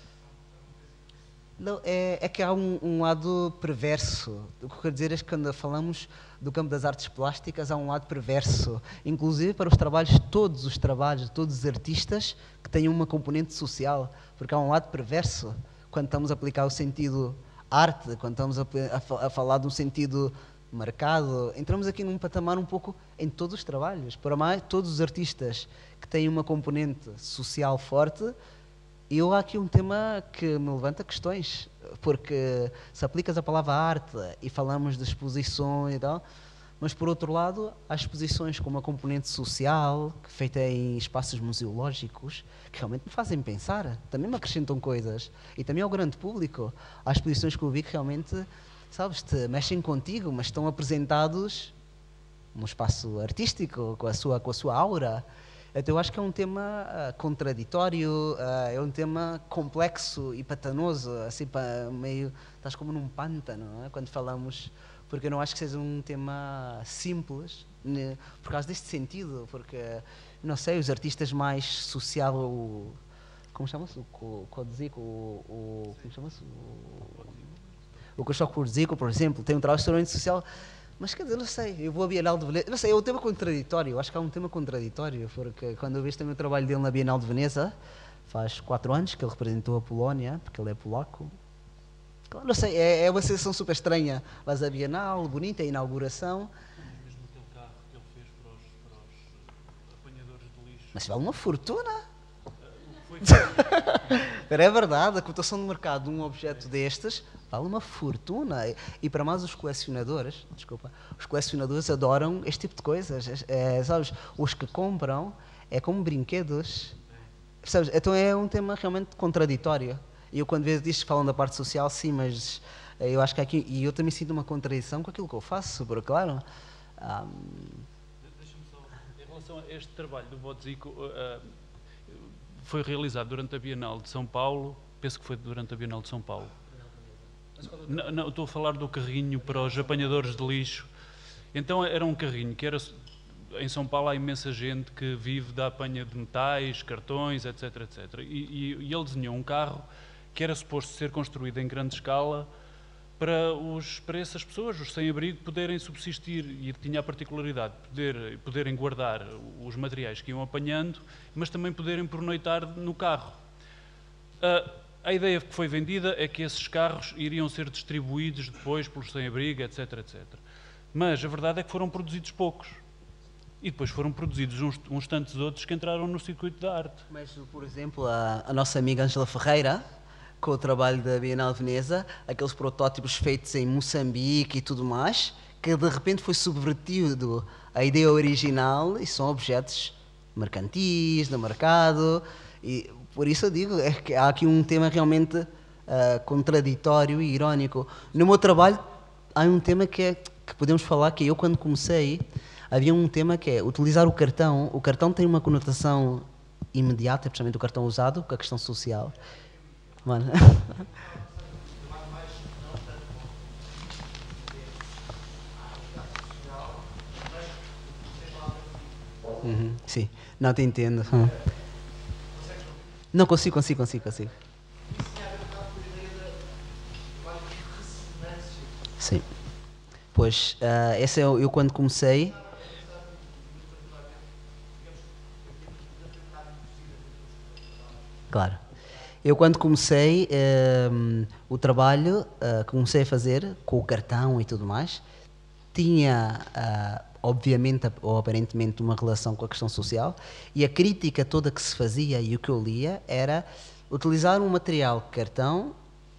Não, é, é que há um, um lado perverso. O que eu quero dizer é que quando falamos do campo das artes plásticas, há um lado perverso. Inclusive para os trabalhos, todos os trabalhos, todos os artistas que tenham uma componente social. Porque há um lado perverso quando estamos a aplicar o sentido arte, quando estamos a, a, a falar de um sentido mercado. Entramos aqui num patamar um pouco em todos os trabalhos. Para mais, todos os artistas que têm uma componente social forte. E eu há aqui um tema que me levanta questões, porque se aplicas a palavra arte e falamos de exposições e tal, mas por outro lado há exposições com uma componente social, feita em espaços museológicos, que realmente me fazem pensar, também me acrescentam coisas. E também ao grande público, há exposições que eu vi que realmente, sabes, te mexem contigo, mas estão apresentados num espaço artístico, com a sua, com a sua aura. Então eu acho que é um tema uh, contraditório, uh, é um tema complexo e patanoso, assim, pa, meio, estás como num pântano, não é? Quando falamos, porque eu não acho que seja um tema simples, né, por causa deste sentido, porque, não sei, os artistas mais social, o, como chama-se? O Kodzico, o, o, como chama-se? O, o Koshok Kodzico, por exemplo, tem um trabalho extremamente social. Mas quer dizer, não sei, eu vou à Bienal de Veneza, não sei, é um tema contraditório, eu acho que há um tema contraditório, porque quando eu vejo também o trabalho dele na Bienal de Veneza, faz quatro anos que ele representou a Polónia, porque ele é polaco, não sei, é, é uma sensação super estranha, mas a Bienal, bonita, a inauguração... Mesmo aquele carro que ele fez para os, para os apanhadores de lixo... Mas vale uma fortuna! Foi É verdade, a cotação de mercado de um objeto destes vale uma fortuna. E para mais os colecionadores, desculpa, os colecionadores adoram este tipo de coisas. É, sabes, os que compram é como brinquedos. Sabes, então é um tema realmente contraditório. E eu quando vezes diz que falam da parte social, sim, mas eu acho que aqui, e eu também sinto uma contradição com aquilo que eu faço, porque claro... Um... Deixa-me só, em relação a este trabalho do Bodzico, uh, foi realizado durante a Bienal de São Paulo, penso que foi durante a Bienal de São Paulo. Não, não, estou a falar do carrinho para os apanhadores de lixo. Então era um carrinho que era... Em São Paulo há imensa gente que vive da apanha de metais, cartões, etc, etcétera. E, e, e ele desenhou um carro que era suposto ser construído em grande escala para, os, para essas pessoas, os sem-abrigo, poderem subsistir. E tinha a particularidade de poder, poderem guardar os materiais que iam apanhando, mas também poderem pernoitar no carro. Uh, a ideia que foi vendida é que esses carros iriam ser distribuídos depois pelos sem-abrigo, etc, etcétera. Mas a verdade é que foram produzidos poucos. E depois foram produzidos uns, uns tantos outros que entraram no circuito da arte. Mas, por exemplo, a, a nossa amiga Ângela Ferreira, com o trabalho da Bienal de Veneza, aqueles protótipos feitos em Moçambique e tudo mais, que de repente foi subvertido a ideia original e são objetos mercantis, no mercado, e por isso eu digo é que há aqui um tema realmente uh, contraditório e irónico. No meu trabalho há um tema que, é, que podemos falar, que eu quando comecei, havia um tema que é utilizar o cartão. O cartão tem uma conotação imediata, principalmente o cartão usado, com a questão social. Mano. Uhum, sim, não te entendo. Hum. Não consigo, consigo, consigo, consigo. Sim. Pois, uh, esse é eu, eu quando comecei. Claro. Eu quando comecei um, o trabalho, uh, comecei a fazer com o cartão e tudo mais, tinha, uh, obviamente ou aparentemente, uma relação com a questão social, e a crítica toda que se fazia e o que eu lia era utilizar um material cartão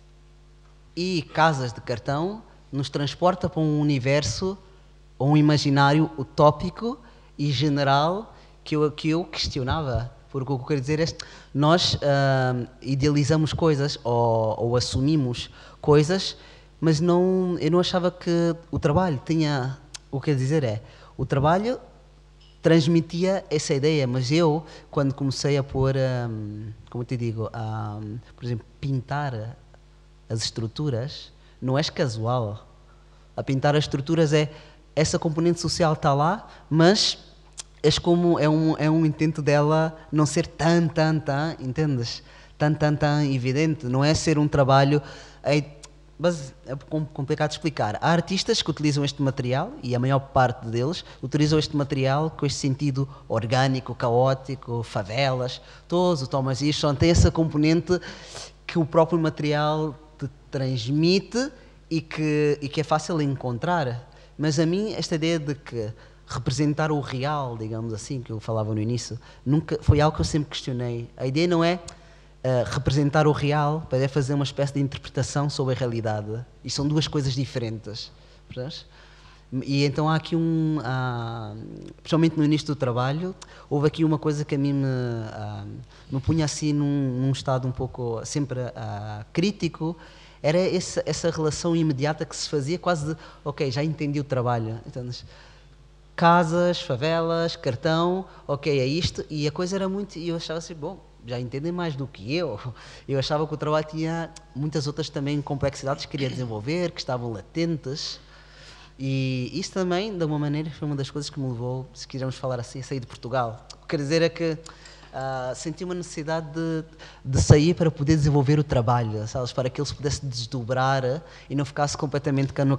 e casas de cartão nos transporta para um universo ou um imaginário utópico e general que eu, que eu questionava. Porque o que eu quero dizer é que nós uh, idealizamos coisas ou, ou assumimos coisas, mas não, eu não achava que o trabalho tinha... O que eu quero dizer é, o trabalho transmitia essa ideia, mas eu, quando comecei a pôr, um, como te digo, a, por exemplo, pintar as estruturas, não és casual. A pintar as estruturas é, essa componente social está lá, mas... és como, é um, é um intento dela não ser tão, tão, tão, entendes? Tão, tão, tão evidente. Não é ser um trabalho... É, mas é complicado de explicar. Há artistas que utilizam este material, e a maior parte deles utilizam este material com este sentido orgânico, caótico, favelas, todos, o Thomas Easton tem essa componente que o próprio material te transmite e que, e que é fácil de encontrar. Mas a mim, esta ideia de que representar o real, digamos assim, que eu falava no início, nunca foi algo que eu sempre questionei. A ideia não é uh, representar o real para fazer uma espécie de interpretação sobre a realidade. E são duas coisas diferentes. Percebes? E então há aqui um... Uh, principalmente no início do trabalho, houve aqui uma coisa que a mim me, uh, me punha assim num, num estado um pouco sempre uh, crítico. Era essa, essa relação imediata que se fazia quase de, ok, já entendi o trabalho. Entendes? Casas, favelas, cartão, ok, é isto, e a coisa era muito, e eu achava assim, bom, já entendem mais do que eu. Eu achava que o trabalho tinha muitas outras também complexidades que queria desenvolver, que estavam latentes, e isso também, de uma maneira, foi uma das coisas que me levou, se quisermos falar assim, a sair de Portugal. O que quer dizer é que uh, senti uma necessidade de, de sair para poder desenvolver o trabalho, sabes? Para que ele se pudesse desdobrar uh, e não ficasse completamente cano, uh,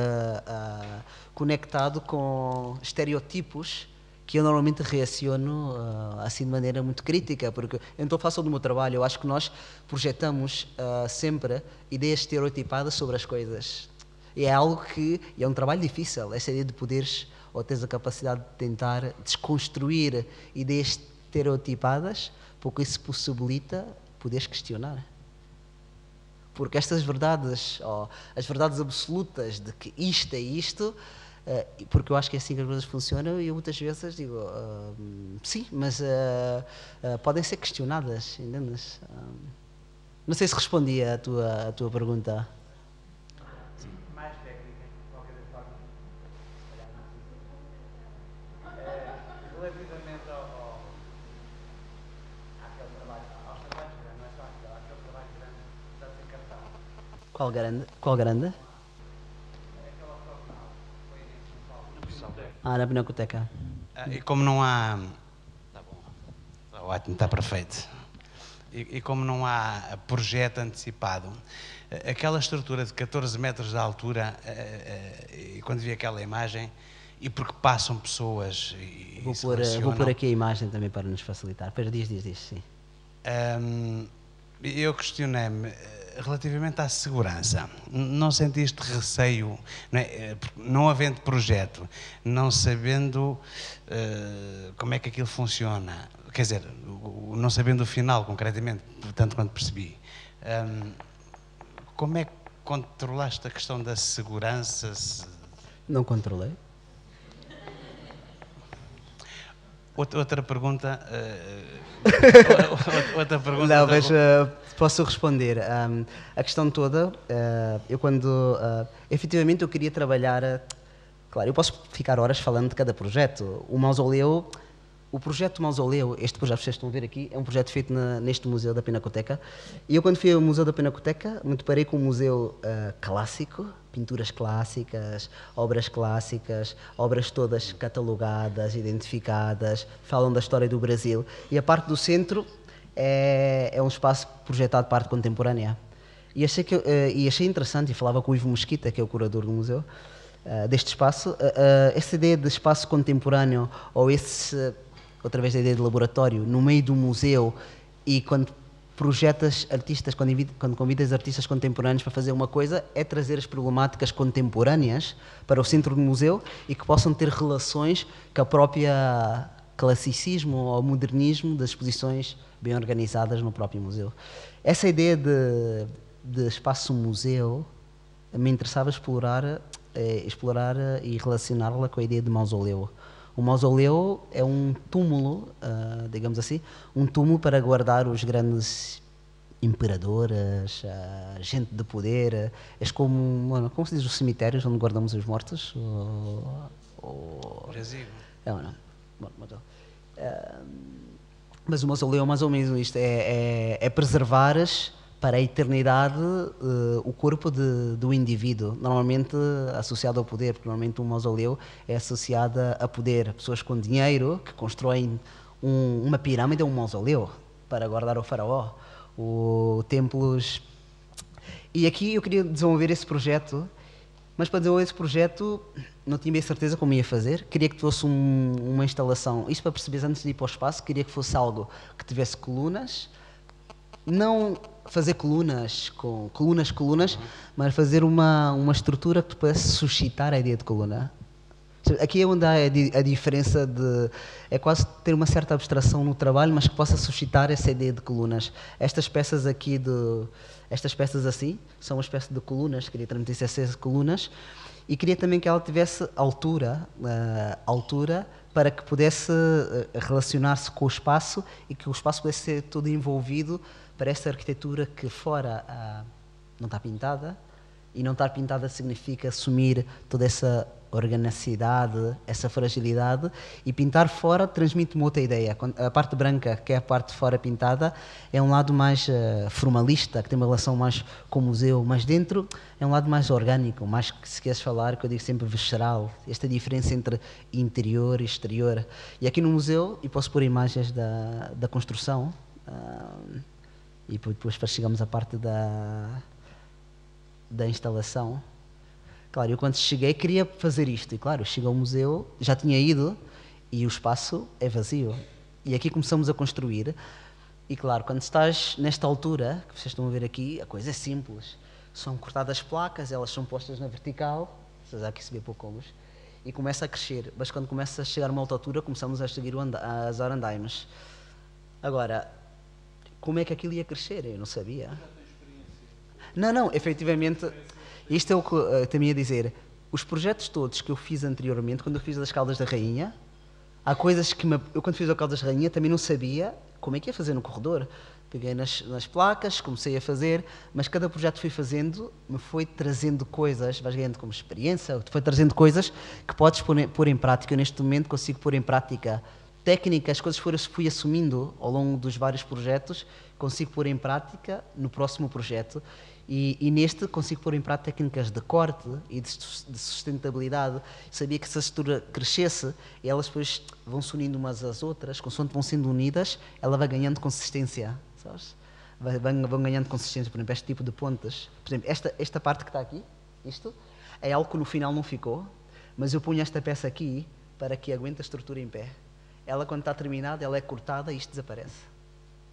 uh, conectado com estereotipos que eu normalmente reaciono uh, assim de maneira muito crítica, porque eu não estou a falar só do meu trabalho, eu acho que nós projetamos uh, sempre ideias estereotipadas sobre as coisas. E é algo que é um trabalho difícil, essa ideia de poderes, ou teres a capacidade de tentar desconstruir ideias estereotipadas, porque isso possibilita poderes questionar. Porque estas verdades, ou as verdades absolutas de que isto é isto, uh, porque eu acho que é assim que as coisas funcionam, e eu muitas vezes digo, uh, sim, mas uh, uh, podem ser questionadas, entendes? Uh, não sei se respondi à tua, à tua pergunta. Mais técnica, de qualquer forma. Relativamente ao, ao, àquele trabalho, aos trabalhos grandes, não é só aquele, aquele trabalho grande, já tem cartão. Qual grande? Qual grande? Ah, na Pinacoteca. Ah, e como não há... Está bom, está ótimo, está perfeito. E, e como não há projeto antecipado, aquela estrutura de catorze metros de altura, e quando vi aquela imagem, e porque passam pessoas e vou pôr, vou pôr aqui a imagem também para nos facilitar. Espera, diz, diz, diz, sim. Um, eu questionei-me relativamente à segurança. Não sentiste receio, não, é? Não havendo projeto, não sabendo uh, como é que aquilo funciona, quer dizer, não sabendo o final concretamente, tanto quanto percebi. Um, como é que controlaste a questão da segurança? Se... Não controlei. Outra, outra pergunta. Uh, outra pergunta. Não, mas uh, posso responder. Um, a questão toda, uh, eu quando. Uh, efetivamente, eu queria trabalhar. Uh, claro, eu posso ficar horas falando de cada projeto. O Mausoleu. O projeto Mausoleu, este projeto que vocês estão a ver aqui, é um projeto feito na, neste Museu da Pinacoteca. E eu, quando fui ao Museu da Pinacoteca, me deparei com um museu uh, clássico, pinturas clássicas, obras clássicas, obras todas catalogadas, identificadas, falam da história do Brasil. E a parte do centro é, é um espaço projetado para arte contemporânea. E achei, que, uh, e achei interessante, e falava com o Ivo Mesquita, que é o curador do museu, uh, deste espaço, uh, uh, essa ideia de espaço contemporâneo, ou esse... Uh, outra vez a ideia de laboratório, no meio do museu, e quando projetas artistas, quando, quando convidas artistas contemporâneos para fazer uma coisa, é trazer as problemáticas contemporâneas para o centro do museu e que possam ter relações com a própria classicismo ou modernismo das exposições bem organizadas no próprio museu. Essa ideia de, de espaço-museu me interessava explorar, eh, explorar e relacioná-la com a ideia de mausoleu. O mausoleu é um túmulo, uh, digamos assim, um túmulo para guardar os grandes imperadores, uh, gente de poder. É como, como se diz, os cemitérios onde guardamos os mortos. Ou, ou... Brasil. É, não. Bom, uh, mas o mausoleu é mais ou menos isto, é, é, é preservares para a eternidade uh, o corpo de, do indivíduo, normalmente associado ao poder, porque normalmente um mausoleu é associado a poder. Pessoas com dinheiro que constroem um, uma pirâmide ou um mausoleu para guardar o faraó, o templos. E aqui eu queria desenvolver esse projeto, mas para desenvolver esse projeto não tinha bem certeza como ia fazer. Queria que fosse um, uma instalação, isto para perceber antes de ir para o espaço, queria que fosse algo que tivesse colunas, não fazer colunas, com colunas, colunas, mas fazer uma, uma estrutura que pudesse suscitar a ideia de coluna. Aqui é onde há a, a diferença de... É quase ter uma certa abstração no trabalho, mas que possa suscitar essa ideia de colunas. Estas peças aqui, de, estas peças assim, são uma espécie de colunas, queria transmitir essas colunas, e queria também que ela tivesse altura, uh, altura para que pudesse uh, relacionar-se com o espaço e que o espaço pudesse ser todo envolvido para esta arquitetura que fora uh, não está pintada, e não estar pintada significa assumir toda essa organicidade, essa fragilidade, e pintar fora transmite-me outra ideia. A parte branca, que é a parte de fora pintada, é um lado mais uh, formalista, que tem uma relação mais com o museu, mas dentro é um lado mais orgânico, mais, que se queres falar, que eu digo sempre visceral, esta diferença entre interior e exterior. E aqui no museu, e posso pôr imagens da, da construção, uh, e depois chegamos à parte da, da instalação. Claro, eu quando cheguei queria fazer isto, e claro, cheguei ao museu, já tinha ido, e o espaço é vazio. E aqui começamos a construir, e claro, quando estás nesta altura, que vocês estão a ver aqui, a coisa é simples. São cortadas placas, elas são postas na vertical, vocês aqui se vê pouco luz, e começa a crescer. Mas quando começa a chegar a uma alta altura, começamos a seguir as arandaimes. Agora, como é que aquilo ia crescer? Eu não sabia. Não, não, efetivamente... Isto é o que eu também ia dizer. Os projetos todos que eu fiz anteriormente, quando eu fiz das Caldas da Rainha, há coisas que me, eu quando fiz a Caldas da Rainha também não sabia como é que ia fazer no corredor. Peguei nas, nas placas, comecei a fazer, mas cada projeto que fui fazendo me foi trazendo coisas, vais ganhando como experiência, foi trazendo coisas que podes pôr em, pôr em prática. Eu neste momento consigo pôr em prática técnicas, coisas que fui assumindo ao longo dos vários projetos, consigo pôr em prática no próximo projeto. E, e neste consigo pôr em prática técnicas de corte e de, de sustentabilidade. Sabia que se a estrutura crescesse, elas depois vão se unindo umas às outras, consoante vão sendo unidas, ela vai ganhando consistência, sabes? Vai, vão, vão ganhando consistência, por exemplo, este tipo de pontas. Por exemplo, esta, esta parte que está aqui, isto, é algo que no final não ficou, mas eu ponho esta peça aqui para que aguente a estrutura em pé. Ela, quando está terminada, ela é cortada e isto desaparece.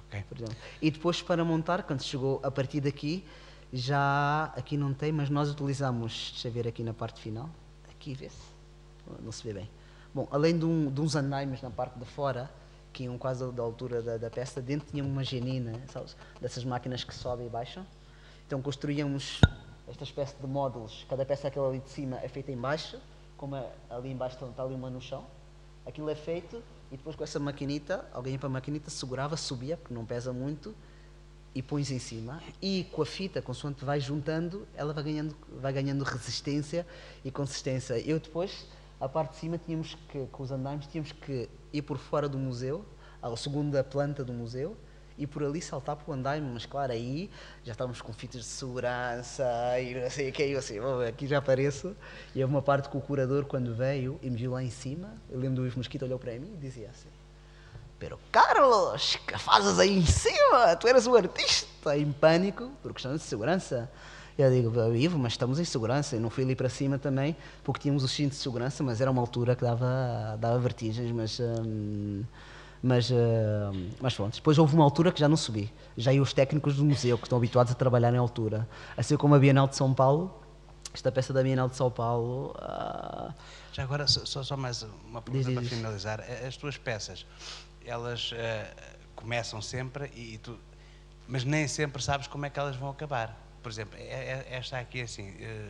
Ok. por exemplo. E depois para montar, quando chegou a partir daqui, já aqui não tem, mas nós utilizamos, deixa eu ver aqui na parte final, aqui vê-se, não se vê bem. Bom, além de, um, de uns andaimes na parte de fora, que iam quase da altura da, da peça, dentro tinha uma genina, sabes, dessas máquinas que sobem e baixam. Então construíamos esta espécie de módulos, cada peça aquela ali de cima é feita em baixo, como é, ali em baixo está ali uma no chão, aquilo é feito e depois com essa maquinita, alguém ia para a maquinita, segurava, subia, porque não pesa muito, e pões em cima, e com a fita, consoante vai juntando, ela vai ganhando, vai ganhando resistência e consistência. Eu depois, a parte de cima, tínhamos que, com os andaimes, tínhamos que ir por fora do museu, à segunda planta do museu, e por ali saltar para o andaime, mas claro, aí já estávamos com fitas de segurança, e não sei o que, eu assim, oh, aqui já apareço, e houve uma parte que o curador, quando veio e me viu lá em cima, eu lembro do Ivo Mosquito, olhou para mim e dizia assim: "Pero Carlos, que fazes aí em cima? Tu eras um artista", em pânico, por questão de segurança. Eu digo: "Ivo, mas estamos em segurança", e não fui ali para cima também, porque tínhamos os cintos de segurança, mas era uma altura que dava, dava vertigens, mas... Hum, mas, hum, mas pronto, depois houve uma altura que já não subi, já iam os técnicos do museu, que estão habituados a trabalhar em altura. Assim como a Bienal de São Paulo, esta peça da Bienal de São Paulo... Uh... Já agora, só, só mais uma pergunta Diz, para diz. finalizar. As tuas peças, elas uh, começam sempre, e tu, mas nem sempre sabes como é que elas vão acabar. Por exemplo, esta aqui assim, uh,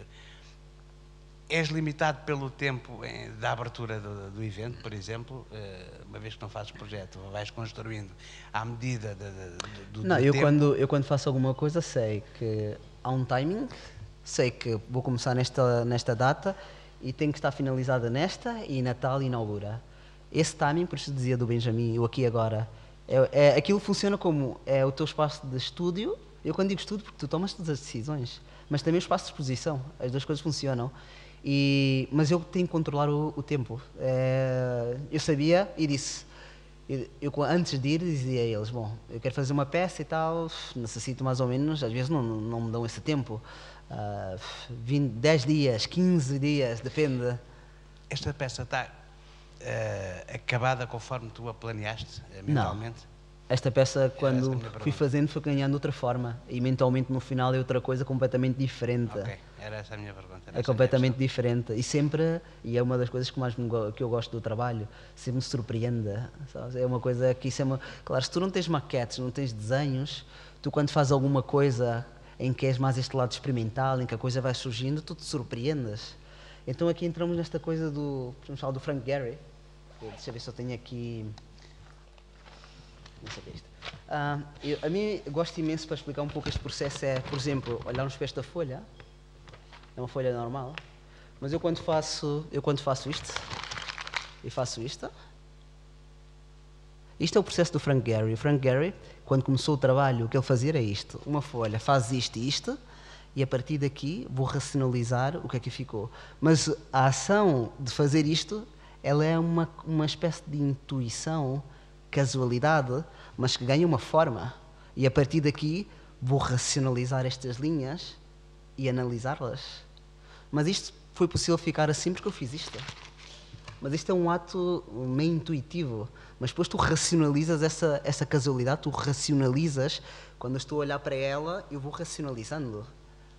és limitado pelo tempo em, da abertura do, do evento, por exemplo, uh, uma vez que não fazes projeto, vais construindo à medida de, de, do, Não, do eu tempo. quando, eu quando faço alguma coisa sei que há um timing, sei que vou começar nesta, nesta data e tem que estar finalizada nesta, e Natal inaugura. Esse timing, por isso dizia do Benjamin, o aqui e agora, é, é, aquilo funciona como é o teu espaço de estúdio. Eu quando digo estúdio, porque tu tomas todas as decisões, mas também o espaço de exposição, as duas coisas funcionam. E, mas eu tenho que controlar o, o tempo. É, eu sabia e disse, eu, eu antes de ir dizia a eles: bom, eu quero fazer uma peça e tal, necessito mais ou menos, às vezes não, não me dão esse tempo, uh, vinte, dez dias, quinze dias, depende. Esta peça está uh, acabada conforme tu a planeaste, uh, mentalmente? Não. Esta peça, quando fui pergunta. fazendo, foi ganhando outra forma, e mentalmente no final é outra coisa completamente diferente. Ok, era essa a minha pergunta. É completamente diferente, e sempre, e é uma das coisas que mais me, que eu gosto do trabalho, sempre me surpreende, sabes? É uma coisa que isso é uma... Claro, se tu não tens maquetes, não tens desenhos, tu quando fazes alguma coisa em que és mais este lado experimental, em que a coisa vai surgindo, tu te surpreendes. Então aqui entramos nesta coisa do, vamos falar do Frank Gehry. Deixa eu ver se eu tenho aqui... Não sei o que é isto. Ah, eu, a mim, eu gosto imenso, para explicar um pouco este processo, é, por exemplo, olharmos para esta folha. É uma folha normal, mas eu quando faço, eu quando faço isto, e faço isto, isto é o processo do Frank Gehry. O Frank Gehry, quando começou o trabalho, o que ele fazia era isto: uma folha, faz isto e isto, e a partir daqui vou racionalizar o que é que ficou. Mas a ação de fazer isto, ela é uma, uma espécie de intuição, casualidade, mas que ganha uma forma. E a partir daqui vou racionalizar estas linhas e analisá-las. Mas isto foi possível ficar assim porque eu fiz isto. Mas isto é um ato meio intuitivo. Mas depois tu racionalizas essa, essa casualidade, tu racionalizas. Quando eu estou a olhar para ela, eu vou racionalizando.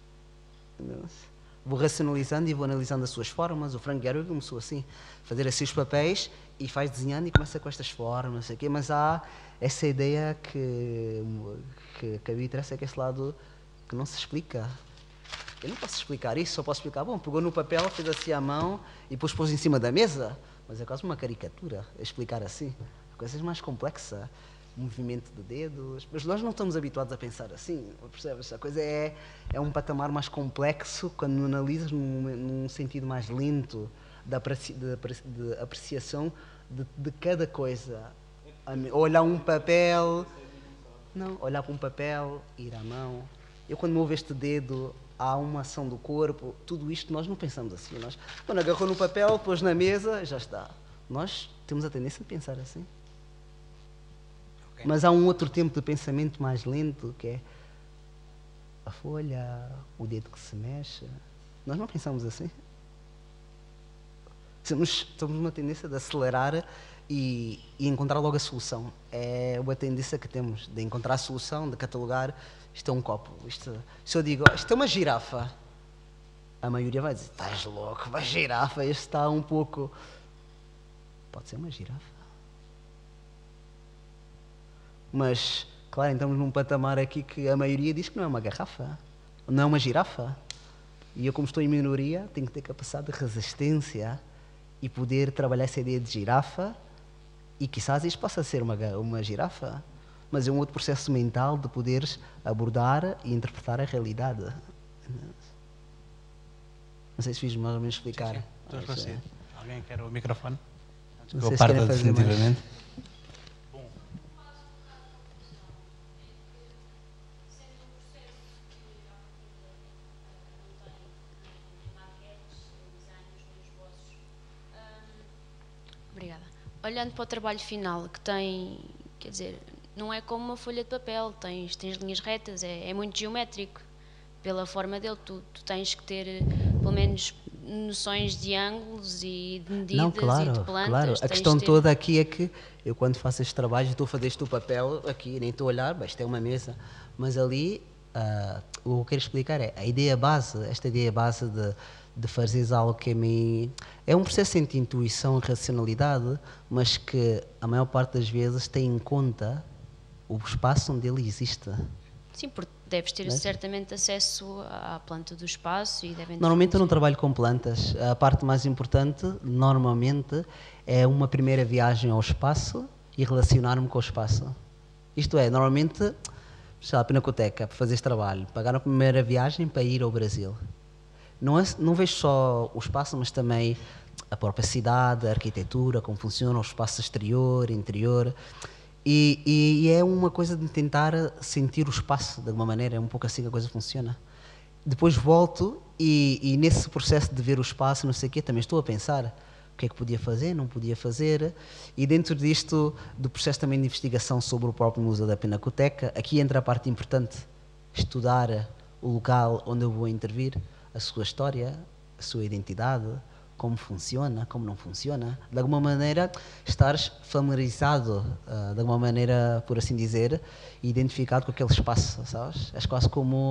Vou racionalizando e vou analisando as suas formas. O Frank Gehry começou assim, fazer assim os papéis e faz desenhando e começa com estas formas, não sei o quê. Mas há essa ideia que, que, que a mim interessa, é que esse lado que não se explica. Eu não posso explicar isso, só posso explicar, bom, pegou no papel, fez assim à mão e depois pôs em cima da mesa. Mas é quase uma caricatura, explicar assim. Coisas mais complexas, movimento de dedos. Mas nós não estamos habituados a pensar assim, percebes? A coisa é, é um patamar mais complexo quando analisas num, num sentido mais lento de, apreci, de, de apreciação de, de cada coisa. Olhar um papel, não, olhar para um papel, ir à mão. Eu quando movo este dedo, há uma ação do corpo, tudo isto nós não pensamos assim. Nós, quando agarrou no papel, pôs na mesa, já está. Nós temos a tendência de pensar assim. Okay. Mas há um outro tempo de pensamento mais lento, que é a folha, o dedo que se mexe. Nós não pensamos assim. Temos, temos uma tendência de acelerar e, e encontrar logo a solução. É uma tendência que temos de encontrar a solução, de catalogar. Isto é um copo. Isto, se eu digo, isto é uma girafa, a maioria vai dizer, estás louco, uma girafa, este está um pouco... Pode ser uma girafa. Mas, claro, estamos num patamar aqui que a maioria diz que não é uma garrafa, não é uma girafa. E eu, como estou em minoria, tenho que ter capacidade de resistência e poder trabalhar essa ideia de girafa e, quizás, isto possa ser uma, uma girafa. Mas é um outro processo mental de poderes abordar e interpretar a realidade. Não sei se fiz mais ou menos explicar. Sim, sim. Estou esclarecido. Alguém quer o microfone? Não Ficou sei se parta querem fazer definitivamente. Obrigada. Olhando para o trabalho final, que tem, quer dizer, não é como uma folha de papel, tens, tens linhas retas, é, é muito geométrico. Pela forma dele, tu, tu tens que ter, pelo menos, noções de ângulos e de medidas não, claro, e de plantas. claro. A Tens questão ter... toda aqui é que eu, quando faço este trabalho, estou a fazer este papel aqui, nem estou a olhar, bem, isto é uma mesa, mas ali uh, o que eu quero explicar é a ideia base, esta ideia base de, de fazeres algo que a mim é um processo entre intuição e racionalidade, mas que a maior parte das vezes tem em conta o espaço onde ele existe. Sim, porque deves ter certamente acesso à planta do espaço e devem... Normalmente eu não trabalho com plantas. A parte mais importante, normalmente, é uma primeira viagem ao espaço e relacionar-me com o espaço. Isto é, normalmente, sei lá, a Pinacoteca, para fazer este trabalho, pagaram a primeira viagem para ir ao Brasil. Não, é, não vejo só o espaço, mas também a própria cidade, a arquitetura, como funciona o espaço exterior, interior... E, e, e é uma coisa de tentar sentir o espaço de alguma maneira, é um pouco assim que a coisa funciona. Depois volto e, e nesse processo de ver o espaço, não sei o quê, também estou a pensar o que é que podia fazer, não podia fazer. E dentro disto, do processo também de investigação sobre o próprio Museu da Pinacoteca, aqui entra a parte importante, estudar o local onde eu vou intervir, a sua história, a sua identidade, como funciona, como não funciona, de alguma maneira estares familiarizado, uh, de alguma maneira, por assim dizer, identificado com aquele espaço, sabes? É quase como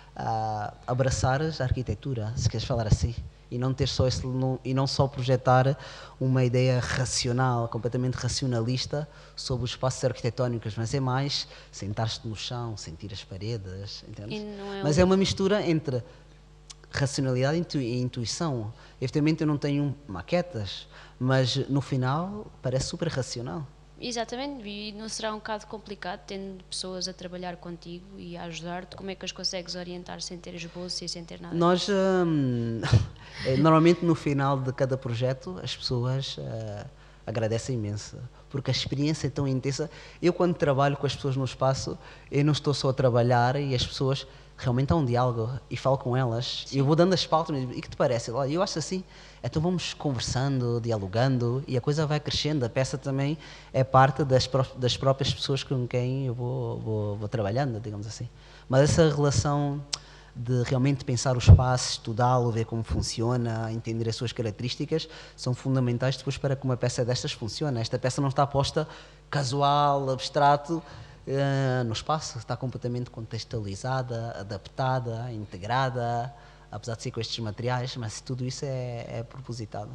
uh, abraçares a arquitetura, se queres falar assim, e não ter só esse, não, e não só projetar uma ideia racional, completamente racionalista sobre os espaços arquitetónicos, mas é mais sentar-te no chão, sentir as paredes, entendes? É mas um... é uma mistura entre racionalidade e intuição. Evidentemente eu não tenho maquetas, mas no final parece super racional. Exatamente, e não será um bocado complicado tendo pessoas a trabalhar contigo e a ajudar-te? Como é que as consegues orientar sem ter esboço e sem ter nada? Nós, hum, normalmente no final de cada projeto, as pessoas uh, agradecem imenso, porque a experiência é tão intensa. Eu, quando trabalho com as pessoas no espaço, eu não estou só a trabalhar e as pessoas... realmente há um diálogo e falo com elas. Sim. Eu vou dando as pautas e o que te parece? Olha, eu acho assim, então vamos conversando, dialogando e a coisa vai crescendo. A peça também é parte das, pró das próprias pessoas com quem eu vou, vou, vou trabalhando, digamos assim. Mas essa relação de realmente pensar o espaço, estudá-lo, ver como funciona, entender as suas características, são fundamentais depois para que uma peça destas funcione. Esta peça não está posta casual, abstrato, Uh, no espaço, está completamente contextualizada, adaptada, integrada, apesar de ser com estes materiais, mas tudo isso é, é propositado.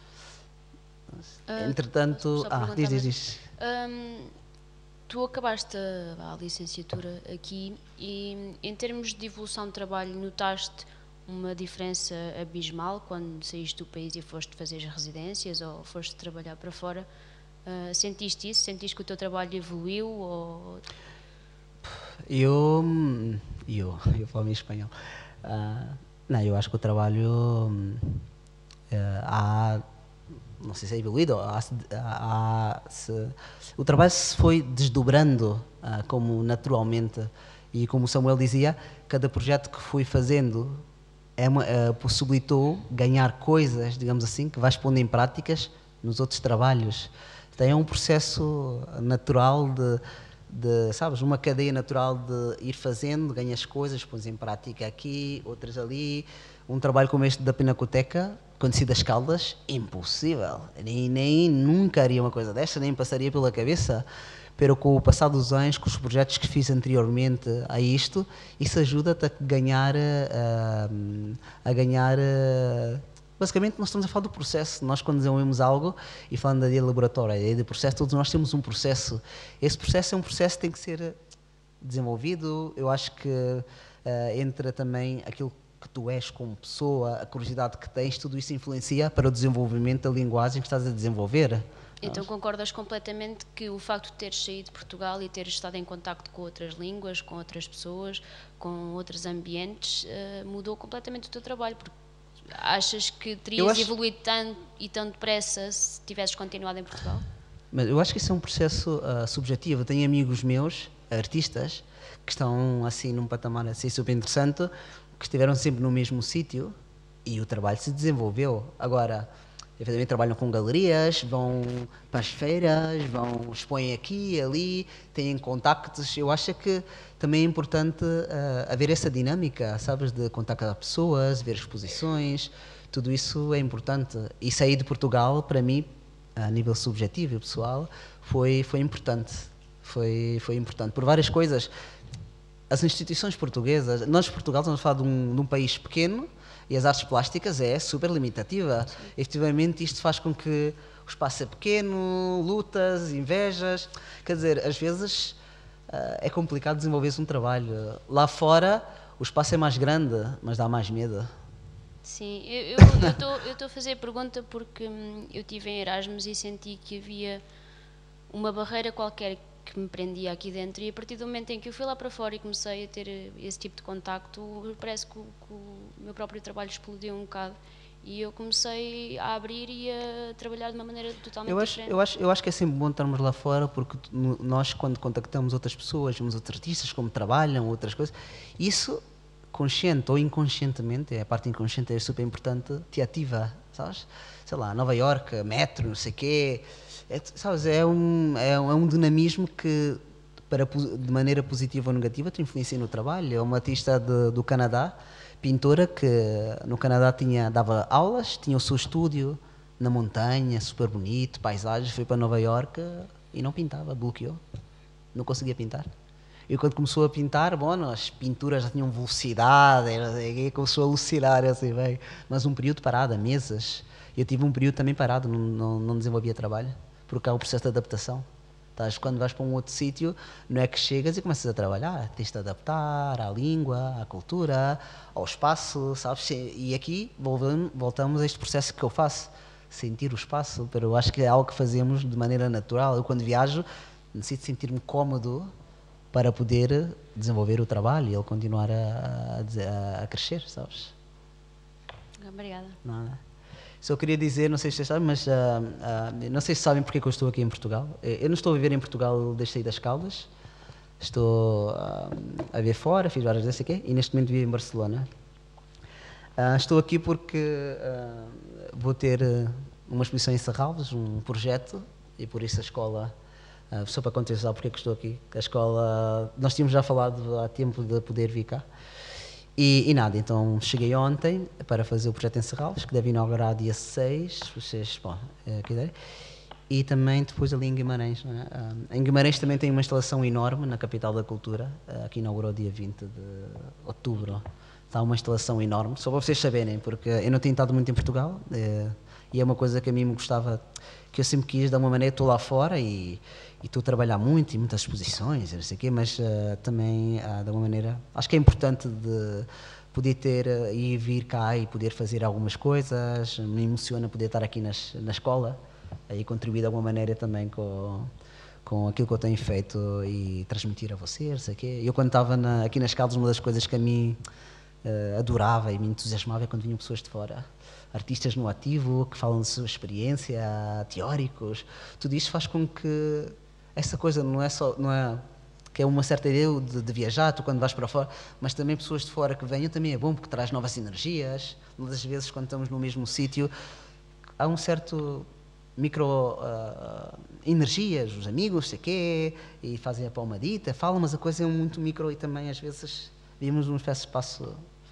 Uh, Entretanto, ah, diz, diz, diz. Um, tu acabaste a, a licenciatura aqui e, em termos de evolução de trabalho, notaste uma diferença abismal quando saíste do país e foste fazer as residências ou foste trabalhar para fora? Uh, sentiste isso? Sentiste que o teu trabalho evoluiu? Ou... Eu, eu, eu falo em espanhol. Uh, não, eu acho que o trabalho uh, há, não sei se é evoluído, há, há, se, o trabalho se foi desdobrando uh, como naturalmente, e como o Samuel dizia, cada projeto que fui fazendo é uma, uh, possibilitou ganhar coisas, digamos assim, que vais pondo em práticas nos outros trabalhos. Então, é um processo natural de, de, sabes, uma cadeia natural de ir fazendo, ganhas coisas, pões em prática aqui, outras ali. Um trabalho como este da Pinacoteca conheci das Caldas, impossível. Nem, nem nunca haria uma coisa desta, nem passaria pela cabeça. Pero com o passar dos anos, com os projetos que fiz anteriormente a isto, isso ajuda-te a ganhar, a, a ganhar, basicamente nós estamos a falar do processo. Nós quando desenvolvemos algo, e falando da ideia de laboratório, a ideia de processo, todos nós temos um processo. Esse processo é um processo que tem que ser desenvolvido. Eu acho que uh, entra também aquilo que tu és como pessoa, a curiosidade que tens, tudo isso influencia para o desenvolvimento da linguagem que estás a desenvolver. Então concordas completamente que o facto de teres saído de Portugal e teres estado em contacto com outras línguas, com outras pessoas, com outros ambientes, uh, mudou completamente o teu trabalho? Porque achas que terias acho... evoluído tanto e tão depressa se tivesses continuado em Portugal? Mas eu acho que isso é um processo uh, subjetivo. Eu tenho amigos meus, artistas, que estão assim num patamar assim super interessante, que estiveram sempre no mesmo sítio e o trabalho se desenvolveu. Agora, efetivamente trabalham com galerias, vão para as feiras, vão, expõem aqui, ali, têm contactos. Eu acho que também é importante uh, haver essa dinâmica, sabes, de contactar pessoas, ver exposições, tudo isso é importante. E sair de Portugal, para mim, a nível subjetivo e pessoal, foi, foi importante. Foi, foi importante, por várias coisas. As instituições portuguesas, nós Portugal estamos a falar de um, de um país pequeno, e as artes plásticas é super limitativa. Sim. Efetivamente isto faz com que o espaço é pequeno, lutas, invejas, quer dizer, às vezes uh, é complicado desenvolver-se um trabalho. Lá fora o espaço é mais grande, mas dá mais medo. Sim, eu estou a fazer a pergunta porque hum, eu estive em Erasmus e senti que havia uma barreira qualquer que me prendia aqui dentro, e a partir do momento em que eu fui lá para fora e comecei a ter esse tipo de contacto, parece que o, que o meu próprio trabalho explodiu um bocado e eu comecei a abrir e a trabalhar de uma maneira totalmente eu acho, diferente. Eu acho, eu acho que é sempre bom estarmos lá fora, porque nós, quando contactamos outras pessoas, vemos outros artistas, como trabalham, outras coisas, isso, consciente ou inconscientemente, é a parte inconsciente é super importante, te ativa, sabes? Sei lá, Nova Iorque, metro, não sei o quê. É, sabes, é um, é, um, é um dinamismo que, para, de maneira positiva ou negativa, te influencia no trabalho. É uma artista de, do Canadá, pintora, que no Canadá tinha, dava aulas, tinha o seu estúdio na montanha, super bonito, paisagens, foi para Nova Iorque e não pintava, bloqueou, não conseguia pintar. E quando começou a pintar, bom, as pinturas já tinham velocidade, era, começou a alucinar, assim, bem, mas um período parado, meses. Eu tive um período também parado, não, não, não desenvolvia trabalho, porque há o processo de adaptação. Estás, quando vais para um outro sítio, não é que chegas e começas a trabalhar, tens de adaptar à língua, à cultura, ao espaço, sabes? E aqui voltamos a este processo que eu faço, sentir o espaço, pero eu acho que é algo que fazemos de maneira natural. Eu, quando viajo, necessito sentir-me cómodo para poder desenvolver o trabalho e ele continuar a, a, a crescer, sabes? Obrigada. Nada. Só queria dizer, não sei se vocês sabem, mas uh, uh, não sei se sabem porque é que eu estou aqui em Portugal. Eu não estou a viver em Portugal desde sair das Caldas, estou uh, a viver fora, fiz várias vezes aqui, e neste momento vivo em Barcelona. Uh, estou aqui porque uh, vou ter uh, uma exposição em Serralves, um projeto, e por isso a escola, uh, só para contextualizar porque é que estou aqui, a escola, nós tínhamos já falado há tempo de poder vir cá. E, e nada, então cheguei ontem para fazer o projeto em Serralves, que deve inaugurar dia seis, vocês, bom, é, quiserem, e também depois ali em Guimarães. Não é? Um, em Guimarães também tem uma instalação enorme na capital da cultura, uh, que inaugurou dia vinte de outubro. Está uma instalação enorme, só para vocês saberem, porque eu não tenho estado muito em Portugal, é, e é uma coisa que a mim me gostava, que eu sempre quis, de alguma maneira, estou lá fora e E estou a trabalhar muito e muitas exposições, não sei o quê, mas uh, também, uh, de alguma maneira, acho que é importante de poder ter uh, e vir cá e poder fazer algumas coisas. Me emociona poder estar aqui nas, na escola e contribuir de alguma maneira também com, com aquilo que eu tenho feito e transmitir a vocês, não sei o quê. Eu, quando estava na, aqui nas Caldas, uma das coisas que a mim uh, adorava e me entusiasmava é quando vinham pessoas de fora. Artistas no ativo, que falam de sua experiência, teóricos. Tudo isto faz com que essa coisa não é só, não é, que é uma certa ideia de, de viajar, tu quando vais para fora, mas também pessoas de fora que venham também é bom, porque traz novas energias. Muitas vezes, quando estamos no mesmo sítio, há um certo micro uh, energias, os amigos, sei quê, e fazem a palmadita, falam, mas a coisa é muito micro e também às vezes vimos um espaço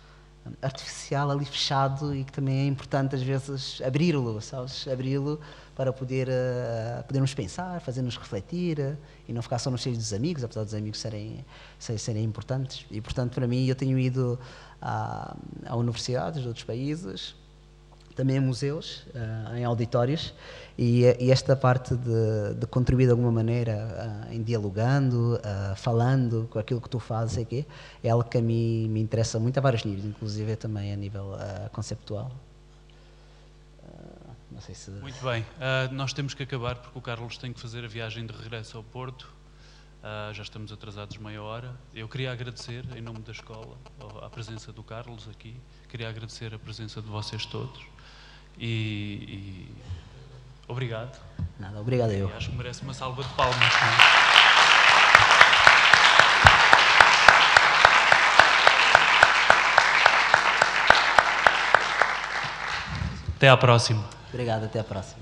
artificial ali fechado e que também é importante às vezes abri-lo, sabes? Abri-lo para poder uh, podermos pensar, fazer-nos refletir uh, e não ficar só nos cheios dos amigos, apesar dos amigos serem, serem, serem importantes. E, portanto, para mim, eu tenho ido a, a universidades de outros países, também a museus, uh, em auditórios, e, e esta parte de, de contribuir de alguma maneira uh, em dialogando, uh, falando com aquilo que tu fazes aqui, é algo que a mim me interessa muito a vários níveis, inclusive também a nível uh, conceptual. Uh, não sei se... Muito bem, uh, nós temos que acabar porque o Carlos tem que fazer a viagem de regresso ao Porto. Uh, já estamos atrasados meia hora. Eu queria agradecer, em nome da escola, a presença do Carlos aqui, queria agradecer a presença de vocês todos. E, e obrigado. Nada, obrigado eu. E acho que merece uma salva de palmas. Não é? Até à próxima. Obrigado, até à próxima.